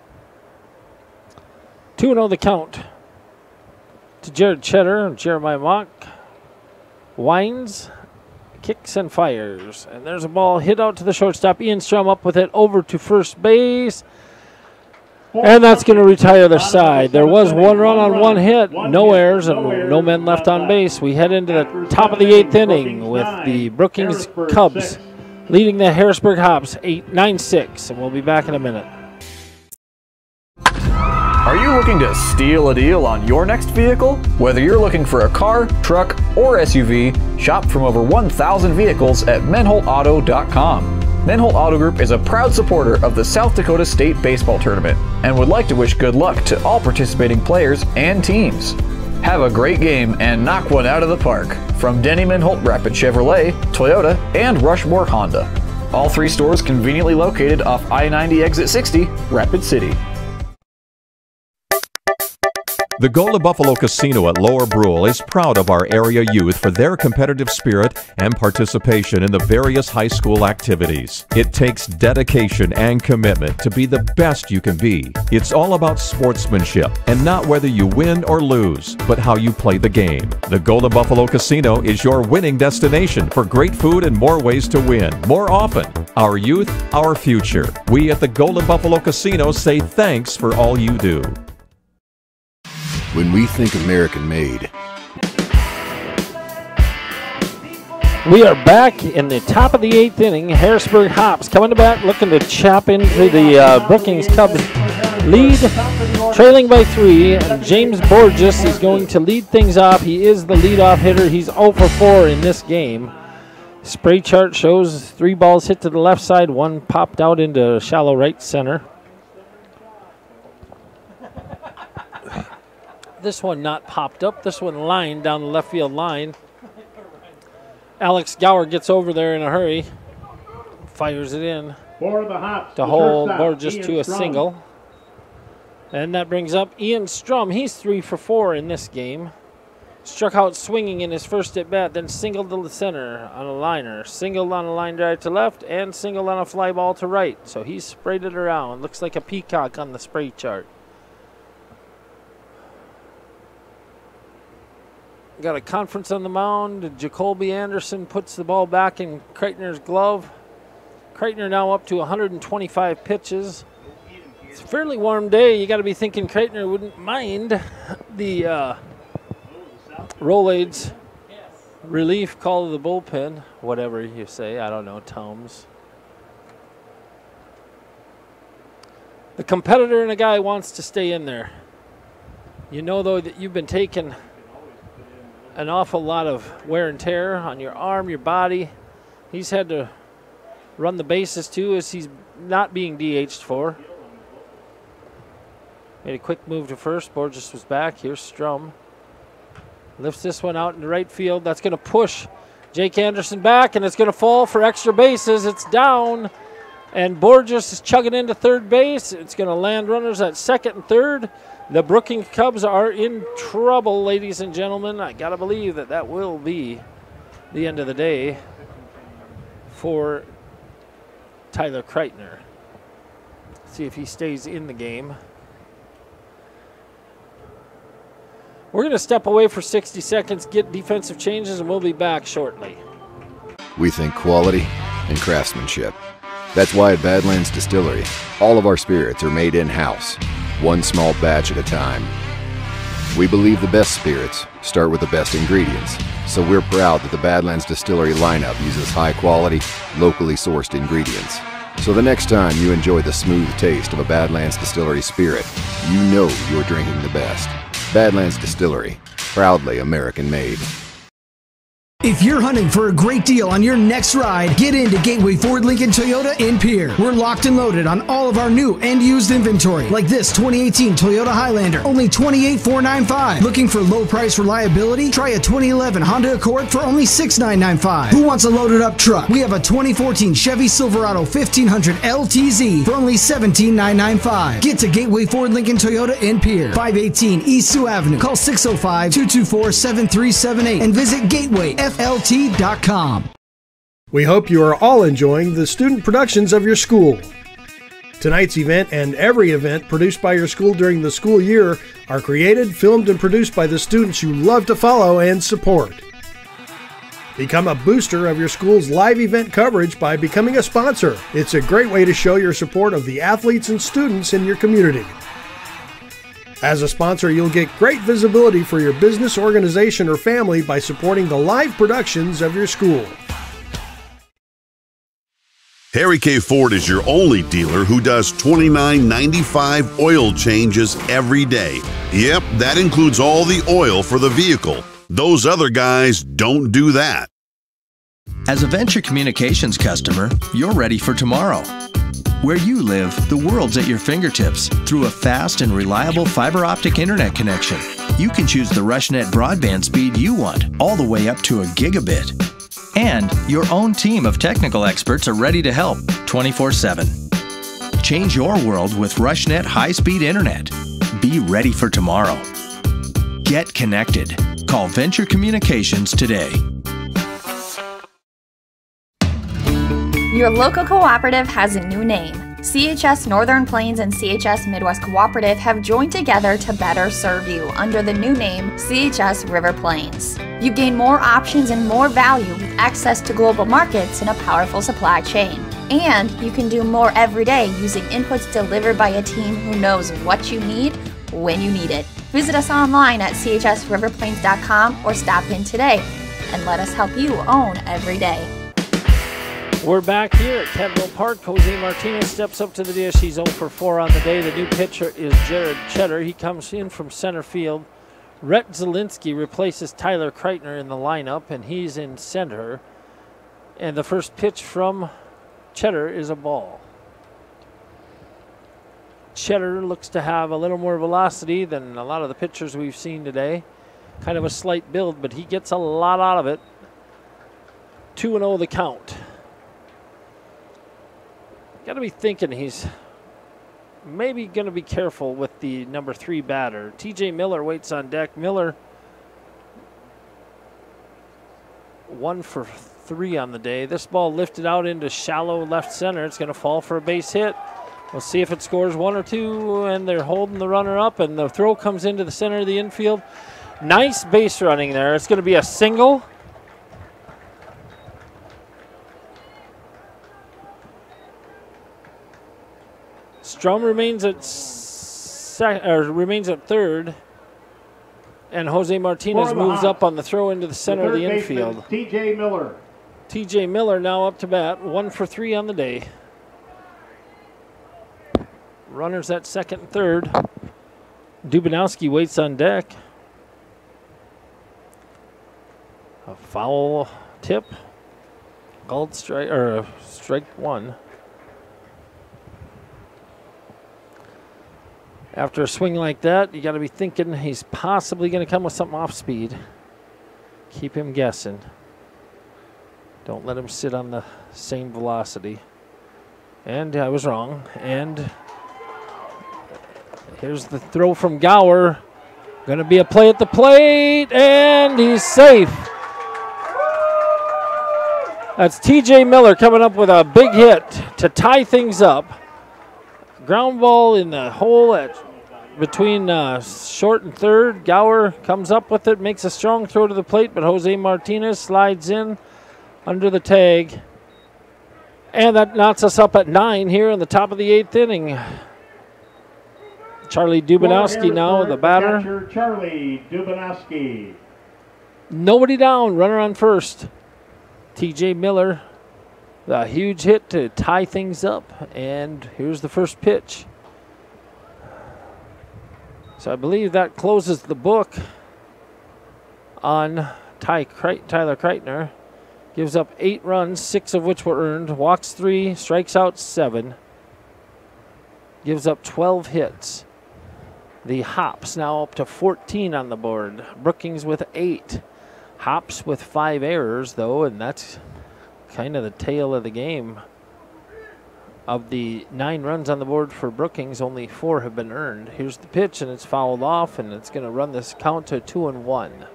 two and oh the count to Jared Cheddar and Jeremiah Mock. Winds, kicks and fires. And there's a ball hit out to the shortstop. Ian Strum up with it over to first base. And that's going to retire their side. There was one run on one hit, no errors, and no men left on base. We head into the top of the eighth inning with the Brookings Cubs leading the Harrisburg Hops eight nine six, and we'll be back in a minute. Are you looking to steal a deal on your next vehicle? Whether you're looking for a car, truck, or S U V, shop from over one thousand vehicles at menholt auto dot com. Menholt Auto Group is a proud supporter of the South Dakota State Baseball Tournament and would like to wish good luck to all participating players and teams. Have a great game and knock one out of the park from Denny Menholt Rapid Chevrolet, Toyota, and Rushmore Honda. All three stores conveniently located off I ninety Exit sixty, Rapid City. The Golden Buffalo Casino at Lower Brule is proud of our area youth for their competitive spirit and participation in the various high school activities. It takes dedication and commitment to be the best you can be. It's all about sportsmanship and not whether you win or lose, but how you play the game. The Golden Buffalo Casino is your winning destination for great food and more ways to win, more often. Our youth, our future. We at the Golden Buffalo Casino say thanks for all you do. When we think American made. We are back in the top of the eighth inning. Harrisburg Hops coming to bat, looking to chop into the uh, Brookings Cubs lead, trailing by three. And James Borges is going to lead things off. He is the leadoff hitter. He's oh for four in this game. Spray chart shows three balls hit to the left side, one popped out into shallow right center. This one not popped up. This one lined down the left field line. Alex Gower gets over there in a hurry. Fires it in. For the Hops, to hold Borges to a single. And that brings up Ian Strum. He's three for four in this game. Struck out swinging in his first at bat, then singled to the center on a liner. Singled on a line drive to left and singled on a fly ball to right. So he sprayed it around. Looks like a peacock on the spray chart. Got a conference on the mound. Jacoby Anderson puts the ball back in Kreitner's glove. Kreitner now up to one hundred twenty-five pitches. It's a fairly warm day. You got to be thinking Kreitner wouldn't mind the uh, Rolaids relief call of the bullpen, whatever you say. I don't know, Tums. The competitor and a guy wants to stay in there. You know, though, that you've been taking an awful lot of wear and tear on your arm, your body. He's had to run the bases too, as he's not being D H'd for. Made a quick move to first. Borges was back. Here's Strum. Lifts this one out into right field. That's going to push Jake Anderson back, and it's going to fall for extra bases. It's down, and Borges is chugging into third base. It's going to land runners at second and third. The Brookings Cubs are in trouble, ladies and gentlemen. I got to believe that that will be the end of the day for Tyler Kreitner. See if he stays in the game. We're going to step away for sixty seconds, get defensive changes, and we'll be back shortly. We think quality and craftsmanship. That's why at Badlands Distillery, all of our spirits are made in-house, one small batch at a time. We believe the best spirits start with the best ingredients, so we're proud that the Badlands Distillery lineup uses high-quality, locally sourced ingredients. So the next time you enjoy the smooth taste of a Badlands Distillery spirit, you know you're drinking the best. Badlands Distillery, proudly American-made. If you're hunting for a great deal on your next ride, get into Gateway Ford Lincoln Toyota in Pierre. We're locked and loaded on all of our new and used inventory, like this twenty eighteen Toyota Highlander, only twenty-eight thousand four hundred ninety-five dollars. Looking for low price reliability? Try a twenty eleven Honda Accord for only six thousand nine hundred ninety-five dollars. Who wants a loaded up truck? We have a twenty fourteen Chevy Silverado fifteen hundred L T Z for only seventeen thousand nine hundred ninety-five dollars. Get to Gateway Ford Lincoln Toyota in Pierre, five eighteen East Sioux Avenue. Call six oh five, two two four, seven three seven eight and visit gateway f l t dot com. We hope you are all enjoying the student productions of your school. Tonight's event and every event produced by your school during the school year are created, filmed, and produced by the students you love to follow and support. Become a booster of your school's live event coverage by becoming a sponsor. It's a great way to show your support of the athletes and students in your community. As a sponsor, you'll get great visibility for your business, organization, or family by supporting the live productions of your school. Harry K. Ford is your only dealer who does twenty-nine ninety-five oil changes every day. Yep, that includes all the oil for the vehicle. Those other guys don't do that. As a Venture Communications customer, you're ready for tomorrow. Where you live, the world's at your fingertips through a fast and reliable fiber optic internet connection. You can choose the RushNet broadband speed you want, all the way up to a gigabit. And your own team of technical experts are ready to help twenty-four seven. Change your world with RushNet high-speed internet. Be ready for tomorrow. Get connected. Call Venture Communications today. Your local cooperative has a new name. C H S Northern Plains and C H S Midwest Cooperative have joined together to better serve you under the new name C H S River Plains. You gain more options and more value with access to global markets and a powerful supply chain. And you can do more every day using inputs delivered by a team who knows what you need when you need it. Visit us online at c h s river plains dot com or stop in today and let us help you own every day. We're back here at Cadwell Park. Jose Martinez steps up to the dish. He's oh for four on the day. The new pitcher is Jared Cheddar. He comes in from center field. Rhett Zielinski replaces Tyler Kreitner in the lineup, and he's in center. And the first pitch from Cheddar is a ball. Cheddar looks to have a little more velocity than a lot of the pitchers we've seen today. Kind of a slight build, but he gets a lot out of it. two and oh the count. Got to be thinking he's maybe going to be careful with the number three batter. T J Miller waits on deck. Miller one for three on the day. This ball lifted out into shallow left center. It's going to fall for a base hit. We'll see if it scores one or two, and they're holding the runner up, and the throw comes into the center of the infield. Nice base running there. It's going to be a single. Strum remains at sec or remains at third, and Jose Martinez moves up on the throw into the center of the infield. T J Miller. T J Miller now up to bat, one for three on the day. Runners at second and third. Dubinowski waits on deck. A foul tip. Called strike or strike one. After a swing like that, you got to be thinking he's possibly going to come with something off speed. Keep him guessing. Don't let him sit on the same velocity. And I was wrong. And here's the throw from Gower. Going to be a play at the plate, and he's safe. That's T J Miller coming up with a big hit to tie things up. Ground ball in the hole at between uh, short and third. Gower comes up with it, makes a strong throw to the plate, but Jose Martinez slides in under the tag. And that knocks us up at nine here in the top of the eighth inning. Charlie Dubanowski now, the batter. Catcher, Charlie Dubanowski. Nobody down, runner on first. T J Miller, a huge hit to tie things up. And here's the first pitch. So I believe that closes the book on Ty Kreit- Tyler Kreitner. Gives up eight runs, six of which were earned. Walks three, strikes out seven. Gives up twelve hits. The Hops now up to fourteen on the board. Brookings with eight. Hops with five errors, though, and that's kind of the tail of the game. Of the nine runs on the board for Brookings, only four have been earned. Here's the pitch, and it's fouled off, and it's going to run this count to two and one.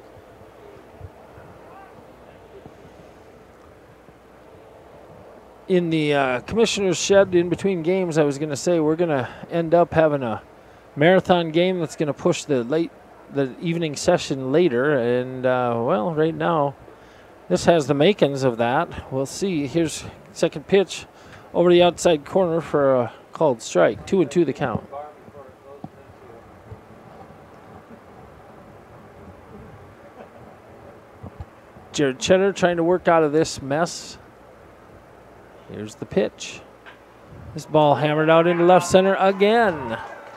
In the uh, commissioner's shed in between games, I was going to say we're going to end up having a marathon game that's going to push the late, the evening session later. And, uh, well, right now, this has the makings of that. We'll see. Here's second pitch over the outside corner for a called strike. Two and two the count. Jared Cheddar trying to work out of this mess. Here's the pitch. This ball hammered out into left center again.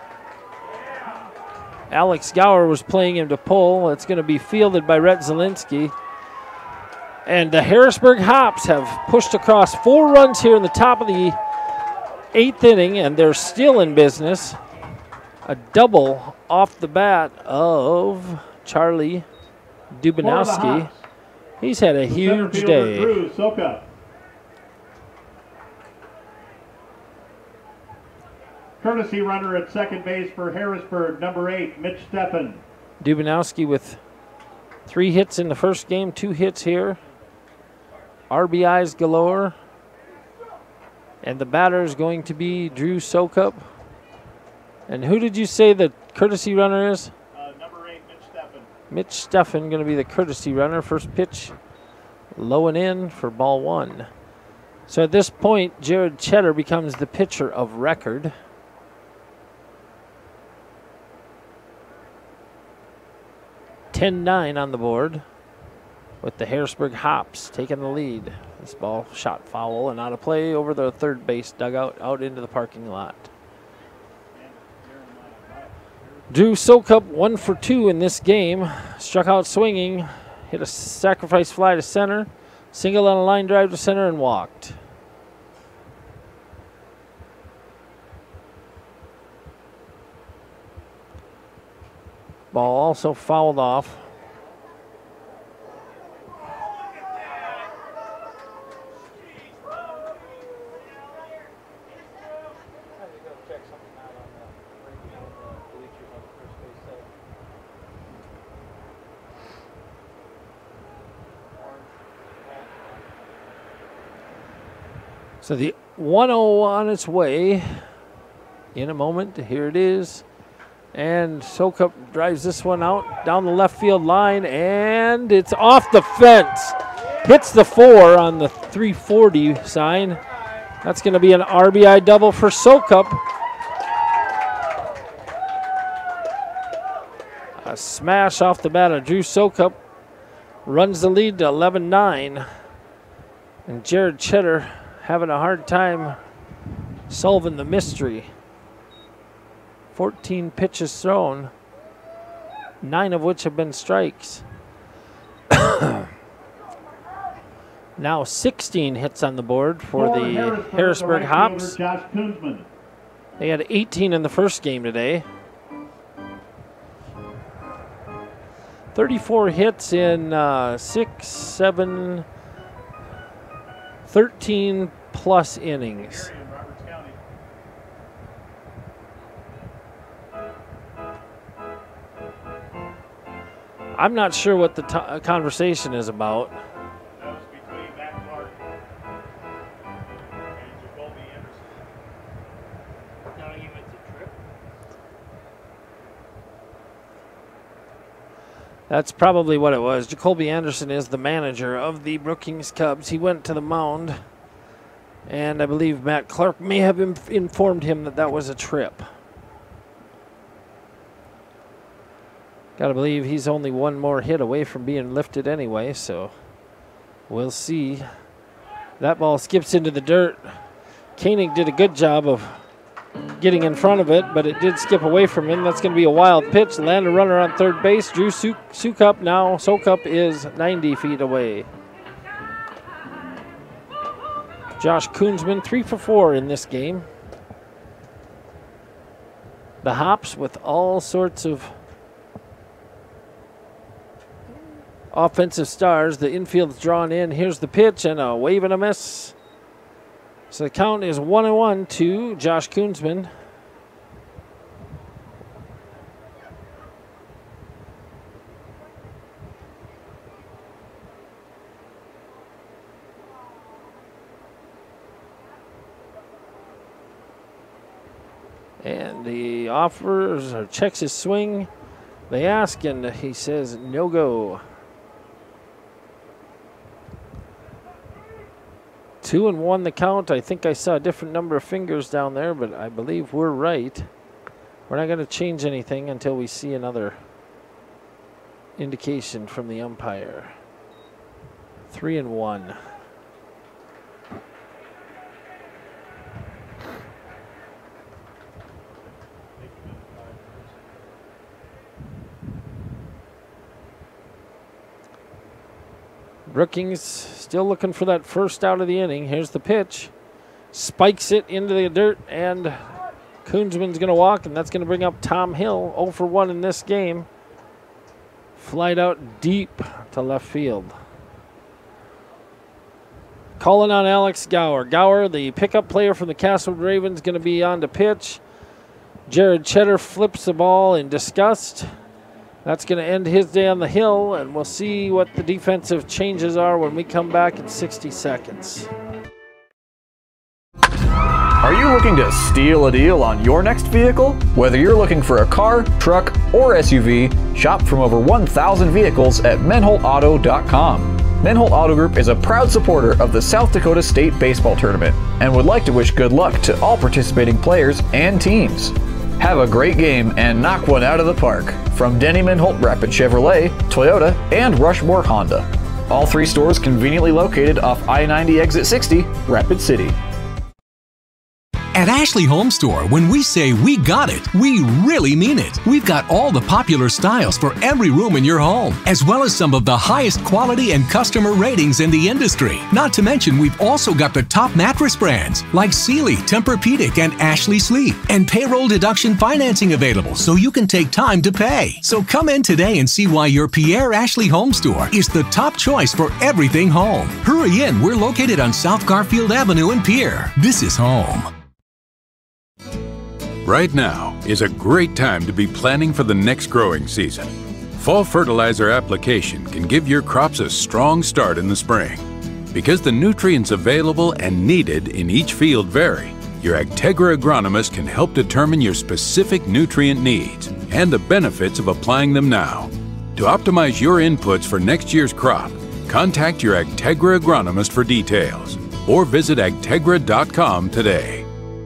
Alex Gower was playing him to pull. It's going to be fielded by Rhett Zielinski. And the Harrisburg Hops have pushed across four runs here in the top of the eighth inning, and they're still in business. A double off the bat of Charlie Dubanowski. He's had a huge day. Drew Soka. Courtesy runner at second base for Harrisburg, number eight, Mitch Steffen. Dubanowski with three hits in the first game, two hits here. R B Is galore. And the batter is going to be Drew Sokup. And who did you say the courtesy runner is? Uh, number eight, Mitch Steffen. Mitch Steffen going to be the courtesy runner. First pitch low and in for ball one. So at this point, Jared Cheddar becomes the pitcher of record. ten nine on the board with the Harrisburg Hops taking the lead. This ball shot foul and out of play over the third base dugout out into the parking lot. Drew Sokup one for two in this game. Struck out swinging, hit a sacrifice fly to center, single on a line drive to center and walked. Ball also fouled off. So the one oh on its way in a moment. Here it is. And Sokup drives this one out down the left field line, and it's off the fence. Hits the four on the three forty sign. That's going to be an R B I double for Sokup. A smash off the bat of Drew Sokup runs the lead to eleven nine. And Jared Cheddar having a hard time solving the mystery. fourteen pitches thrown, nine of which have been strikes. Now sixteen hits on the board for, for the Harrisburg, Harrisburg Hops. Josh Koonsman. They had eighteen in the first game today. thirty-four hits in uh, six, seven, thirteen plus innings. I'm not sure what the t- conversation is about. That was between Matt Clark and Jacoby Anderson. Telling him it's a trip. That's probably what it was. Jacoby Anderson is the manager of the Brookings Cubs. He went to the mound, and I believe Matt Clark may have inf- informed him that that was a trip. Gotta believe he's only one more hit away from being lifted anyway, so we'll see. That ball skips into the dirt. Koenig did a good job of getting in front of it, but it did skip away from him. That's going to be a wild pitch. Land a runner on third base. Drew Sukup now. Sukup is ninety feet away. Josh Koonsman, three for four in this game. The hops with all sorts of offensive stars. The infield's drawn in. Here's the pitch and a wave and a miss. So the count is one and one to Josh Koonsman. And the offers or checks his swing. They ask, and he says no go. Two and one the count. I think I saw a different number of fingers down there, but I believe we're right. We're not going to change anything until we see another indication from the umpire. Three and one. Brookings still looking for that first out of the inning. Here's the pitch. Spikes it into the dirt, and Koonsman's going to walk, and that's going to bring up Tom Hill, oh for one in this game. Flied out deep to left field. Calling on Alex Gower. Gower, the pickup player from the Castlewood Ravens, going to be on to pitch. Jared Cheddar flips the ball in disgust. That's going to end his day on the hill, and we'll see what the defensive changes are when we come back in sixty seconds. Are you looking to steal a deal on your next vehicle? Whether you're looking for a car, truck, or S U V, shop from over one thousand vehicles at menholt auto dot com. Menholt Auto Group is a proud supporter of the South Dakota State Baseball Tournament and would like to wish good luck to all participating players and teams. Have a great game and knock one out of the park from Denny Menholt Rapid Chevrolet, Toyota, and Rushmore Honda. All three stores conveniently located off I ninety Exit sixty, Rapid City. At Ashley Home Store, when we say we got it, we really mean it. We've got all the popular styles for every room in your home, as well as some of the highest quality and customer ratings in the industry. Not to mention, we've also got the top mattress brands like Sealy, Tempur-Pedic, and Ashley Sleep, and payroll deduction financing available so you can take time to pay. So come in today and see why your Pierre Ashley Home Store is the top choice for everything home. Hurry in, we're located on South Garfield Avenue in Pierre. This is home. Right now is a great time to be planning for the next growing season. Fall fertilizer application can give your crops a strong start in the spring. Because the nutrients available and needed in each field vary, your Agtegra agronomist can help determine your specific nutrient needs and the benefits of applying them now. To optimize your inputs for next year's crop, contact your Agtegra agronomist for details or visit agtegra dot com today.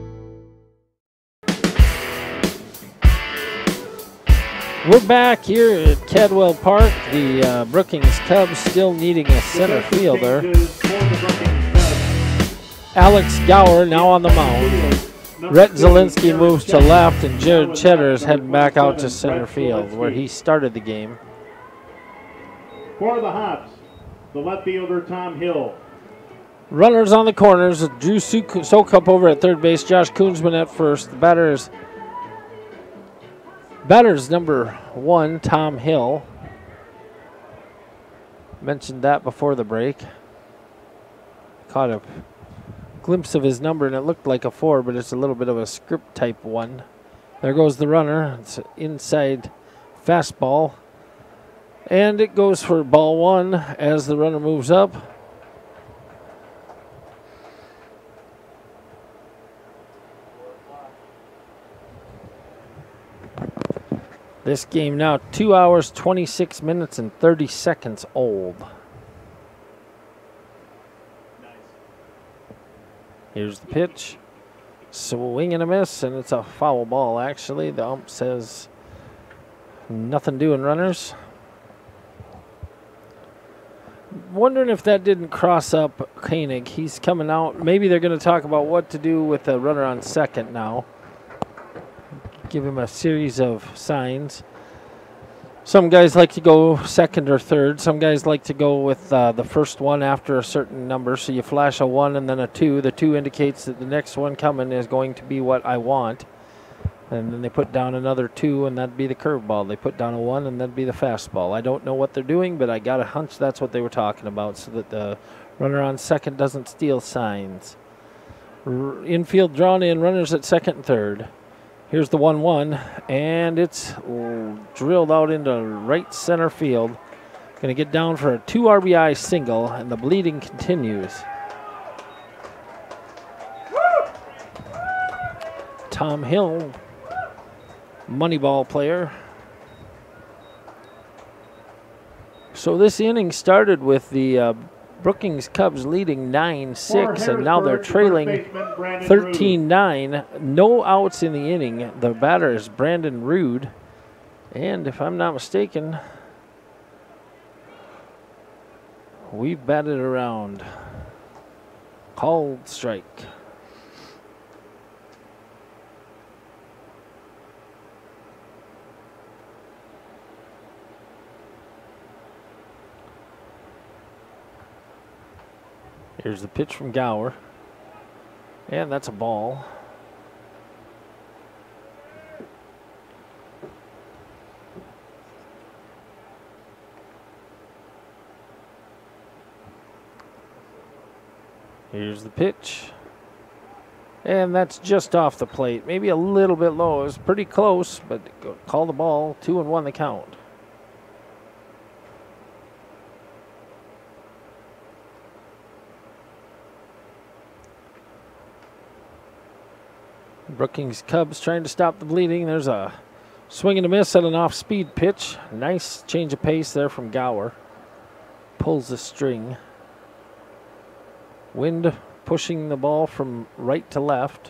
We're back here at Cadwell Park. The uh, Brookings Cubs still needing a center fielder. Alex Gower now on the mound. Rhett Zielinski moves to left, and Jared Cheddar is heading back out to center field, where he started the game. For the Hops, the left fielder Tom Hill. Runners on the corners. Drew Sukup over at third base. Josh Koonsman at first. The batter is Batter's number one, Tom Hill. Mentioned that before the break. Caught a glimpse of his number, and it looked like a four, but it's a little bit of a script type one. There goes the runner. It's inside fastball. And it goes for ball one as the runner moves up. This game now two hours, twenty-six minutes, and thirty seconds old. Here's the pitch. Swing and a miss, and it's a foul ball, actually. The ump says nothing doing, runners. Wondering if that didn't cross up Koenig. He's coming out. Maybe they're going to talk about what to do with the runner on second now. Give him a series of signs. Some guys like to go second or third. Some guys like to go with uh, the first one after a certain number. So you flash a one and then a two. The two indicates that the next one coming is going to be what I want. And then they put down another two, and that'd be the curveball. They put down a one, and that'd be the fastball. I don't know what they're doing, but I got a hunch that's what they were talking about, so that the runner on second doesn't steal signs. R- infield drawn in, runners at second and third. Here's the one one, and it's drilled out into right center field. Going to get down for a two R B I single, and the bleeding continues. Tom Hill, Moneyball player. So this inning started with the uh, Brookings Cubs leading nine six, and now they're trailing thirteen nine. No outs in the inning. The batter is Brandon Rude. And if I'm not mistaken, we've batted around. Called strike. Here's the pitch from Gower. And that's a ball. Here's the pitch. And that's just off the plate. Maybe a little bit low. It was pretty close, but call the ball. Two and one the count. Brookings Cubs trying to stop the bleeding. There's a swing and a miss at an off-speed pitch. Nice change of pace there from Gower. Pulls the string. Wind pushing the ball from right to left.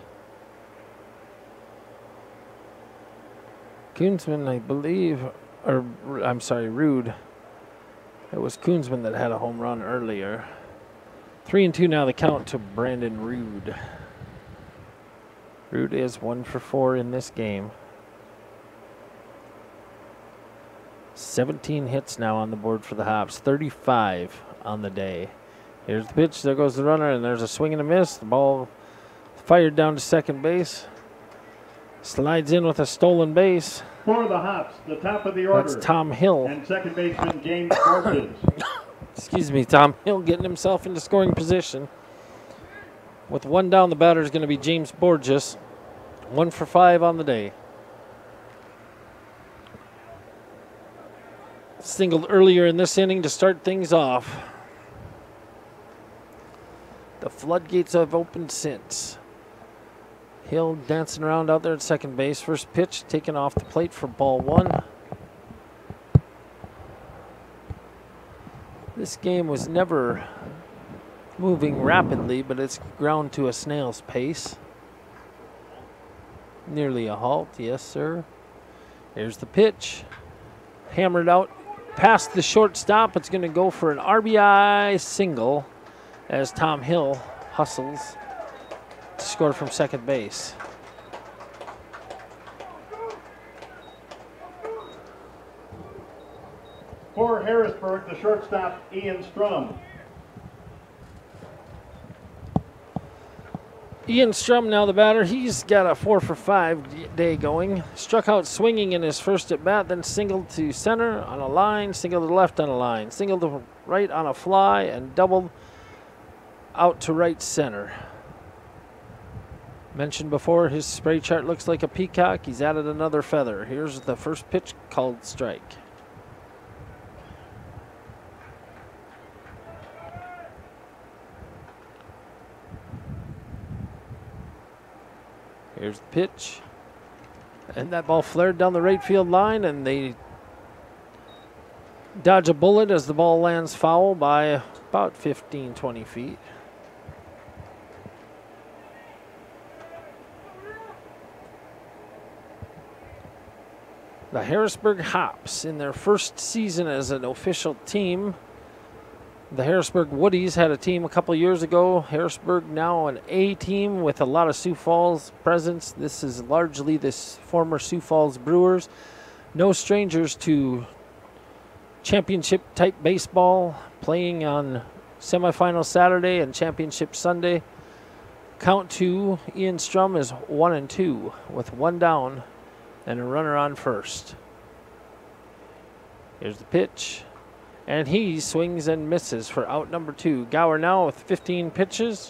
Koonsman, I believe, or I'm sorry, Rude. It was Koonsman that had a home run earlier. Three and two now the count to Brandon Rude. Rude is one for four in this game. seventeen hits now on the board for the Hops. thirty-five on the day. Here's the pitch. There goes the runner, and there's a swing and a miss. The ball fired down to second base. Slides in with a stolen base. For the Hops, the top of the order. That's Tom Hill. And second baseman James Borges. Excuse me, Tom Hill getting himself into scoring position. With one down, the batter is going to be James Borges. One for five on the day. Singled earlier in this inning to start things off. The floodgates have opened since. Hill dancing around out there at second base. First pitch taken off the plate for ball one. This game was never moving rapidly, but it's ground to a snail's pace. Nearly a halt, yes, sir. Here's the pitch. Hammered out past the shortstop. It's going to go for an R B I single as Tom Hill hustles to score from second base. For Harrisburg, the shortstop Ian Strum. Ian Strum now the batter. He's got a four for five day going. Struck out swinging in his first at bat, then singled to center on a line, singled to the left on a line, singled to right on a fly, and doubled out to right center. Mentioned before, his spray chart looks like a peacock. He's added another feather. Here's the first pitch, called strike. Here's the pitch. And that ball flared down the right field line, and they dodge a bullet as the ball lands foul by about fifteen, twenty feet. The Harrisburg Hops, in their first season as an official team. The Harrisburg Woodies had a team a couple years ago. Harrisburg now an A team with a lot of Sioux Falls presence. This is largely this former Sioux Falls Brewers. No strangers to championship type baseball, playing on semifinal Saturday and championship Sunday. Count two, Ian Strum is one and two with one down and a runner on first. Here's the pitch. And he swings and misses for out number two. Gower now with fifteen pitches.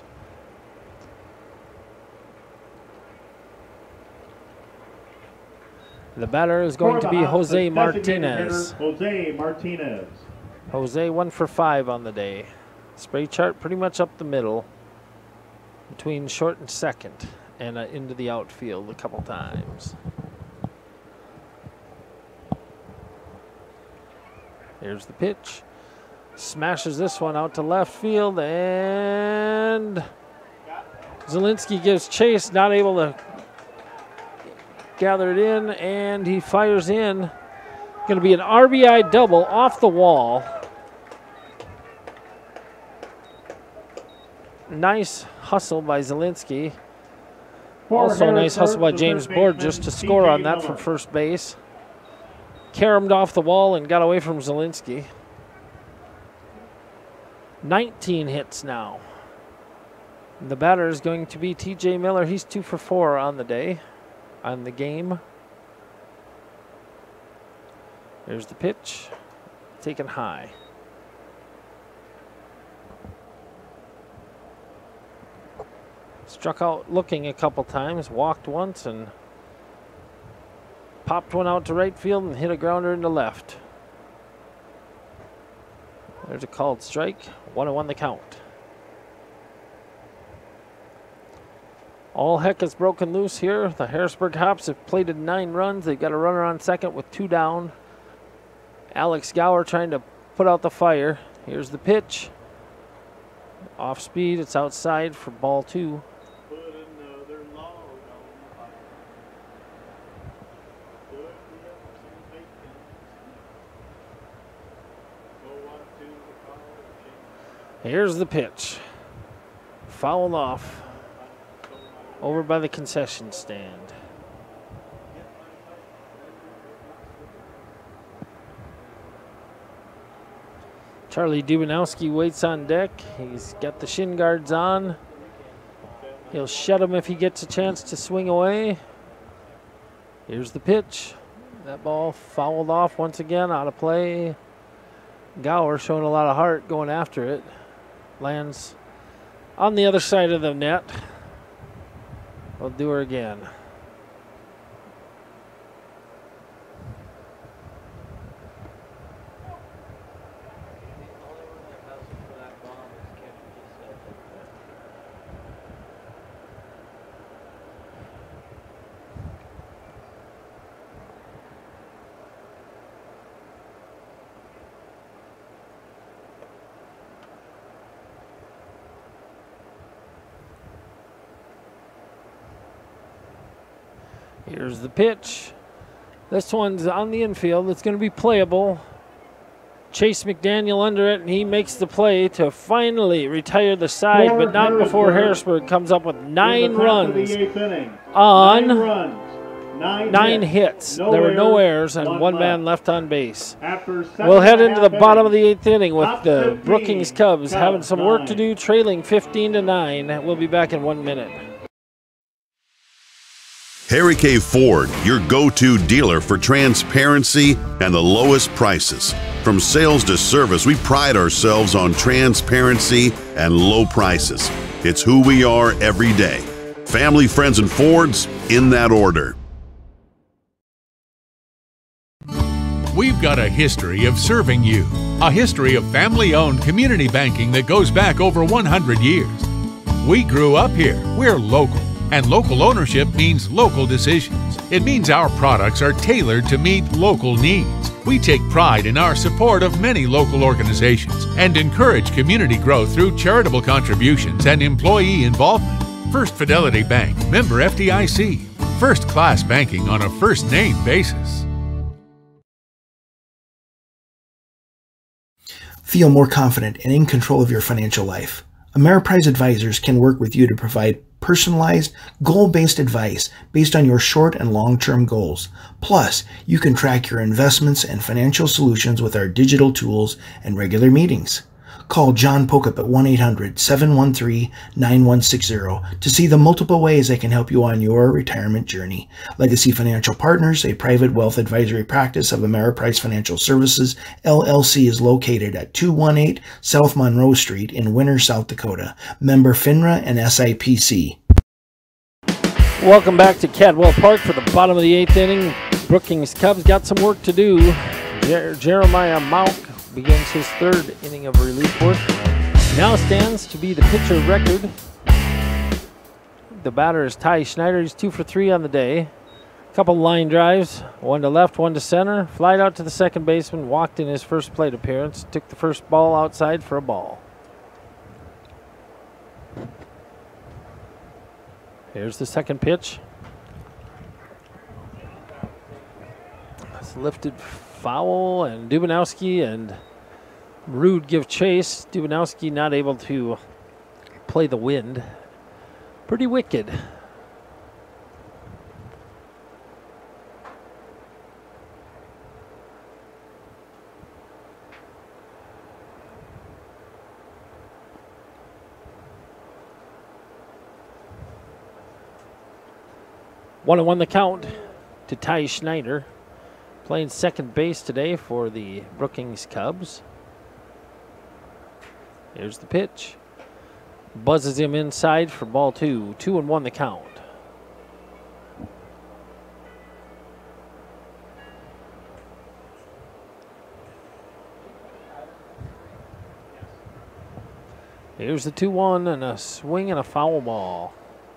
The batter is going to be Jose Martinez. Jose Martinez. Jose one for five on the day. Spray chart pretty much up the middle between short and second, and uh, into the outfield a couple times. Here's the pitch. Smashes this one out to left field, and Zielinski gives chase, not able to gather it in, and he fires in. Going to be an R B I double off the wall. Nice hustle by Zielinski. Also a nice hustle by James Board just to score on that from first base. Caromed off the wall and got away from Zielinski. nineteen hits now. The batter is going to be T J Miller. He's two for four on the day, on the game. There's the pitch, taken high. Struck out looking a couple times, walked once, and popped one out to right field and hit a grounder into left. There's a called strike. One and one the count. All heck has broken loose here. The Harrisburg Hops have plated nine runs. They've got a runner on second with two down. Alex Gower trying to put out the fire. Here's the pitch. Off speed. It's outside for ball two. Here's the pitch. Fouled off over by the concession stand. Charlie Dubanowski waits on deck. He's got the shin guards on. He'll shut him if he gets a chance to swing away. Here's the pitch. That ball fouled off once again, out of play. Gower showing a lot of heart going after it. Lands on the other side of the net. We'll do her again. Here's the pitch. This one's on the infield. It's going to be playable. Chase McDaniel under it, and he makes the play to finally retire the side, but not before Harrisburg comes up with nine runs on nine, runs, nine, nine hits. hits. No there were no errors, errors and one one left. man left on base. After We'll head into the bottom of the innings, eighth inning with top the fifteen, Brookings Cubs having some work to nine. do, trailing fifteen to nine. We'll be back in one minute. Harry K. Ford, your go-to dealer for transparency and the lowest prices. From sales to service, we pride ourselves on transparency and low prices. It's who we are every day. Family, friends, and Fords, in that order. We've got a history of serving you, a history of family-owned community banking that goes back over one hundred years. We grew up here. We're local. And local ownership means local decisions. It means our products are tailored to meet local needs. We take pride in our support of many local organizations and encourage community growth through charitable contributions and employee involvement. First Fidelity Bank, member F D I C. First-class banking on a first-name basis. Feel more confident and in control of your financial life. Ameriprise advisors can work with you to provide personalized, goal-based advice based on your short and long-term goals. Plus, you can track your investments and financial solutions with our digital tools and regular meetings. Call John Pokup at one eight hundred, seven one three, nine one six zero to see the multiple ways they can help you on your retirement journey. Legacy Financial Partners, a private wealth advisory practice of Ameriprise Financial Services, L L C, is located at two one eight South Monroe Street in Winter, South Dakota. Member FINRA and S I P C. Welcome back to Cadwell Park for the bottom of the eighth inning. Brookings Cubs got some work to do. Jer Jeremiah Mount begins his third inning of relief work. Now stands to be the pitcher record. The batter is Ty Schneider. He's two for three on the day. A couple line drives, one to left, one to center. Flied out to the second baseman, walked in his first plate appearance. Took the first ball outside for a ball. Here's the second pitch. It's lifted foul, and Dubanowski and Rude give chase. Dubanowski not able to play the wind. Pretty wicked. One and one the count to Ty Schneider, playing second base today for the Brookings Cubs. Here's the pitch. Buzzes him inside for ball two. Two and one the count. Here's the two one and a swing and a foul ball.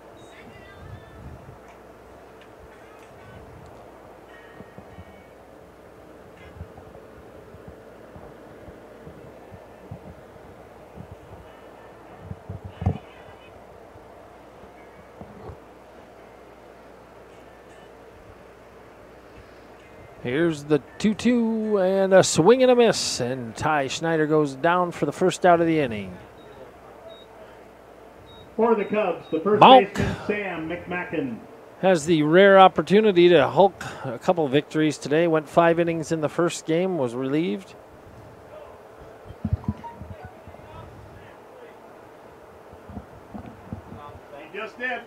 Here's the two two and a swing and a miss, and Ty Schneider goes down for the first out of the inning. For the Cubs, the first Malk baseman, Sam McMacken. Has the rare opportunity to hulk a couple victories today. Went five innings in the first game, was relieved. He just did.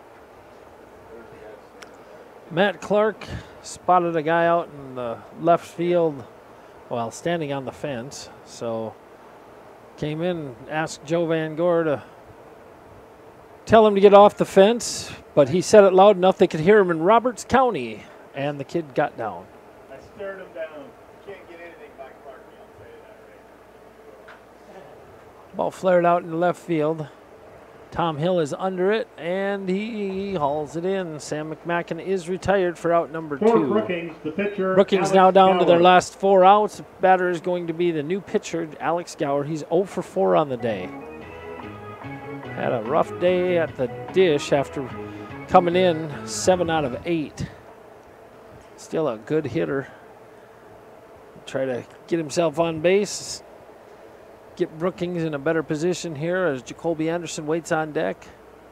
Matt Clark spotted a guy out in the left field, well, standing on the fence. So came in, asked Joe Van Gore to tell him to get off the fence, but he said it loud enough they could hear him in Roberts County, and the kid got down. I stared him down. Can't get anything by Clark, I'll tell you that right. Ball flared out in the left field. Tom Hill is under it, and he hauls it in. Sam McMacken is retired for out number For two. Brookings, the pitcher, Brookings Alex now down Gower. to their last four outs. The batter is going to be the new pitcher, Alex Gower. He's oh for four on the day. Had a rough day at the dish after coming in seven out of eight. Still a good hitter. Try to get himself on base. Get Brookings in a better position here as Jacoby Anderson waits on deck.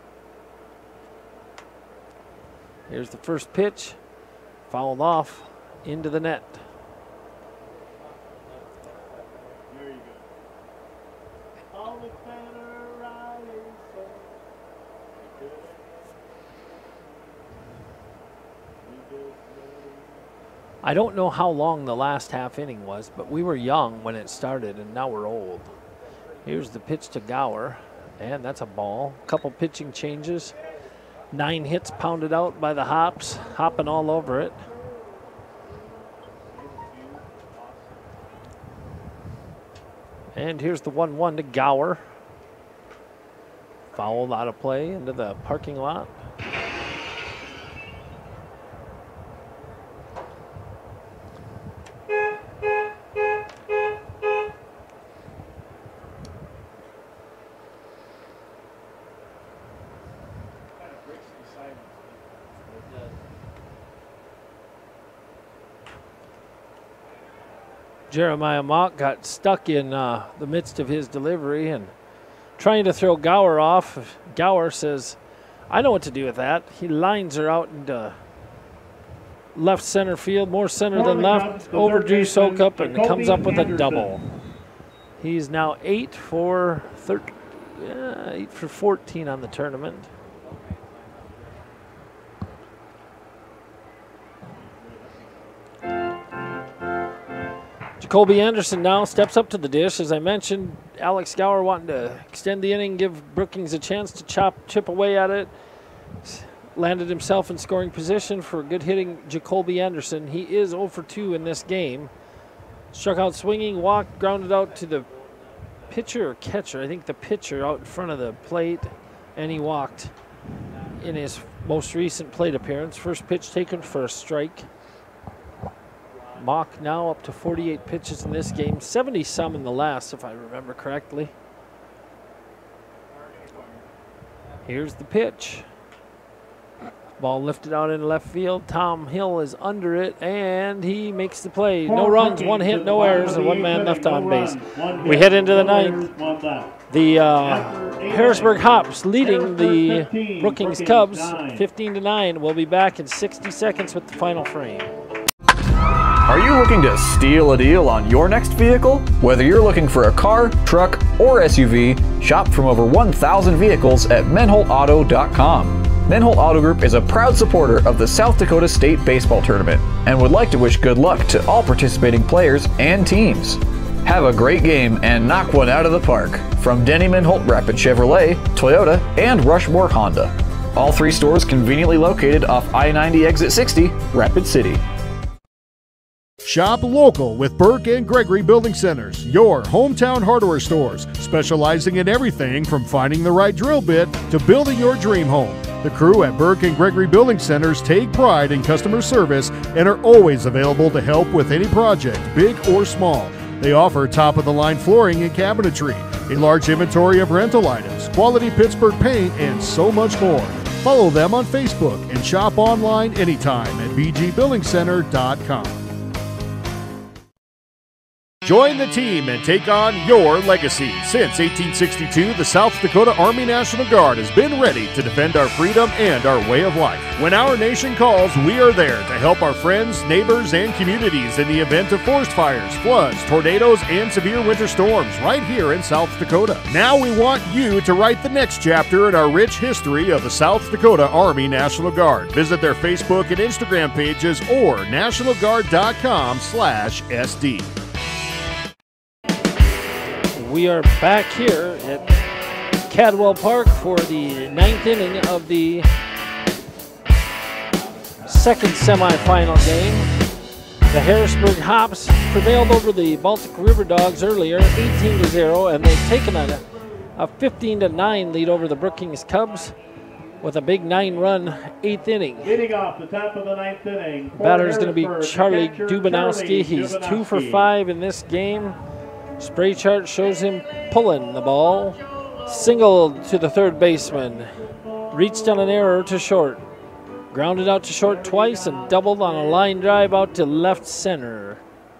Here's the first pitch. Fouled off into the net. There you go. All the better riding, so I don't know how long the last half inning was, but we were young when it started, and now we're old. Here's the pitch to Gower, and that's a ball. Couple pitching changes. Nine hits pounded out by the Hops, hopping all over it. And here's the one one to Gower. Fouled out of play into the parking lot. Jeremiah Mock got stuck in uh, the midst of his delivery and trying to throw Gower off. Gower says, I know what to do with that. He lines her out into left center field, more center than left. Overdue soak up and comes up with a double. He's now eight for thirteen, yeah, eight for fourteen on the tournament. Jacoby Anderson now steps up to the dish. As I mentioned, Alex Gower wanting to extend the inning, give Brookings a chance to chop, chip away at it. Landed himself in scoring position for good hitting Jacoby Anderson. He is oh for two in this game. Struck out swinging, walked, grounded out to the pitcher or catcher. I think the pitcher out in front of the plate, and he walked in his most recent plate appearance. First pitch taken for a strike. Mock now up to forty-eight pitches in this game, seventy some in the last, if I remember correctly. Here's the pitch. Ball lifted out in left field. Tom Hill is under it, and he makes the play. No runs, one hit, no errors, and one man left on base. We head into the ninth. The uh, Harrisburg Hops leading the Brookings Cubs fifteen to nine. We'll be back in sixty seconds with the final frame. Are you looking to steal a deal on your next vehicle? Whether you're looking for a car, truck, or S U V, shop from over one thousand vehicles at menhol auto dot com. Menhol Auto Group is a proud supporter of the South Dakota State Baseball Tournament and would like to wish good luck to all participating players and teams. Have a great game and knock one out of the park from Denny Menholt Rapid Chevrolet, Toyota, and Rushmore Honda. All three stores conveniently located off I ninety Exit sixty, Rapid City. Shop local with Burke and Gregory Building Centers, your hometown hardware stores, specializing in everything from finding the right drill bit to building your dream home. The crew at Burke and Gregory Building Centers take pride in customer service and are always available to help with any project, big or small. They offer top-of-the-line flooring and cabinetry, a large inventory of rental items, quality Pittsburgh paint, and so much more. Follow them on Facebook and shop online anytime at b g building center dot com. Join the team and take on your legacy. Since eighteen sixty-two, the South Dakota Army National Guard has been ready to defend our freedom and our way of life. When our nation calls, we are there to help our friends, neighbors, and communities in the event of forest fires, floods, tornadoes, and severe winter storms right here in South Dakota. Now we want you to write the next chapter in our rich history of the South Dakota Army National Guard. Visit their Facebook and Instagram pages or national guard dot com slash S D. We are back here at Cadwell Park for the ninth inning of the second semifinal game. The Harrisburg Hops prevailed over the Baltic River Dogs earlier, eighteen to zero, and they've taken a, a fifteen to nine lead over the Brookings Cubs with a big nine-run eighth inning. Leading off the top of the ninth inning. Batter is going to be Charlie Dubanowski. He's two for five in this game. Spray chart shows him pulling the ball. Singled to the third baseman. Reached on an error to short. Grounded out to short twice and doubled on a line drive out to left center.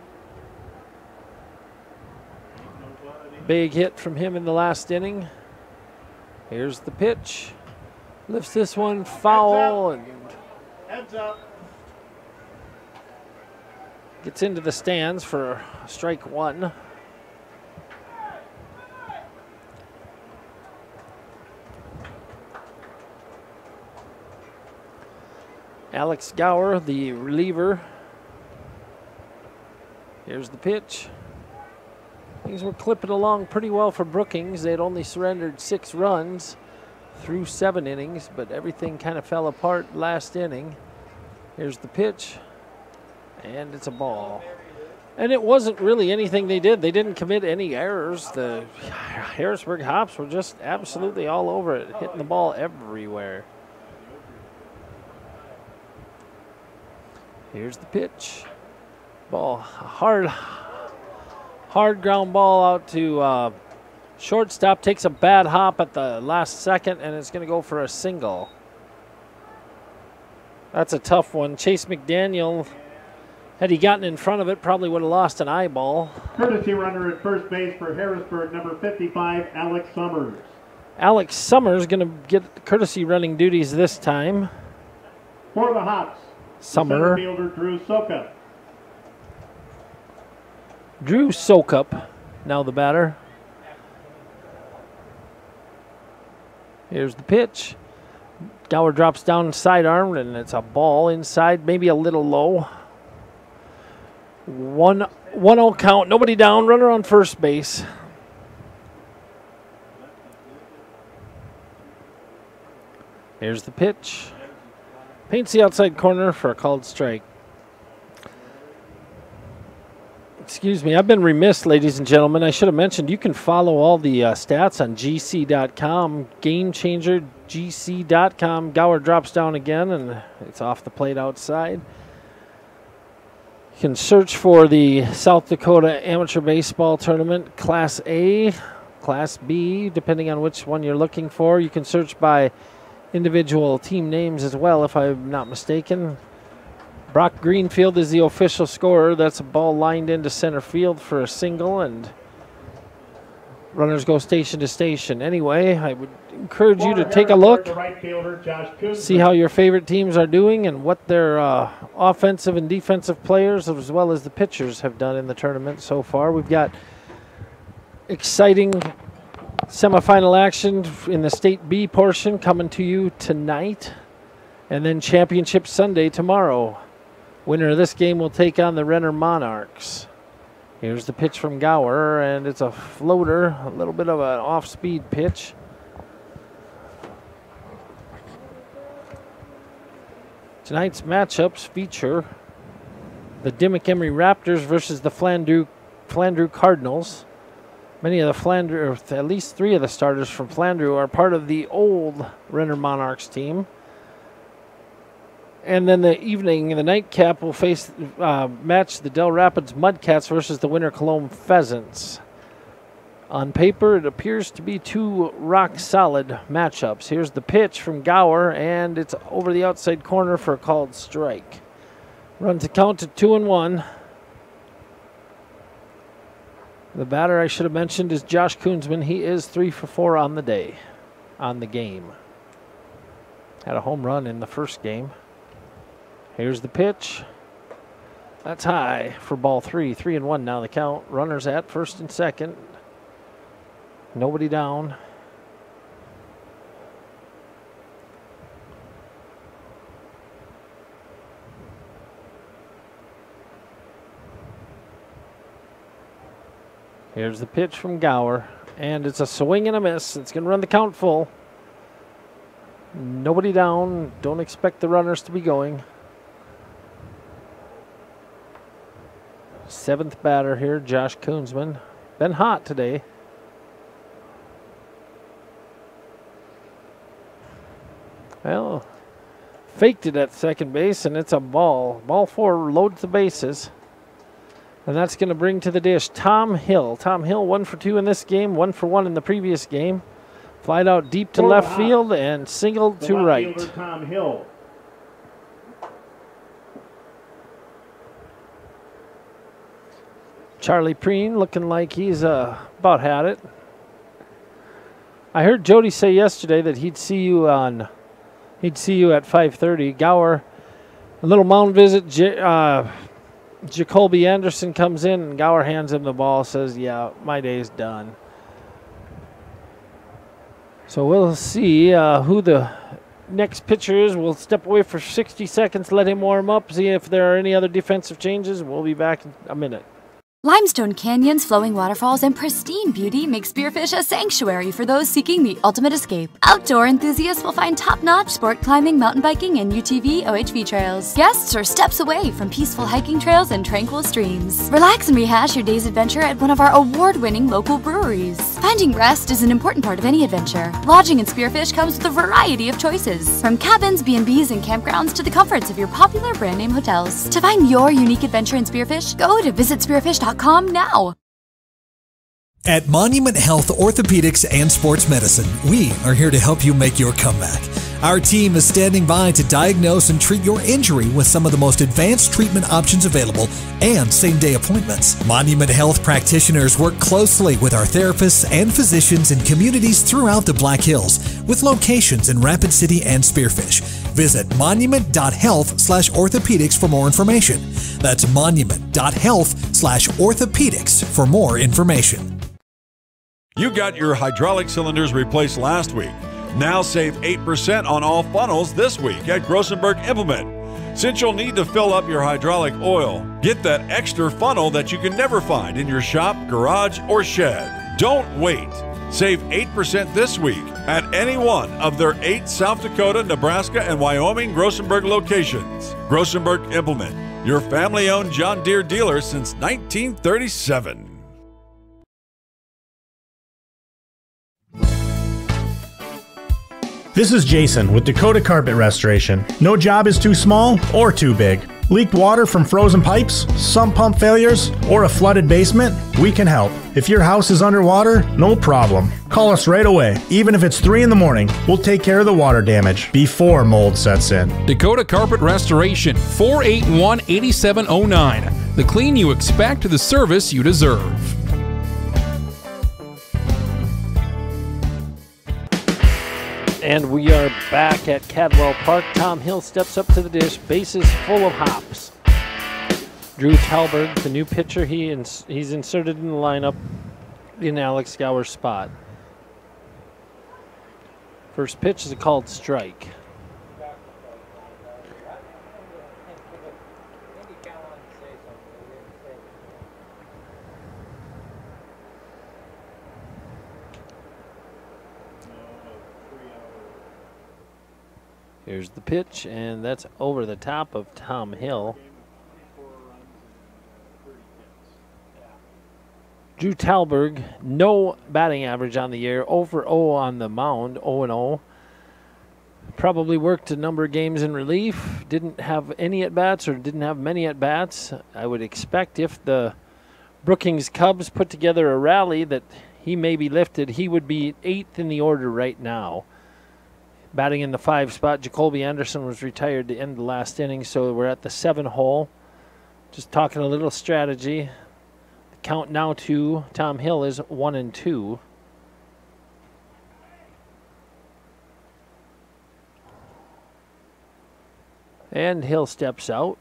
Big hit from him in the last inning. Here's the pitch. Lifts this one foul and Heads up. gets into the stands for strike one. Alex Gower, the reliever, Here's the pitch. Things were clipping along pretty well for Brookings. They had only surrendered six runs through seven innings, but everything kind of fell apart last inning. Here's the pitch, and it's a ball. And it wasn't really anything they did. They didn't commit any errors. The Harrisburg Hops were just absolutely all over it, hitting the ball everywhere. Here's the pitch. Ball, hard, hard ground ball out to uh, shortstop. Takes a bad hop at the last second, and it's going to go for a single. That's a tough one. Chase McDaniel, had he gotten in front of it, probably would have lost an eyeball. Courtesy runner at first base for Harrisburg, number fifty-five, Alex Summers. Alex Summers going to get courtesy running duties this time. For the Hops, Summer. center fielder Drew Sokup. Drew Sokup, now the batter. Here's the pitch. Gower drops down sidearm, and it's a ball inside, maybe a little low. One, one oh count, nobody down, runner on first base. Here's the pitch. Paints the outside corner for a called strike. Excuse me, I've been remiss, ladies and gentlemen. I should have mentioned you can follow all the uh, stats on G C dot com. Game Changer, G C dot com. Gower drops down again, and it's off the plate outside. You can search for the South Dakota Amateur Baseball Tournament, Class A, Class B, depending on which one you're looking for. You can search by individual team names as well, if I'm not mistaken. Brock Greenfield is the official scorer. That's a ball lined into center field for a single, and runners go station to station. Anyway, I would encourage you to take a look, see how your favorite teams are doing and what their uh, offensive and defensive players as well as the pitchers have done in the tournament so far. We've got exciting semifinal action in the State B portion coming to you tonight, and then Championship Sunday tomorrow. Winner of this game will take on the Renner Monarchs. Here's the pitch from Gower, and it's a floater, a little bit of an off-speed pitch. Tonight's matchups feature the Dimmick Emery Raptors versus the Flandreau, Flandreau Cardinals. Many of the Flandreau, or at least three of the starters from Flandreau, are part of the old Renner Monarchs team. And then the evening, the nightcap will face uh, match the Del Rapids Mudcats versus the Winter Cologne Pheasants. On paper, it appears to be two rock-solid matchups. Here's the pitch from Gower, and it's over the outside corner for a called strike. Runs the count to two and one. The batter I should have mentioned is Josh Koonsman. He is three for four on the day, on the game. Had a home run in the first game. Here's the pitch. That's high for ball three. Three and one now the count. Runners at first and second. Nobody down. Here's the pitch from Gower, and it's a swing and a miss. It's going to run the count full. Nobody down. Don't expect the runners to be going. Seventh batter here, Josh Koonsman. Been hot today. Well, faked it at second base, and it's a ball. Ball four loads the bases. And that's going to bring to the dish Tom Hill. Tom Hill, one for two in this game, one for one in the previous game. Flied out deep to left field and singled to right. Tom Hill. Charlie Preen looking like he's uh, about had it. I heard Jody say yesterday that he'd see you on, he'd see you at five thirty. Gower, a little mound visit. J uh, Jacoby Anderson comes in, and Gower hands him the ball, says, yeah, my day's done. So we'll see uh, who the next pitcher is. We'll step away for sixty seconds, let him warm up, see if there are any other defensive changes. We'll be back in a minute. Limestone canyons, flowing waterfalls, and pristine beauty make Spearfish a sanctuary for those seeking the ultimate escape. Outdoor enthusiasts will find top-notch sport climbing, mountain biking, and U T V O H V trails. Guests are steps away from peaceful hiking trails and tranquil streams. Relax and rehash your day's adventure at one of our award-winning local breweries. Finding rest is an important part of any adventure. Lodging in Spearfish comes with a variety of choices, from cabins, B and Bs, and campgrounds to the comforts of your popular brand-name hotels. To find your unique adventure in Spearfish, go to visit spearfish dot com now. At Monument Health Orthopedics and Sports Medicine, we are here to help you make your comeback. Our team is standing by to diagnose and treat your injury with some of the most advanced treatment options available and same-day appointments. Monument Health practitioners work closely with our therapists and physicians in communities throughout the Black Hills, with locations in Rapid City and Spearfish. Visit monument dot health slash orthopedics for more information. That's monument dot health slash orthopedics for more information. You got your hydraulic cylinders replaced last week. Now save eight percent on all funnels this week at Grossenberg Implement. Since you'll need to fill up your hydraulic oil, get that extra funnel that you can never find in your shop, garage, or shed. Don't wait. Save eight percent this week at any one of their eight South Dakota, Nebraska, and Wyoming Grossenberg locations. Grossenberg Implement, your family-owned John Deere dealer since nineteen thirty-seven. This is Jason with Dakota Carpet Restoration. No job is too small or too big. Leaked water from frozen pipes, sump pump failures, or a flooded basement? We can help. If your house is underwater, no problem. Call us right away. Even if it's three in the morning, we'll take care of the water damage before mold sets in. Dakota Carpet Restoration, four eight one, eight seven zero nine. The clean you expect, the service you deserve. And we are back at Cadwell Park. Tom Hill steps up to the dish, bases full of hops. Drew Talberg, the new pitcher, he ins he's inserted in the lineup in Alex Gower's spot. First pitch is a called strike. Here's the pitch, and that's over the top of Tom Hill. Drew Talberg, no batting average on the year, zero for zero on the mound, zero and zero. Probably worked a number of games in relief, didn't have any at-bats or didn't have many at-bats. I would expect if the Brookings Cubs put together a rally that he may be lifted, he would be eighth in the order right now. Batting in the five spot, Jacoby Anderson was retired to end the last inning, so we're at the seven hole. Just talking a little strategy. The count now to Tom Hill is one and two. And Hill steps out.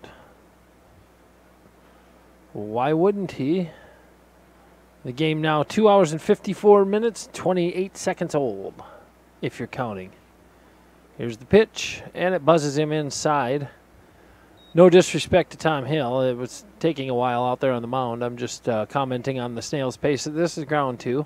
Why wouldn't he? The game now two hours and fifty-four minutes, twenty-eight seconds old, if you're counting. Here's the pitch, and it buzzes him inside. No disrespect to Tom Hill. It was taking a while out there on the mound. I'm just uh, commenting on the snail's pace. This is ground two.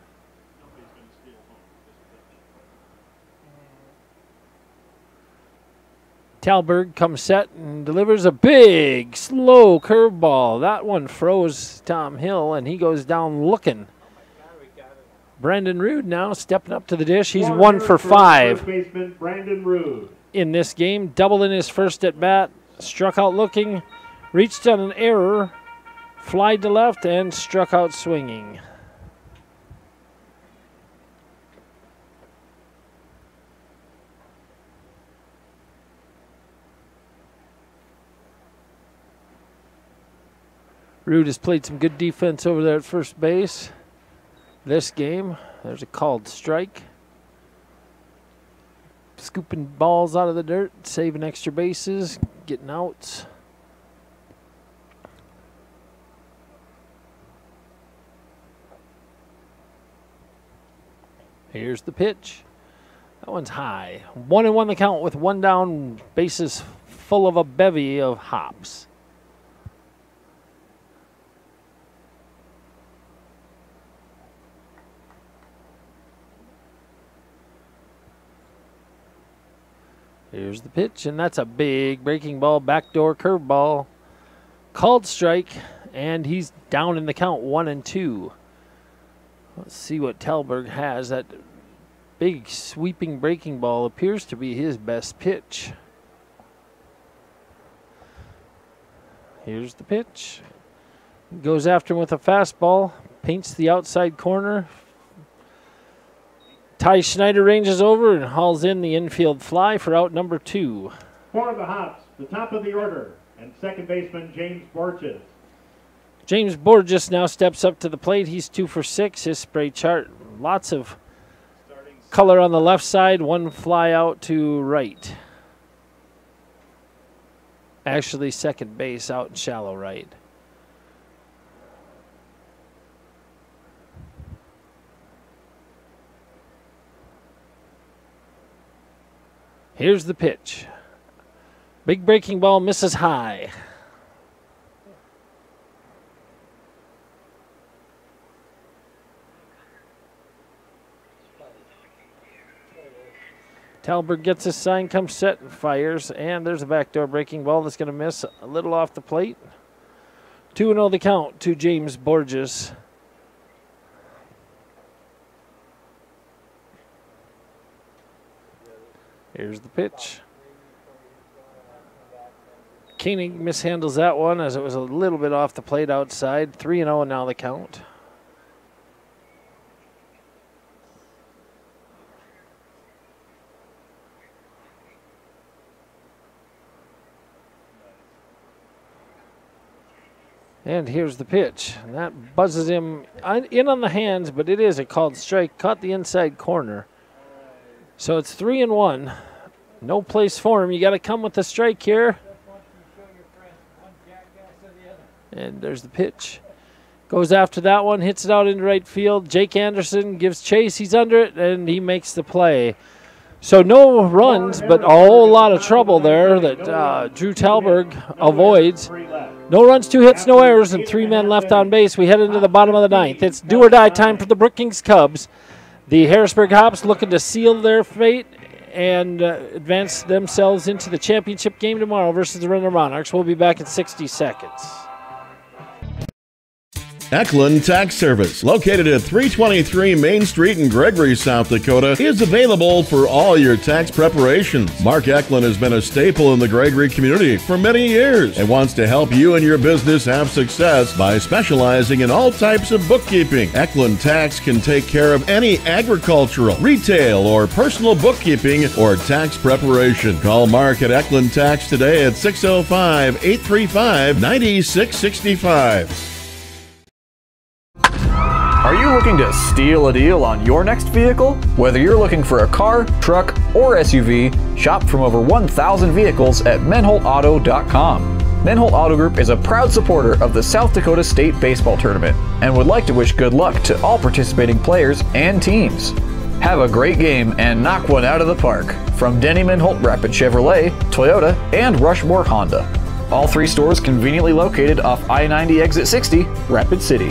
Talberg comes set and delivers a big, slow curveball. That one froze Tom Hill, and he goes down looking. Brandon Rude now stepping up to the dish. He's one for five. First baseman Brandon Rude. In this game, double in his first at bat. Struck out looking, reached on an error, flied to left, and struck out swinging. Rude has played some good defense over there at first base. This game, there's a called strike. Scooping balls out of the dirt, saving extra bases, getting outs. Here's the pitch. That one's high. One and one the count with one down, bases full of a bevy of hops. Here's the pitch, and that's a big breaking ball, backdoor curveball. Called strike, and he's down in the count, one and two. Let's see what Talberg has. That big sweeping breaking ball appears to be his best pitch. Here's the pitch. Goes after him with a fastball, paints the outside corner. Ty Schneider ranges over and hauls in the infield fly for out number two. For the Hops, the top of the order, and second baseman James Borges. James Borges now steps up to the plate. He's two for six. His spray chart, lots of color on the left side, one fly out to right. Actually, second base out in shallow right. Here's the pitch. Big breaking ball misses high. Talberg gets his sign, comes set, and fires. And there's a backdoor breaking ball that's going to miss a little off the plate. two and oh the count to James Borges. Here's the pitch. Koenig mishandles that one as it was a little bit off the plate outside. three and oh now the count. And here's the pitch. And that buzzes him in on the hands, but it is a called strike. Caught the inside corner. So it's three and one. No place for him. You got to come with the strike here. And there's the pitch. Goes after that one, hits it out into right field. Jake Anderson gives chase. He's under it, and he makes the play. So no runs, but a whole lot of trouble there that uh, Drew Talberg avoids. No runs, two hits, no errors, and three men left on base. We head into the bottom of the ninth. It's do or die time for the Brookings Cubs. The Harrisburg Hops looking to seal their fate and uh, advance themselves into the championship game tomorrow versus the Renner Monarchs. We'll be back in sixty seconds. Eklund Tax Service, located at three twenty-three Main Street in Gregory, South Dakota, is available for all your tax preparations. Mark Eklund has been a staple in the Gregory community for many years and wants to help you and your business have success by specializing in all types of bookkeeping. Eklund Tax can take care of any agricultural, retail, or personal bookkeeping or tax preparation. Call Mark at Eklund Tax today at six oh five, eight three five, nine six six five. Are you looking to steal a deal on your next vehicle? Whether you're looking for a car, truck, or S U V, shop from over one thousand vehicles at menholt auto dot com. Menholt Auto Group is a proud supporter of the South Dakota State Baseball Tournament and would like to wish good luck to all participating players and teams. Have a great game and knock one out of the park from Denny Menholt Rapid Chevrolet, Toyota, and Rushmore Honda. All three stores conveniently located off I ninety Exit sixty, Rapid City.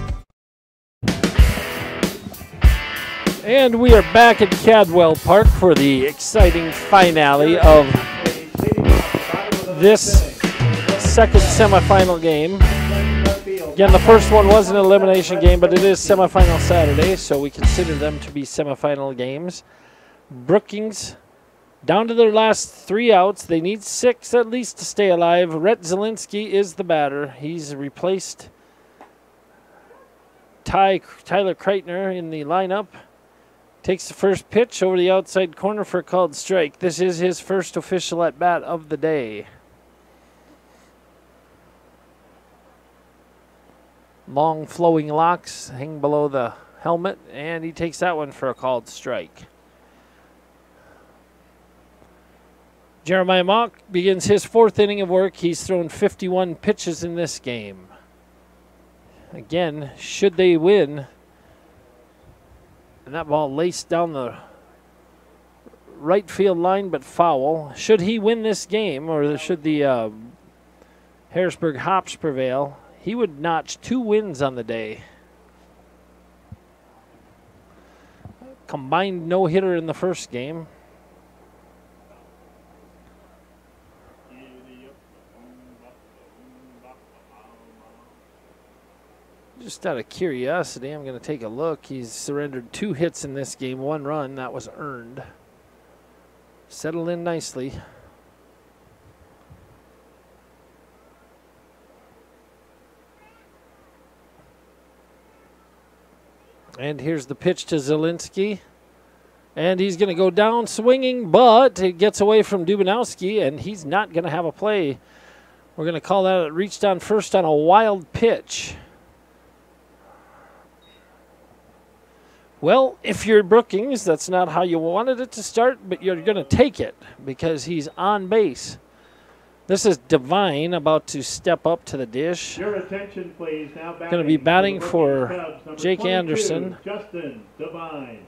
And we are back at Cadwell Park for the exciting finale of this second semifinal game. Again, the first one was an elimination game, but it is semifinal Saturday, so we consider them to be semifinal games. Brookings down to their last three outs. They need six at least to stay alive. Rhett Zielinski is the batter. He's replaced Ty, Tyler Kreitner in the lineup. Takes the first pitch over the outside corner for a called strike. This is his first official at-bat of the day. Long flowing locks hang below the helmet, and he takes that one for a called strike. Jeremiah Mock begins his fourth inning of work. He's thrown fifty-one pitches in this game. Again, should they win, and that ball laced down the right field line, but foul. Should he win this game, or should the uh, Harrisburg Hops prevail, he would notch two wins on the day. Combined no-hitter in the first game. Just out of curiosity, I'm going to take a look. He's surrendered two hits in this game, one run. That was earned. Settled in nicely. And here's the pitch to Zielinski. And he's going to go down swinging, but it gets away from Dubanowski, and he's not going to have a play. We're going to call that it reached on first on a wild pitch. Well, if you're Brookings, that's not how you wanted it to start, but you're going to take it because he's on base. This is Devine about to step up to the dish. Your attention, please. Now going to be batting for, for Jake Anderson. Justin Devine.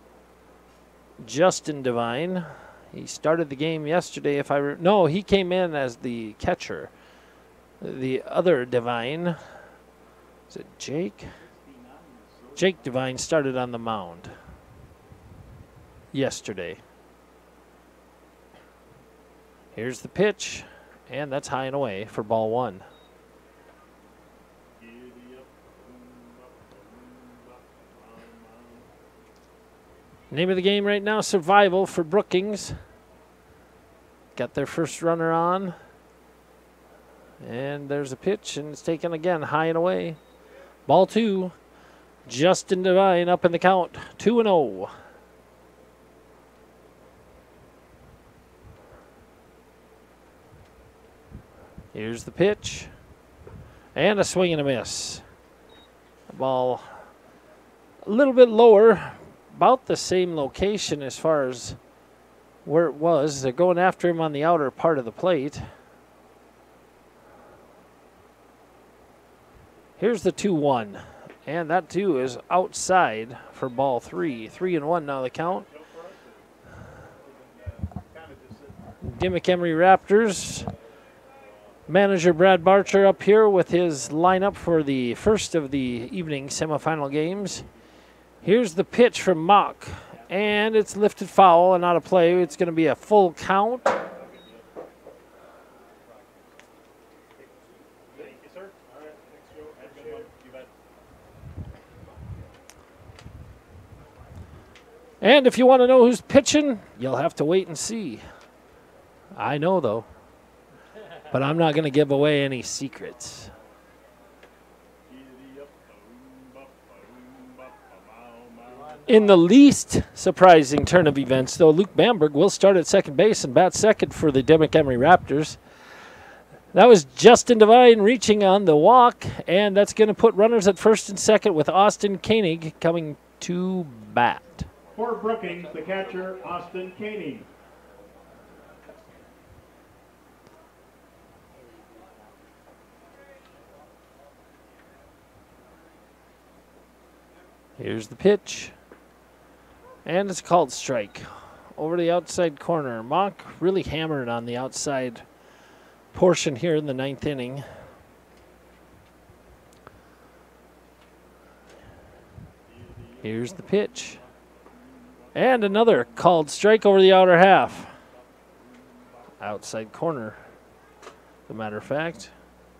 Justin Devine. He started the game yesterday. If I re no, he came in as the catcher. The other Devine, is it Jake? Jake Devine started on the mound yesterday. Here's the pitch, and that's high and away for ball one. Name of the game right now, survival for Brookings. Got their first runner on. And there's a pitch, and it's taken again high and away. Ball two. Justin Devine up in the count, two and oh. Here's the pitch. And a swing and a miss. The ball a little bit lower, about the same location as far as where it was. They're going after him on the outer part of the plate. Here's the two one. And that, too, is outside for ball three. Three and one now the count. Dimmick Emery Raptors. Manager Brad Barcher up here with his lineup for the first of the evening semifinal games. Here's the pitch from Mock. And it's lifted foul and out of play. It's going to be a full count. And if you want to know who's pitching, you'll have to wait and see. I know, though. But I'm not going to give away any secrets. In the least surprising turn of events, though, Luke Bamberg will start at second base and bat second for the Dimmick Emery Raptors. That was Justin Devine reaching on the walk, and that's going to put runners at first and second with Austin Koenig coming to bat. For Brookings, the catcher, Austin Koenig. Here's the pitch. And it's called strike. Over the outside corner. Mock really hammered on the outside portion here in the ninth inning. Here's the pitch. And another called strike over the outer half. Outside corner, as a matter of fact.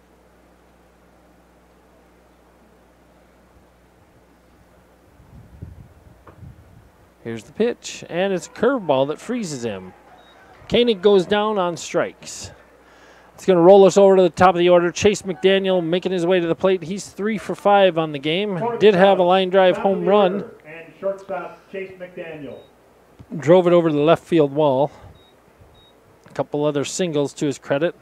Here's the pitch, and it's a curveball that freezes him. Koenig goes down on strikes. It's going to roll us over to the top of the order. Chase McDaniel making his way to the plate. He's three for five on the game. Did have a line drive home run. And shortstop Chase McDaniel. Drove it over the left field wall. A couple other singles to his credit.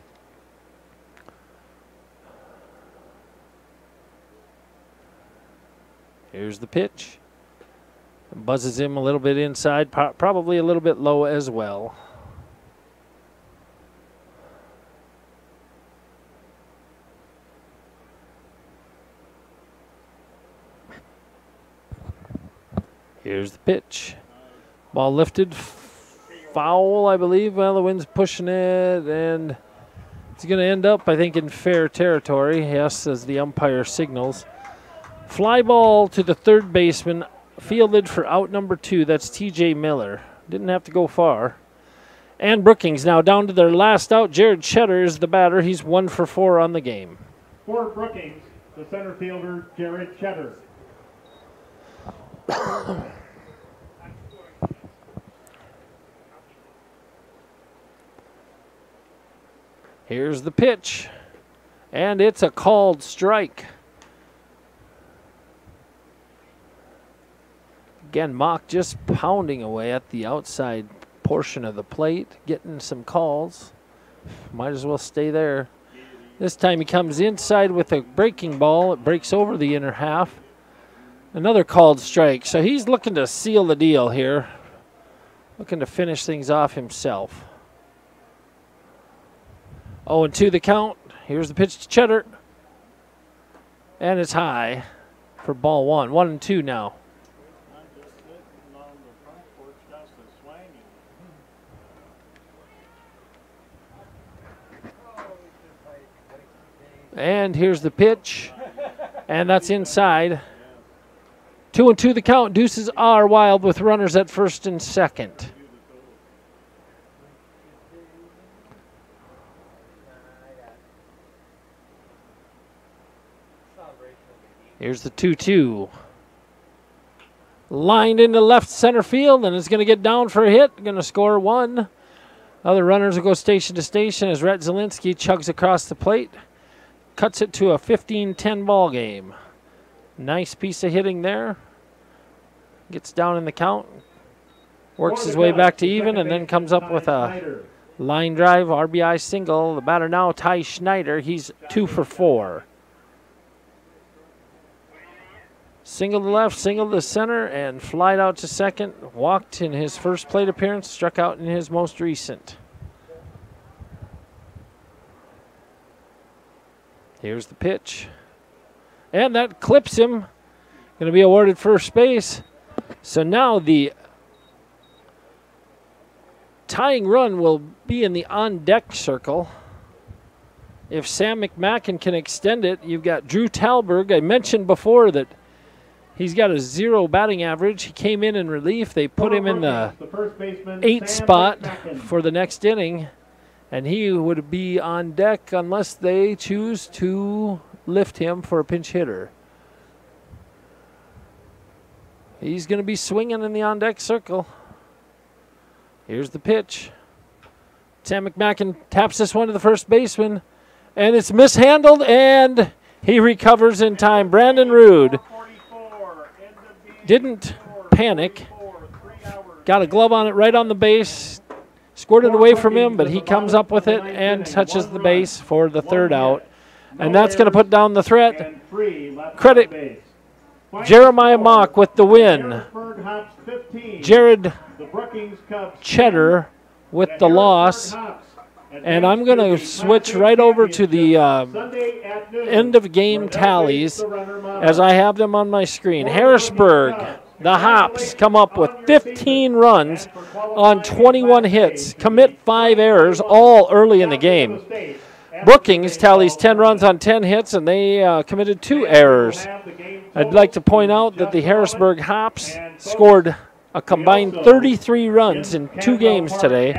Here's the pitch. Buzzes him a little bit inside, probably a little bit low as well. Here's the pitch. Ball lifted. Foul, I believe. Well, the wind's pushing it, and it's going to end up, I think, in fair territory. Yes, as the umpire signals. Fly ball to the third baseman, fielded for out number two. That's T J Miller. Didn't have to go far. And Brookings now down to their last out. Jared Cheddar is the batter. He's one for four on the game. For Brookings, the center fielder, Jared Cheddar. Here's the pitch, and it's a called strike. Again, Mock just pounding away at the outside portion of the plate, getting some calls. Might as well stay there. This time he comes inside with a breaking ball. It breaks over the inner half. Another called strike. So he's looking to seal the deal here. Looking to finish things off himself. oh and two the count. Here's the pitch to Cheddar. And it's high for ball one. One and two now. And here's the pitch. And that's inside. Two and two the count. Deuces are wild with runners at first and second. Here's the two two. Lined into left center field, and it's going to get down for a hit. Going to score one. Other runners will go station to station as Rhett Zielinski chugs across the plate. Cuts it to a fifteen ten ball game. Nice piece of hitting there. Gets down in the count. Works his way back to even and then comes up with a line drive, R B I single. The batter now, Ty Schneider. He's two for four. Single to left, single to center, and flied out to second. Walked in his first plate appearance, struck out in his most recent. Here's the pitch. And that clips him. Going to be awarded first base. So now the tying run will be in the on-deck circle. If Sam McMacken can extend it, you've got Drew Talberg. I mentioned before that he's got a zero batting average. He came in in relief. They put him in the eighth spot for the next inning. And he would be on deck unless they choose to lift him for a pinch hitter. He's going to be swinging in the on-deck circle. Here's the pitch. Sam McMacken taps this one to the first baseman, and it's mishandled, and he recovers in time. Brandon Rude didn't panic. Got a glove on it right on the base. Scored it away from him, but he comes up with it and touches the base for the third out. And that's going to put down the threat. Credit Jeremiah Mock with the win. Jared Cheddar with the loss. And I'm going to switch right over to the uh, end of game tallies as I have them on my screen. Harrisburg, the Hops, come up with fifteen runs on twenty-one hits, commit five errors, all early in the game. Brookings tallies ten runs on ten hits, and they uh, committed two errors. I'd like to point out that the Harrisburg Hops scored a combined thirty-three runs in two games today.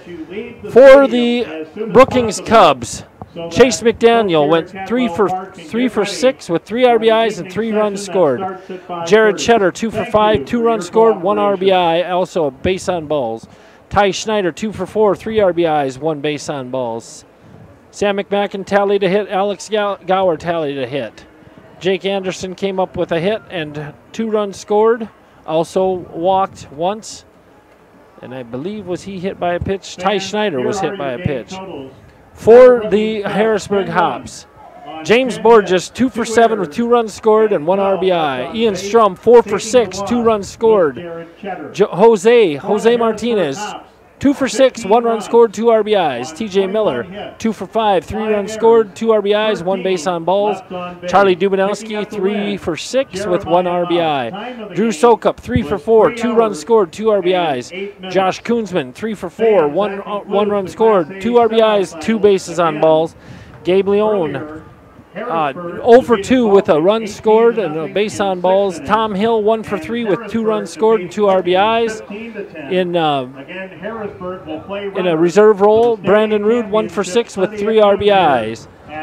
For the Brookings Cubs, Chase McDaniel went three for three for six with three R B Is and three runs scored. Jared Cheddar two for five, two runs scored, one R B I, also a base on balls. Ty Schneider two for four, three R B Is, one base on balls. Sam McMacken tallied a hit. Alex Gower tallied a hit. Jake Anderson came up with a hit and two runs scored. Also walked once, and I believe was he hit by a pitch? Ty Schneider was hit by a pitch. For the Harrisburg Hops, James Borges two for seven with two runs scored and one R B I. Ian Strum four for six, two runs scored. Jo Jose Jose Martinez two for six, one run scored, two R B Is. T J Miller two for five, three runs scored, two R B Is, one base on balls. Charlie Dubinowski three for six with one R B I. Drew Sokup three for four, two runs scored, two R B Is. Josh Koonsman three for four, one uh, one run scored, two R B Is, two bases on balls. Gabe Leone uh, zero for two with a run scored and a base on balls. Tom Hill one for three with two runs scored and two R B Is. In uh, in a reserve role, Brandon Rude one for six with three R B Is.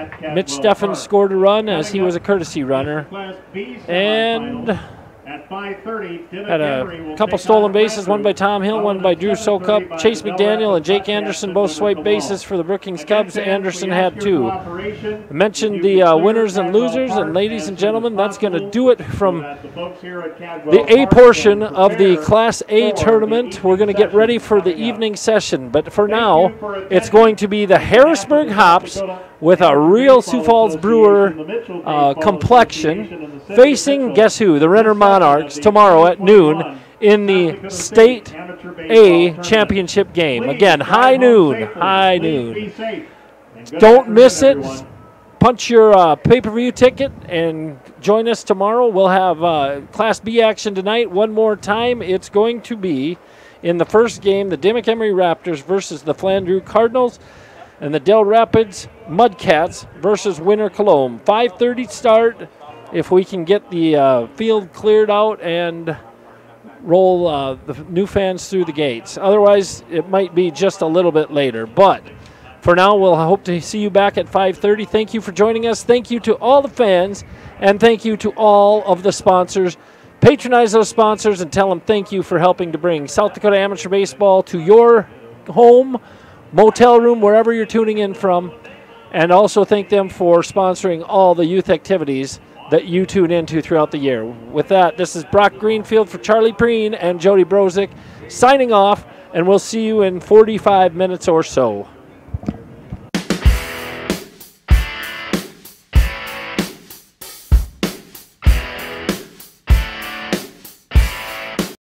Mitch Steffens scored a run as he was a courtesy runner. And had a couple stolen bases, one by Tom Hill, one by Drew Sokup. Chase McDaniel and Jake Anderson both swiped bases for the Brookings Cubs. Anderson had two. I mentioned the uh, winners and losers, and ladies and gentlemen, that's going to do it from the A portion of the Class A tournament. We're going to get ready for the evening session, but for now, it's going to be the Harrisburg Hops with a real Sioux Falls Brewer uh, complexion, facing, guess who, the Renner Monarchs tomorrow at noon in the State A championship game. Again, high noon, high noon. Don't miss it. Punch your uh, pay-per-view ticket and join us tomorrow. We'll have uh, Class B action tonight. One more time, it's going to be in the first game, the Dimmock Emery Raptors versus the Flandreau Cardinals, and the Del Rapids Mudcats versus Winter Cologne. five thirty start if we can get the uh, field cleared out and roll uh, the new fans through the gates. Otherwise, it might be just a little bit later. But for now, we'll hope to see you back at five thirty. Thank you for joining us. Thank you to all the fans, and thank you to all of the sponsors. Patronize those sponsors and tell them thank you for helping to bring South Dakota Amateur Baseball to your home, motel room, wherever you're tuning in from. And also thank them for sponsoring all the youth activities that you tune into throughout the year. With that, this is Brock Greenfield for Charlie Preen and Jody Brozick signing off, and we'll see you in forty-five minutes or so.